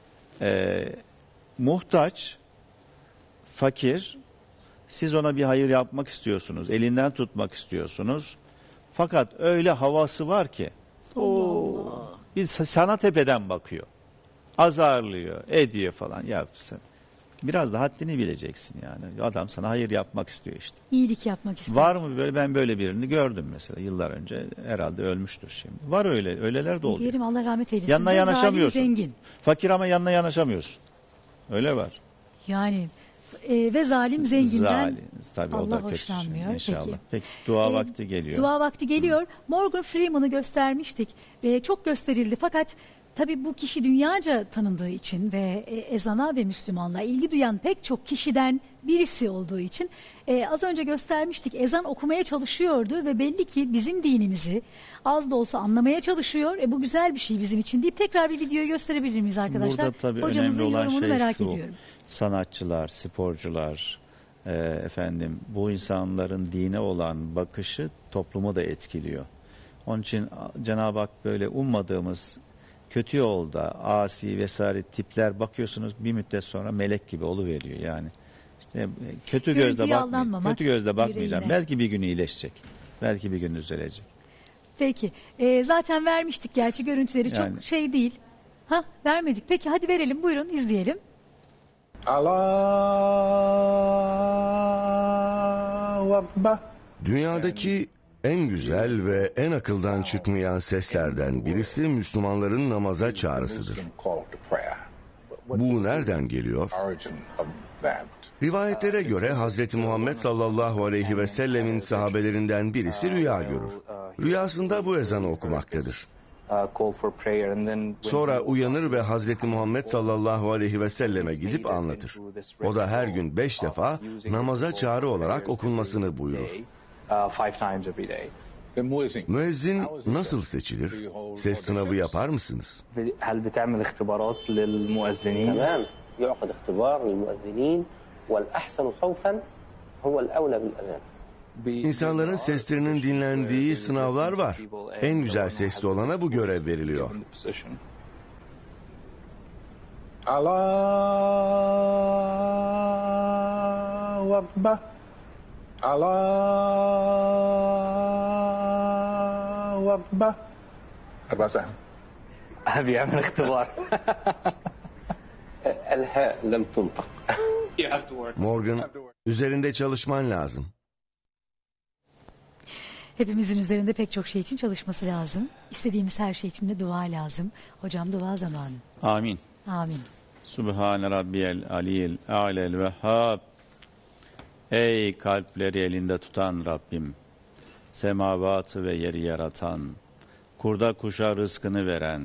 muhtaç, fakir, siz ona bir hayır yapmak istiyorsunuz. Elinden tutmak istiyorsunuz. Fakat öyle havası var ki bir sana tepeden bakıyor. azarlıyor, ediyor falan. Ya sen biraz da haddini bileceksin yani. Adam sana hayır yapmak istiyor işte. İyilik yapmak istiyor. Var mı böyle? Ben böyle birini gördüm mesela yıllar önce. Herhalde ölmüştür şimdi. Var öyle. Öyleler de oluyor. Diyelim Allah rahmet eylesin. Yanına Ve yanaşamıyorsun. zalim zengin. Fakir ama yanına yanaşamıyorsun. Öyle var. Yani ve zalim zenginden Zalim. Tabii o Allah da kötü hoşlanmıyor. şey. İnşallah. Peki. Peki dua vakti geliyor. Dua vakti geliyor. Morgan Freeman'ı göstermiştik. Çok gösterildi fakat tabii bu kişi dünyaca tanındığı için ve ezana ve Müslümanlığa ilgi duyan pek çok kişiden birisi olduğu için az önce göstermiştik. Ezan okumaya çalışıyordu ve belli ki bizim dinimizi az da olsa anlamaya çalışıyor. Bu güzel bir şey bizim için deyip tekrar bir videoyu gösterebilir miyiz arkadaşlar? Burada tabii Hocamızın önemli olan yorumunu şey merak şu. ediyorum. Sanatçılar, sporcular, efendim bu insanların dine olan bakışı toplumu da etkiliyor. Onun için Cenab-ı Hak böyle ummadığımız kötü yolda asi vesaire tipler bakıyorsunuz bir müddet sonra melek gibi oluveriyor yani. İşte kötü gözle bakmayın. Kötü gözle bakmayacağım. yüreğine. Belki bir gün iyileşecek. Belki bir gün düzelecek. Peki. Zaten vermiştik gerçi görüntüleri Yani. çok şey değil. Ha vermedik. Peki hadi verelim. Buyurun izleyelim. Dünyadaki en güzel ve en akıldan çıkmayan seslerden birisi Müslümanların namaza çağrısıdır. Bu nereden geliyor? Rivayetlere göre Hz. Muhammed sallallahu aleyhi ve sellemin sahabelerinden birisi rüya görür. Rüyasında bu ezanı okumaktadır. Sonra uyanır ve Hz. Muhammed sallallahu aleyhi ve selleme gidip anlatır. O da her gün 5 defa namaza çağrı olarak okunmasını buyurur. Müezzin nasıl seçilir? Ses sınavı yapar mısınız? تمام يعقد اختبار للمؤذنين والأحسن صوتا هو الأولى بالأذان. İnsanların seslerinin dinlendiği sınavlar var. En güzel sesli olana bu görev veriliyor. Allahu Akbar. Allahu Akbar. بيعمل اختبار. الهاء لم تنطق. Morgan, üzerinde çalışman lazım. Hepimizin üzerinde pek çok şey için çalışması lazım. İstediğimiz her şey için de dua lazım. Hocam dua zamanı. Amin. Amin. Subhane Rabbiyel Aliyel A'lel Vehhab. Ey kalpleri elinde tutan Rabbim, semavatı ve yeri yaratan, kurda kuşa rızkını veren,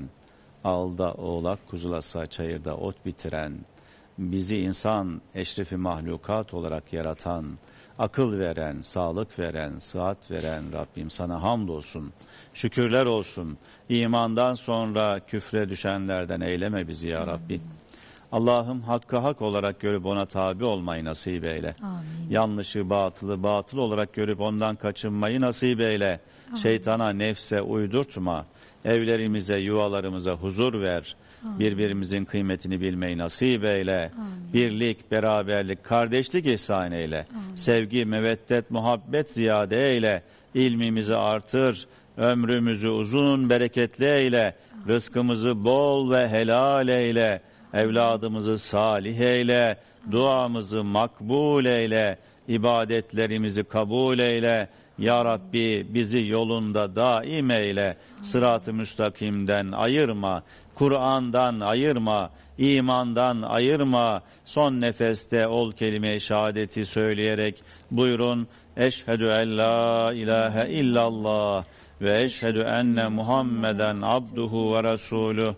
alda oğlak kuzulasa çayırda ot bitiren, bizi insan eşrefi mahlukat olarak yaratan, akıl veren, sağlık veren, sıhhat veren Rabbim sana hamdolsun, şükürler olsun. İmandan sonra küfre düşenlerden eyleme bizi ya Rabbi. Allah'ım hakkı hak olarak görüp ona tabi olmayı nasip eyle. Amin. Yanlışı batılı batıl olarak görüp ondan kaçınmayı nasip eyle. Amin. Şeytana, nefse uydurtma. Evlerimize, yuvalarımıza huzur ver. Amin. Birbirimizin kıymetini bilmeyi nasip eyle. Amin. Birlik, beraberlik, kardeşlik ihsan eyle. Amin. Sevgi, meveddet, muhabbet ziyade eyle. İlmimizi artır. Ömrümüzü uzun, bereketli eyle. Rızkımızı bol ve helal eyle. Evladımızı salih eyle, duamızı makbul eyle, ibadetlerimizi kabul eyle. Ya Rabbi bizi yolunda daim eyle, sırat-ı müstakimden ayırma, Kur'an'dan ayırma, imandan ayırma. Son nefeste ol kelime-i şehadeti söyleyerek buyurun. Eşhedü en la ilahe illallah ve eşhedü enne Muhammeden abduhu ve resuluh.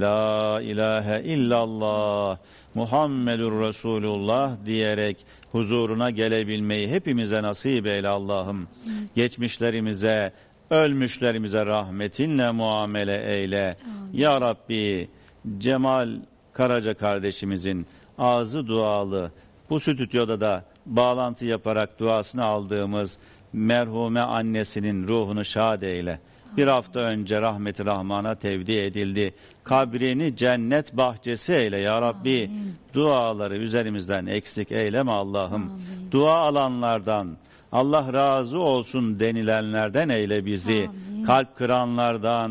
La ilahe illallah Muhammedur Resulullah diyerek huzuruna gelebilmeyi hepimize nasip eyle Allah'ım. Geçmişlerimize, ölmüşlerimize rahmetinle muamele eyle. Ya Rabbi, Cemal Karaca kardeşimizin ağzı dualı, bu stüdyoda da bağlantı yaparak duasını aldığımız merhume annesinin ruhunu şad eyle. Bir hafta önce rahmeti rahmana tevdi edildi. Kabrini cennet bahçesi eyle ya Rabbi. Amin. Duaları üzerimizden eksik eyleme Allah'ım. Dua alanlardan, Allah razı olsun denilenlerden eyle bizi. Amin. Kalp kıranlardan,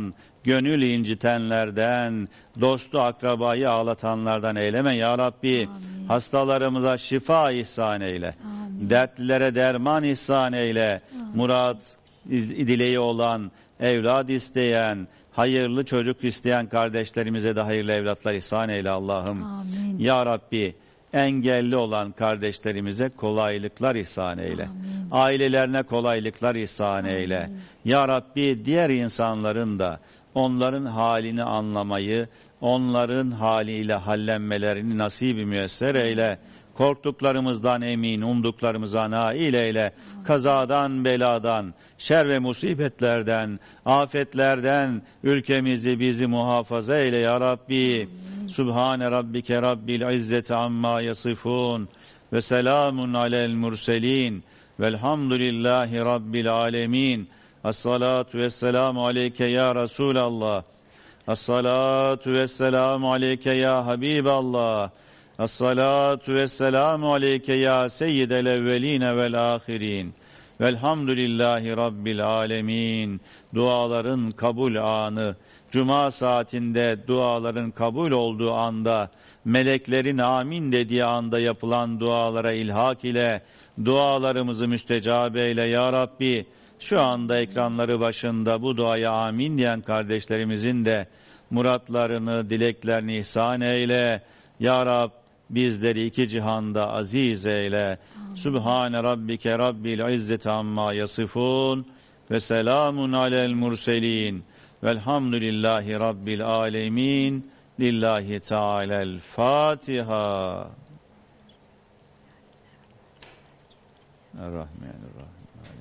gönül incitenlerden, dostu akrabayı ağlatanlardan eyleme ya Rabbi. Hastalarımıza şifa ihsan eyle. Dertlilere derman ihsan eyle. Murat dileği olan, evlad isteyen, hayırlı çocuk isteyen kardeşlerimize de hayırlı evlatlar ihsan eyle Allah'ım. Ya Rabbi, engelli olan kardeşlerimize kolaylıklar ihsan eyle. Ailelerine kolaylıklar ihsan eyle. Ya Rabbi, diğer insanların da onların halini anlamayı, onların haliyle hallenmelerini nasip-i müyesser eyle. Korktuklarımızdan emin, umduklarımıza nail eyle. Kazadan, beladan, şer ve musibetlerden, afetlerden ülkemizi, bizi muhafaza eyle ya Rabbi. Subhane rabbike rabbil izzeti amma yasifun ve selamun alel murselin velhamdülillahi rabbil alemin. As-salatu vesselamu aleyke ya Resulallah. As-salatu vesselamu aleyke ya Habiballah. As-salatu vesselamu aleyke ya seyyidel evveline vel ahirin. Velhamdülillahi rabbil alemin. Duaların kabul anı, cuma saatinde duaların kabul olduğu anda, meleklerin amin dediği anda yapılan dualara ilhak ile dualarımızı müstecab eyle ya Rabbi. Şu anda ekranları başında bu duaya amin diyen kardeşlerimizin de muratlarını, dileklerini ihsan eyle. Ya Rab, bizleri iki cihanda aziz eyle. Sübhane rabbike rabbil izzeti amma yasifun ve selamun alel murselin velhamdülillahi rabbil alemin. Lillahi Teala'l Fatiha. Errahmanirrahim.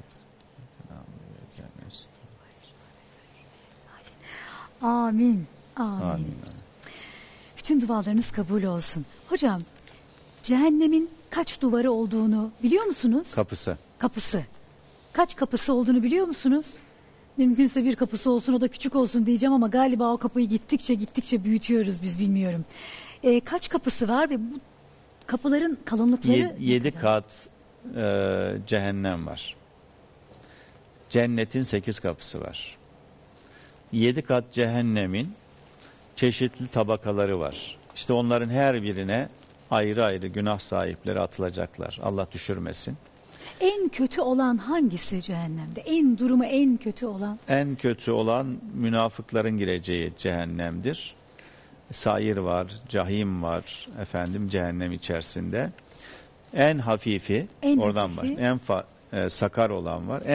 Amin. Amin. Bütün dualarınız kabul olsun. Hocam, cehennemin kaç duvarı olduğunu biliyor musunuz? Kapısı. Kaç kapısı olduğunu biliyor musunuz? Mümkünse bir kapısı olsun, o da küçük olsun diyeceğim ama galiba o kapıyı gittikçe büyütüyoruz biz, bilmiyorum. Kaç kapısı var ve bu kapıların kalınlıkları... 7 kat cehennem var. Cennetin 8 kapısı var. 7 kat cehennemin çeşitli tabakaları var. İşte onların her birine ayrı ayrı günah sahipleri atılacaklar. Allah düşürmesin. En kötü olan hangisi cehennemde? Durumu en kötü olan? En kötü olan münafıkların gireceği cehennemdir. Sair var, cahim var, cehennem içerisinde. En hafifi, oradan var. En sakar olan var.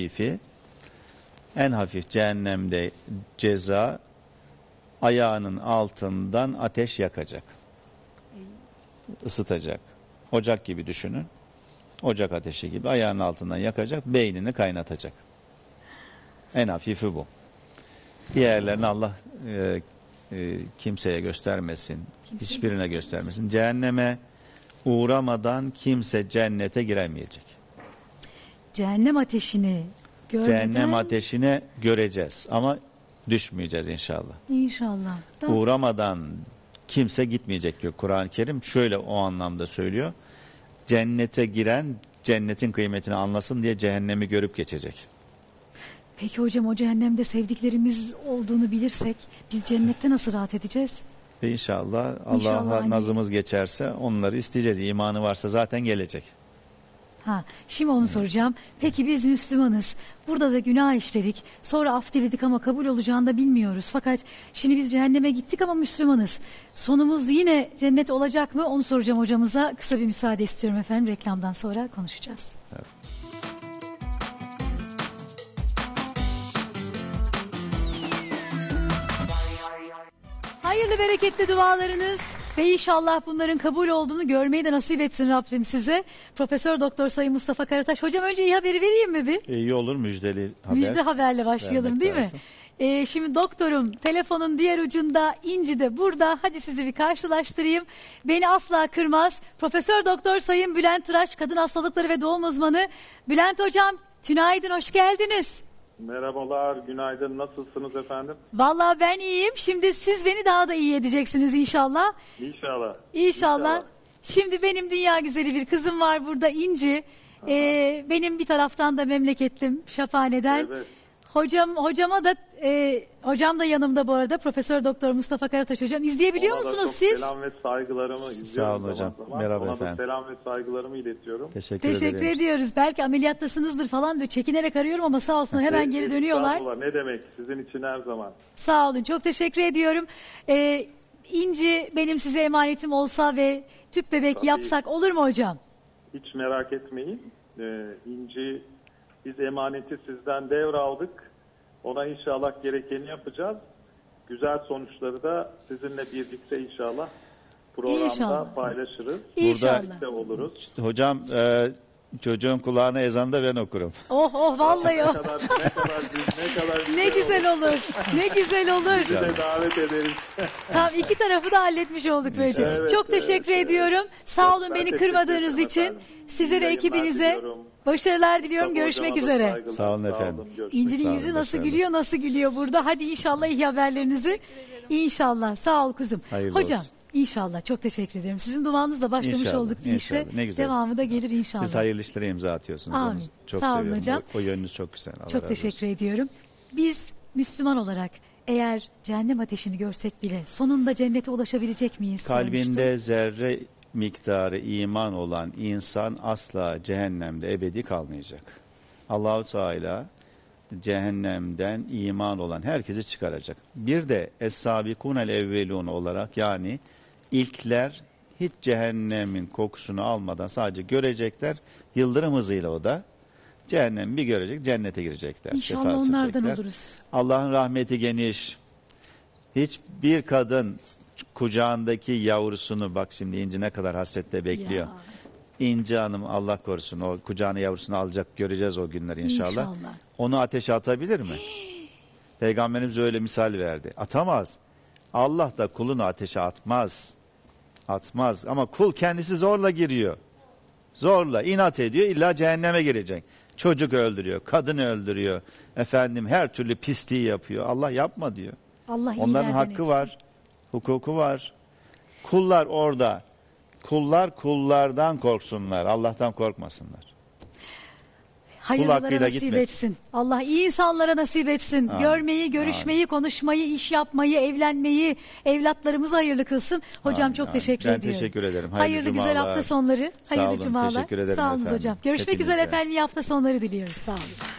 En hafif cehennemde ceza, ayağının altından ateş yakacak. Isıtacak. Ocak gibi düşünün. Ocak ateşi gibi ayağının altından yakacak, beynini kaynatacak. En hafifi bu. Diğerlerini Allah kimseye göstermesin. Hiçbirine göstermesin. Cehenneme uğramadan kimse cennete giremeyecek. Cehennem ateşini görmeden... Cehennem ateşine göreceğiz ama düşmeyeceğiz inşallah. İnşallah. Uğramadan kimse gitmeyecek diyor Kur'an-ı Kerim. Şöyle o anlamda söylüyor. Cennete giren cennetin kıymetini anlasın diye cehennemi görüp geçecek. Peki hocam, o cehennemde sevdiklerimiz olduğunu bilirsek biz cennette nasıl rahat edeceğiz? İnşallah Allah'a nazımız geçerse onları isteyeceğiz. İmanı varsa zaten gelecek. Şimdi onu soracağım. Peki biz Müslümanız. Burada da günah işledik. Sonra af diledik ama kabul olacağını da bilmiyoruz. Fakat şimdi biz cehenneme gittik ama Müslümanız. Sonumuz yine cennet olacak mı? Onu soracağım hocamıza. Kısa bir müsaade istiyorum efendim. Reklamdan sonra konuşacağız. Evet. Hayırlı bereketli dualarınız ve inşallah bunların kabul olduğunu görmeyi de nasip etsin Rabbim size. Profesör Doktor Sayın Mustafa Karataş. Hocam önce iyi haberi vereyim mi bir? İyi olur, müjdeli haber. Müjde haberle başlayalım değil mi? Şimdi doktorum telefonun diğer ucunda, İnci de burada. Hadi sizi bir karşılaştırayım. Beni asla kırmaz. Profesör Doktor Sayın Bülent Tıraş, kadın hastalıkları ve doğum uzmanı. Bülent hocam, tünaydın, hoş geldiniz. Merhabalar, günaydın. Nasılsınız efendim? Vallahi ben iyiyim. Şimdi siz beni daha da iyi edeceksiniz inşallah. İnşallah. Şimdi benim dünya güzeli bir kızım var burada, İnci. Benim bir taraftan da memleketlim Şaphane'den. Evet. Hocama da hocam da yanımda bu arada, Profesör Doktor Mustafa Karataş hocam. İzleyebiliyor Ona da musunuz çok siz? selam ve saygılarımı Sağ olun hocam. Merhaba Ona efendim. da selam ve saygılarımı iletiyorum. Teşekkür ediyoruz. Belki ameliyattasınızdır falan böyle çekinerek arıyorum ama sağ olsun hemen geri dönüyorlar. Ne demek, sizin için her zaman. Sağ olun, çok teşekkür ediyorum. İnci benim size emanetim olsa ve tüp bebek Tabii. yapsak olur mu hocam? Hiç merak etmeyin. İnci, biz emaneti sizden devraldık. Ona inşallah gerekeni yapacağız. Güzel sonuçları da sizinle birlikte inşallah programda İnşallah. paylaşırız. İnşallah. Birlikte oluruz. Hocam çocuğun kulağına ezan da ben okurum. Oh vallahi o. Ne güzel olur. Ne güzel olur. Sizi de davet ederiz. Tamam, iki tarafı da halletmiş olduk böylece. Evet, çok teşekkür ediyorum. Sağ olun Ben beni teşekkür kırmadığınız ederim için. efendim. Size İyi de yayınlar ekibinize diliyorum. başarılar diliyorum. Mustafa Görüşmek hocama da üzere. saygılar. Sağ olun efendim. görüşmek İnci'nin Sağ olun, yüzü nasıl başarılı. gülüyor, nasıl gülüyor burada. Hadi inşallah iyi haberlerinizi. İnşallah. Sağ ol kızım. Hayırlı Hocam olsun. inşallah çok teşekkür ederim. Sizin duanızla başlamış İnşallah, olduk bir işe. inşallah. Ne güzel. Devamı da gelir inşallah. Siz hayırlı işlere imza atıyorsunuz. Amin. Onu çok Sağ olun seviyorum. hocam. O yönünüz çok güzel. Allah Çok razı teşekkür olsun. ediyorum. Biz Müslüman olarak eğer cehennem ateşini görsek bile sonunda cennete ulaşabilecek miyiz? Kalbinde sormuştum. zerre miktarı iman olan insan asla cehennemde ebedi kalmayacak. Allahu Teala cehennemden iman olan herkesi çıkaracak. Bir de es-sabikunel evvelun olarak, yani ilkler hiç cehennemin kokusunu almadan sadece görecekler. Yıldırım hızıyla o da. Cehennem bir görecek, cennete girecekler. İnşallah şefaat onlardan sürecekler. oluruz. Allah'ın rahmeti geniş. Hiçbir kadın kucağındaki yavrusunu, bak şimdi İnci ne kadar hasretle bekliyor. İnci Hanım Allah korusun o kucağına yavrusunu alacak, göreceğiz o günler inşallah. İnşallah. Onu ateşe atabilir mi? Peygamberimiz öyle misal verdi. Atamaz. Allah da kulunu ateşe atmaz. Atmaz ama kul kendisi zorla giriyor. Zorla inat ediyor, illa cehenneme girecek. Çocuk öldürüyor, kadın öldürüyor. Efendim her türlü pisliği yapıyor. Allah yapma diyor. Allah Onların iyilerden hakkı etsin. var, hukuku var. Kullar orada. Kullar kullardan korksunlar, Allah'tan korkmasınlar. Hayırlara hakkıyla nasip gitmesin. etsin. Allah iyi insanlara nasip etsin. Amin. Görmeyi, görüşmeyi, konuşmayı, iş yapmayı, evlenmeyi, evlatlarımızı hayırlı kılsın. Hocam Amin, çok amin. teşekkür Ben ediyorum. teşekkür ederim. Hayırlı güzel cumalar. hafta sonları. Sağ Hayırlı olun, cumalar. teşekkür ederim Sağ olun efendim. hocam. Görüşmek Hepinize. üzere efendim. İyi hafta sonları diliyoruz. Sağ olun.